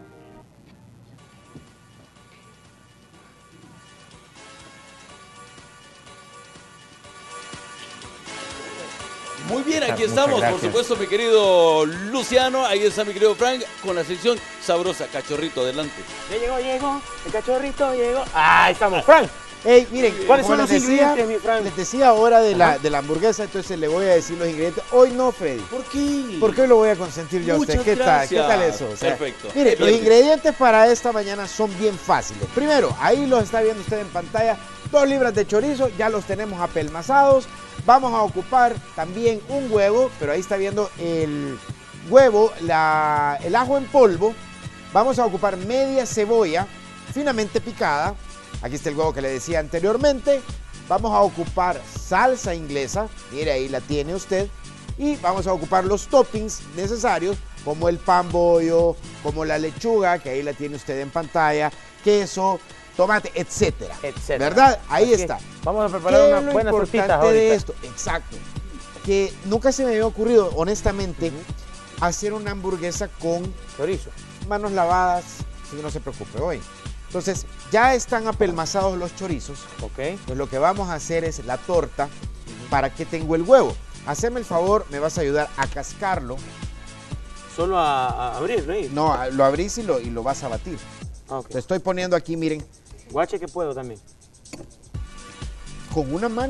Muy bien, aquí Muchas estamos, gracias. por supuesto, mi querido Luciano, ahí está mi querido Frank, con la sección sabrosa, cachorrito, adelante. Ya llegó, llegó, el cachorrito llegó. Ah, ahí estamos, Frank. Hey, miren, ¿cuáles como son los les decía, ingredientes, mi Frank? Les decía ahora de la, Ajá. de la hamburguesa, entonces le voy a decir los ingredientes. Hoy no, Freddy. ¿Por qué? Porque hoy lo voy a consentir yo a usted. Muchas ¿Qué tal? ¿Qué gracias. tal eso? O sea, Perfecto. Mire, Qué los bien. ingredientes para esta mañana son bien fáciles. Primero, ahí los está viendo usted en pantalla. Dos libras de chorizo, ya los tenemos apelmazados. Vamos a ocupar también un huevo, pero ahí está viendo el huevo, la, el ajo en polvo. Vamos a ocupar media cebolla finamente picada. Aquí está el huevo que le decía anteriormente. Vamos a ocupar salsa inglesa, mire ahí la tiene usted. Y vamos a ocupar los toppings necesarios, como el pan bollo, como la lechuga, que ahí la tiene usted en pantalla, queso, tomate, etcétera. Etcétera. ¿Verdad? Ahí Así está. es. Vamos a preparar ¿Qué es unas lo buenas tortitas importante de ahorita? esto? Exacto. Que nunca se me había ocurrido, honestamente, hacer una hamburguesa con chorizo. Manos lavadas, así que no se preocupe hoy. Entonces, ya están apelmazados los chorizos. Ok. Pues lo que vamos a hacer es la torta. ¿Para qué tengo el huevo? Haceme el favor, me vas a ayudar a cascarlo. Solo a, a abrirlo ahí. No, a- lo abrís y lo, y lo vas a batir. Ah, ok. Te estoy poniendo aquí, miren, Guache que puedo también. con una mano.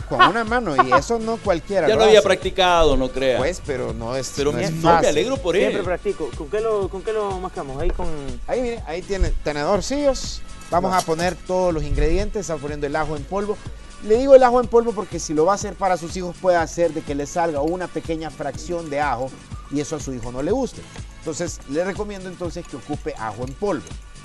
con una mano, y eso no cualquiera Ya lo lo había hace. practicado, no crea. Pues, pero no es, Pero no es no, fácil. me alegro por él. Siempre practico. ¿Con qué lo, con qué lo mascamos? Ahí con... Ahí, mire, ahí tiene tenedorcillos. Vamos a poner todos los ingredientes. Estamos poniendo el ajo en polvo. Le digo el ajo en polvo porque si lo va a hacer para sus hijos puede hacer de que le salga una pequeña fracción de ajo y eso a su hijo no le guste. Entonces, le recomiendo entonces que ocupe ajo en polvo.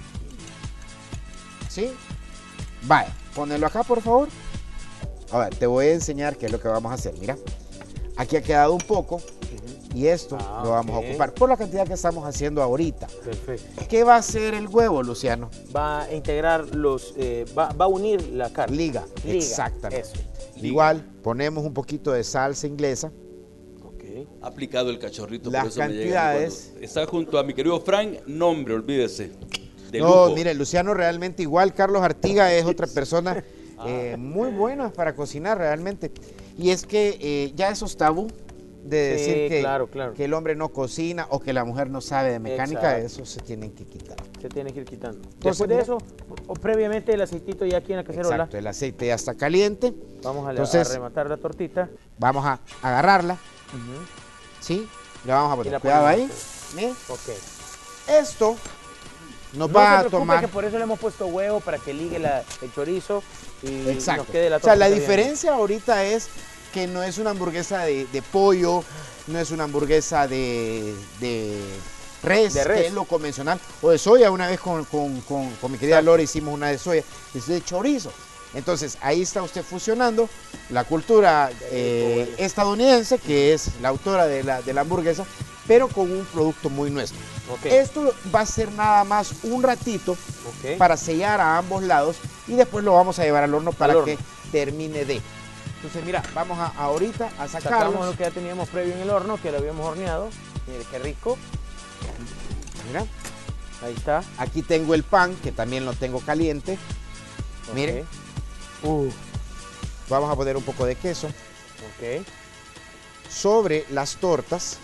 ¿Sí? Vaya, ponelo acá, por favor. A ver, te voy a enseñar qué es lo que vamos a hacer. Mira, aquí ha quedado un poco y esto Ah, lo vamos ok. a ocupar por la cantidad que estamos haciendo ahorita. Perfecto. ¿Qué va a hacer el huevo, Luciano? Va a integrar los... eh, va, va a unir la carne. Liga, Liga, exactamente. eso. Igual, ponemos un poquito de salsa inglesa. Ha aplicado el cachorrito. Las por eso me llega cantidades. recuerdo. Está junto a mi querido Frank, nombre, olvídese. De No, lujo. mire, Luciano realmente igual, Carlos Artiga es otra persona eh, muy buena para cocinar realmente. Y es que eh, ya esos tabú de Sí, decir que, claro, claro. que el hombre no cocina o que la mujer no sabe de mecánica, Exacto. eso se tienen que quitar. Se tiene que ir quitando. Entonces, Después de mira. eso, o previamente el aceitito ya aquí en la cacerola. Exacto, el aceite ya está caliente. Vamos a, Entonces, a rematar la tortita. vamos a agarrarla, ¿sí? Le vamos a Y poner la cuidado ahí. ponemos. Mire. Ok. Esto nos no va se a preocupe tomar... que por eso le hemos puesto huevo para que ligue la- el chorizo y Exacto. nos quede la O sea, la tortita bien. diferencia ahorita es que no es una hamburguesa de, de pollo, no es una hamburguesa de, de, res, De res. que es lo convencional, o de soya. Una vez con, con- con- con mi querida Lore hicimos una de soya, es de chorizo. Entonces, ahí está usted fusionando la cultura eh, estadounidense, que es la autora de la, de la hamburguesa, pero con un producto muy nuestro. Ok. Esto va a ser nada más un ratito Ok. para sellar a ambos lados y después lo vamos a llevar al horno para horno. que termine de. Entonces, mira, vamos a, ahorita a Sacamos sacarlo. lo que ya teníamos previo en el horno, que lo habíamos horneado. Mire qué rico. Mira, Ahí está. aquí tengo el pan, que también lo tengo caliente. Miren. Uh, vamos a poner un poco de queso Ok. sobre las tortas.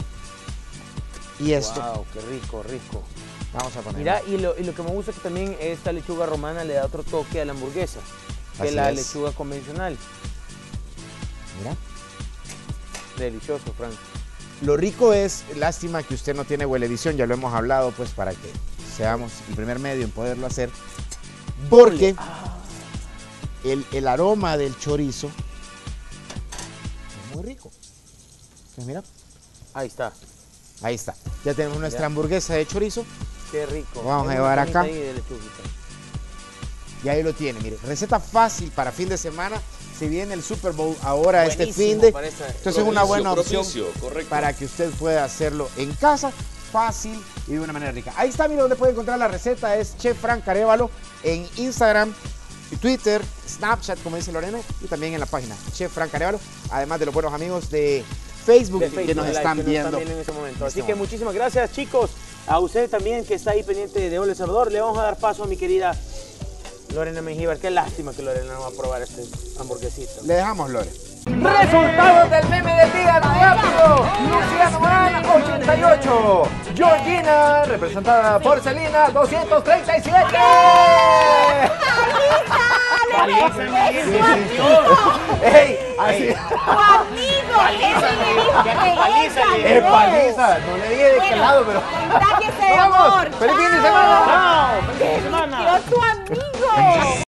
Y esto. Wow, qué rico, rico. Vamos a poner. Mira, y lo, y lo que me gusta es que también esta lechuga romana le da otro toque a la hamburguesa que Así la es. lechuga convencional. Mira. Delicioso, Frank. Lo rico es, lástima que usted no tiene Huelevisión, ya lo hemos hablado, pues para que seamos el primer medio en poderlo hacer. Porque el, el aroma del chorizo es muy rico. Entonces, mira, Ahí está. ahí está. Ya tenemos nuestra Ya. hamburguesa de chorizo. Qué rico. Vamos a Hay llevar una acá. panita ahí de lechuguita. Y ahí lo tiene, mire. Receta fácil para fin de semana. Si viene el Super Bowl ahora este Buenísimo fin de... para esta- Entonces es una buena Propicio, opción propicio, correcto. para que usted pueda hacerlo en casa, fácil y de una manera rica. Ahí está, mire, donde puede encontrar la receta. Es Chef Frank Arévalo en Instagram, Twitter, Snapchat, como dice Lorena, y también en la página Chef Frank Arévalo, además de los buenos amigos de Facebook, De que Facebook nos Live, están que nos viendo. en ese momento. en Así este que momento. muchísimas gracias, chicos. A usted también que está ahí pendiente de Hola El Salvador. Le vamos a dar paso a mi querida Lorena Mengíbar. Qué lástima que Lorena no va a probar este hamburguesito. Le dejamos, Lore. Resultados del meme del día rápido. Luciano Morán, ochenta y ocho. Georgina, representada por Celina, doscientos treinta y siete. ¡Ey! Así. Es paliza. No le dije de qué lado, pero. Contágiese de ¡Vamos! amor. ¡Feliz fin de Chao. semana! ¡Chao! ¡Feliz fin de semana! ¡Quiero tu amigo!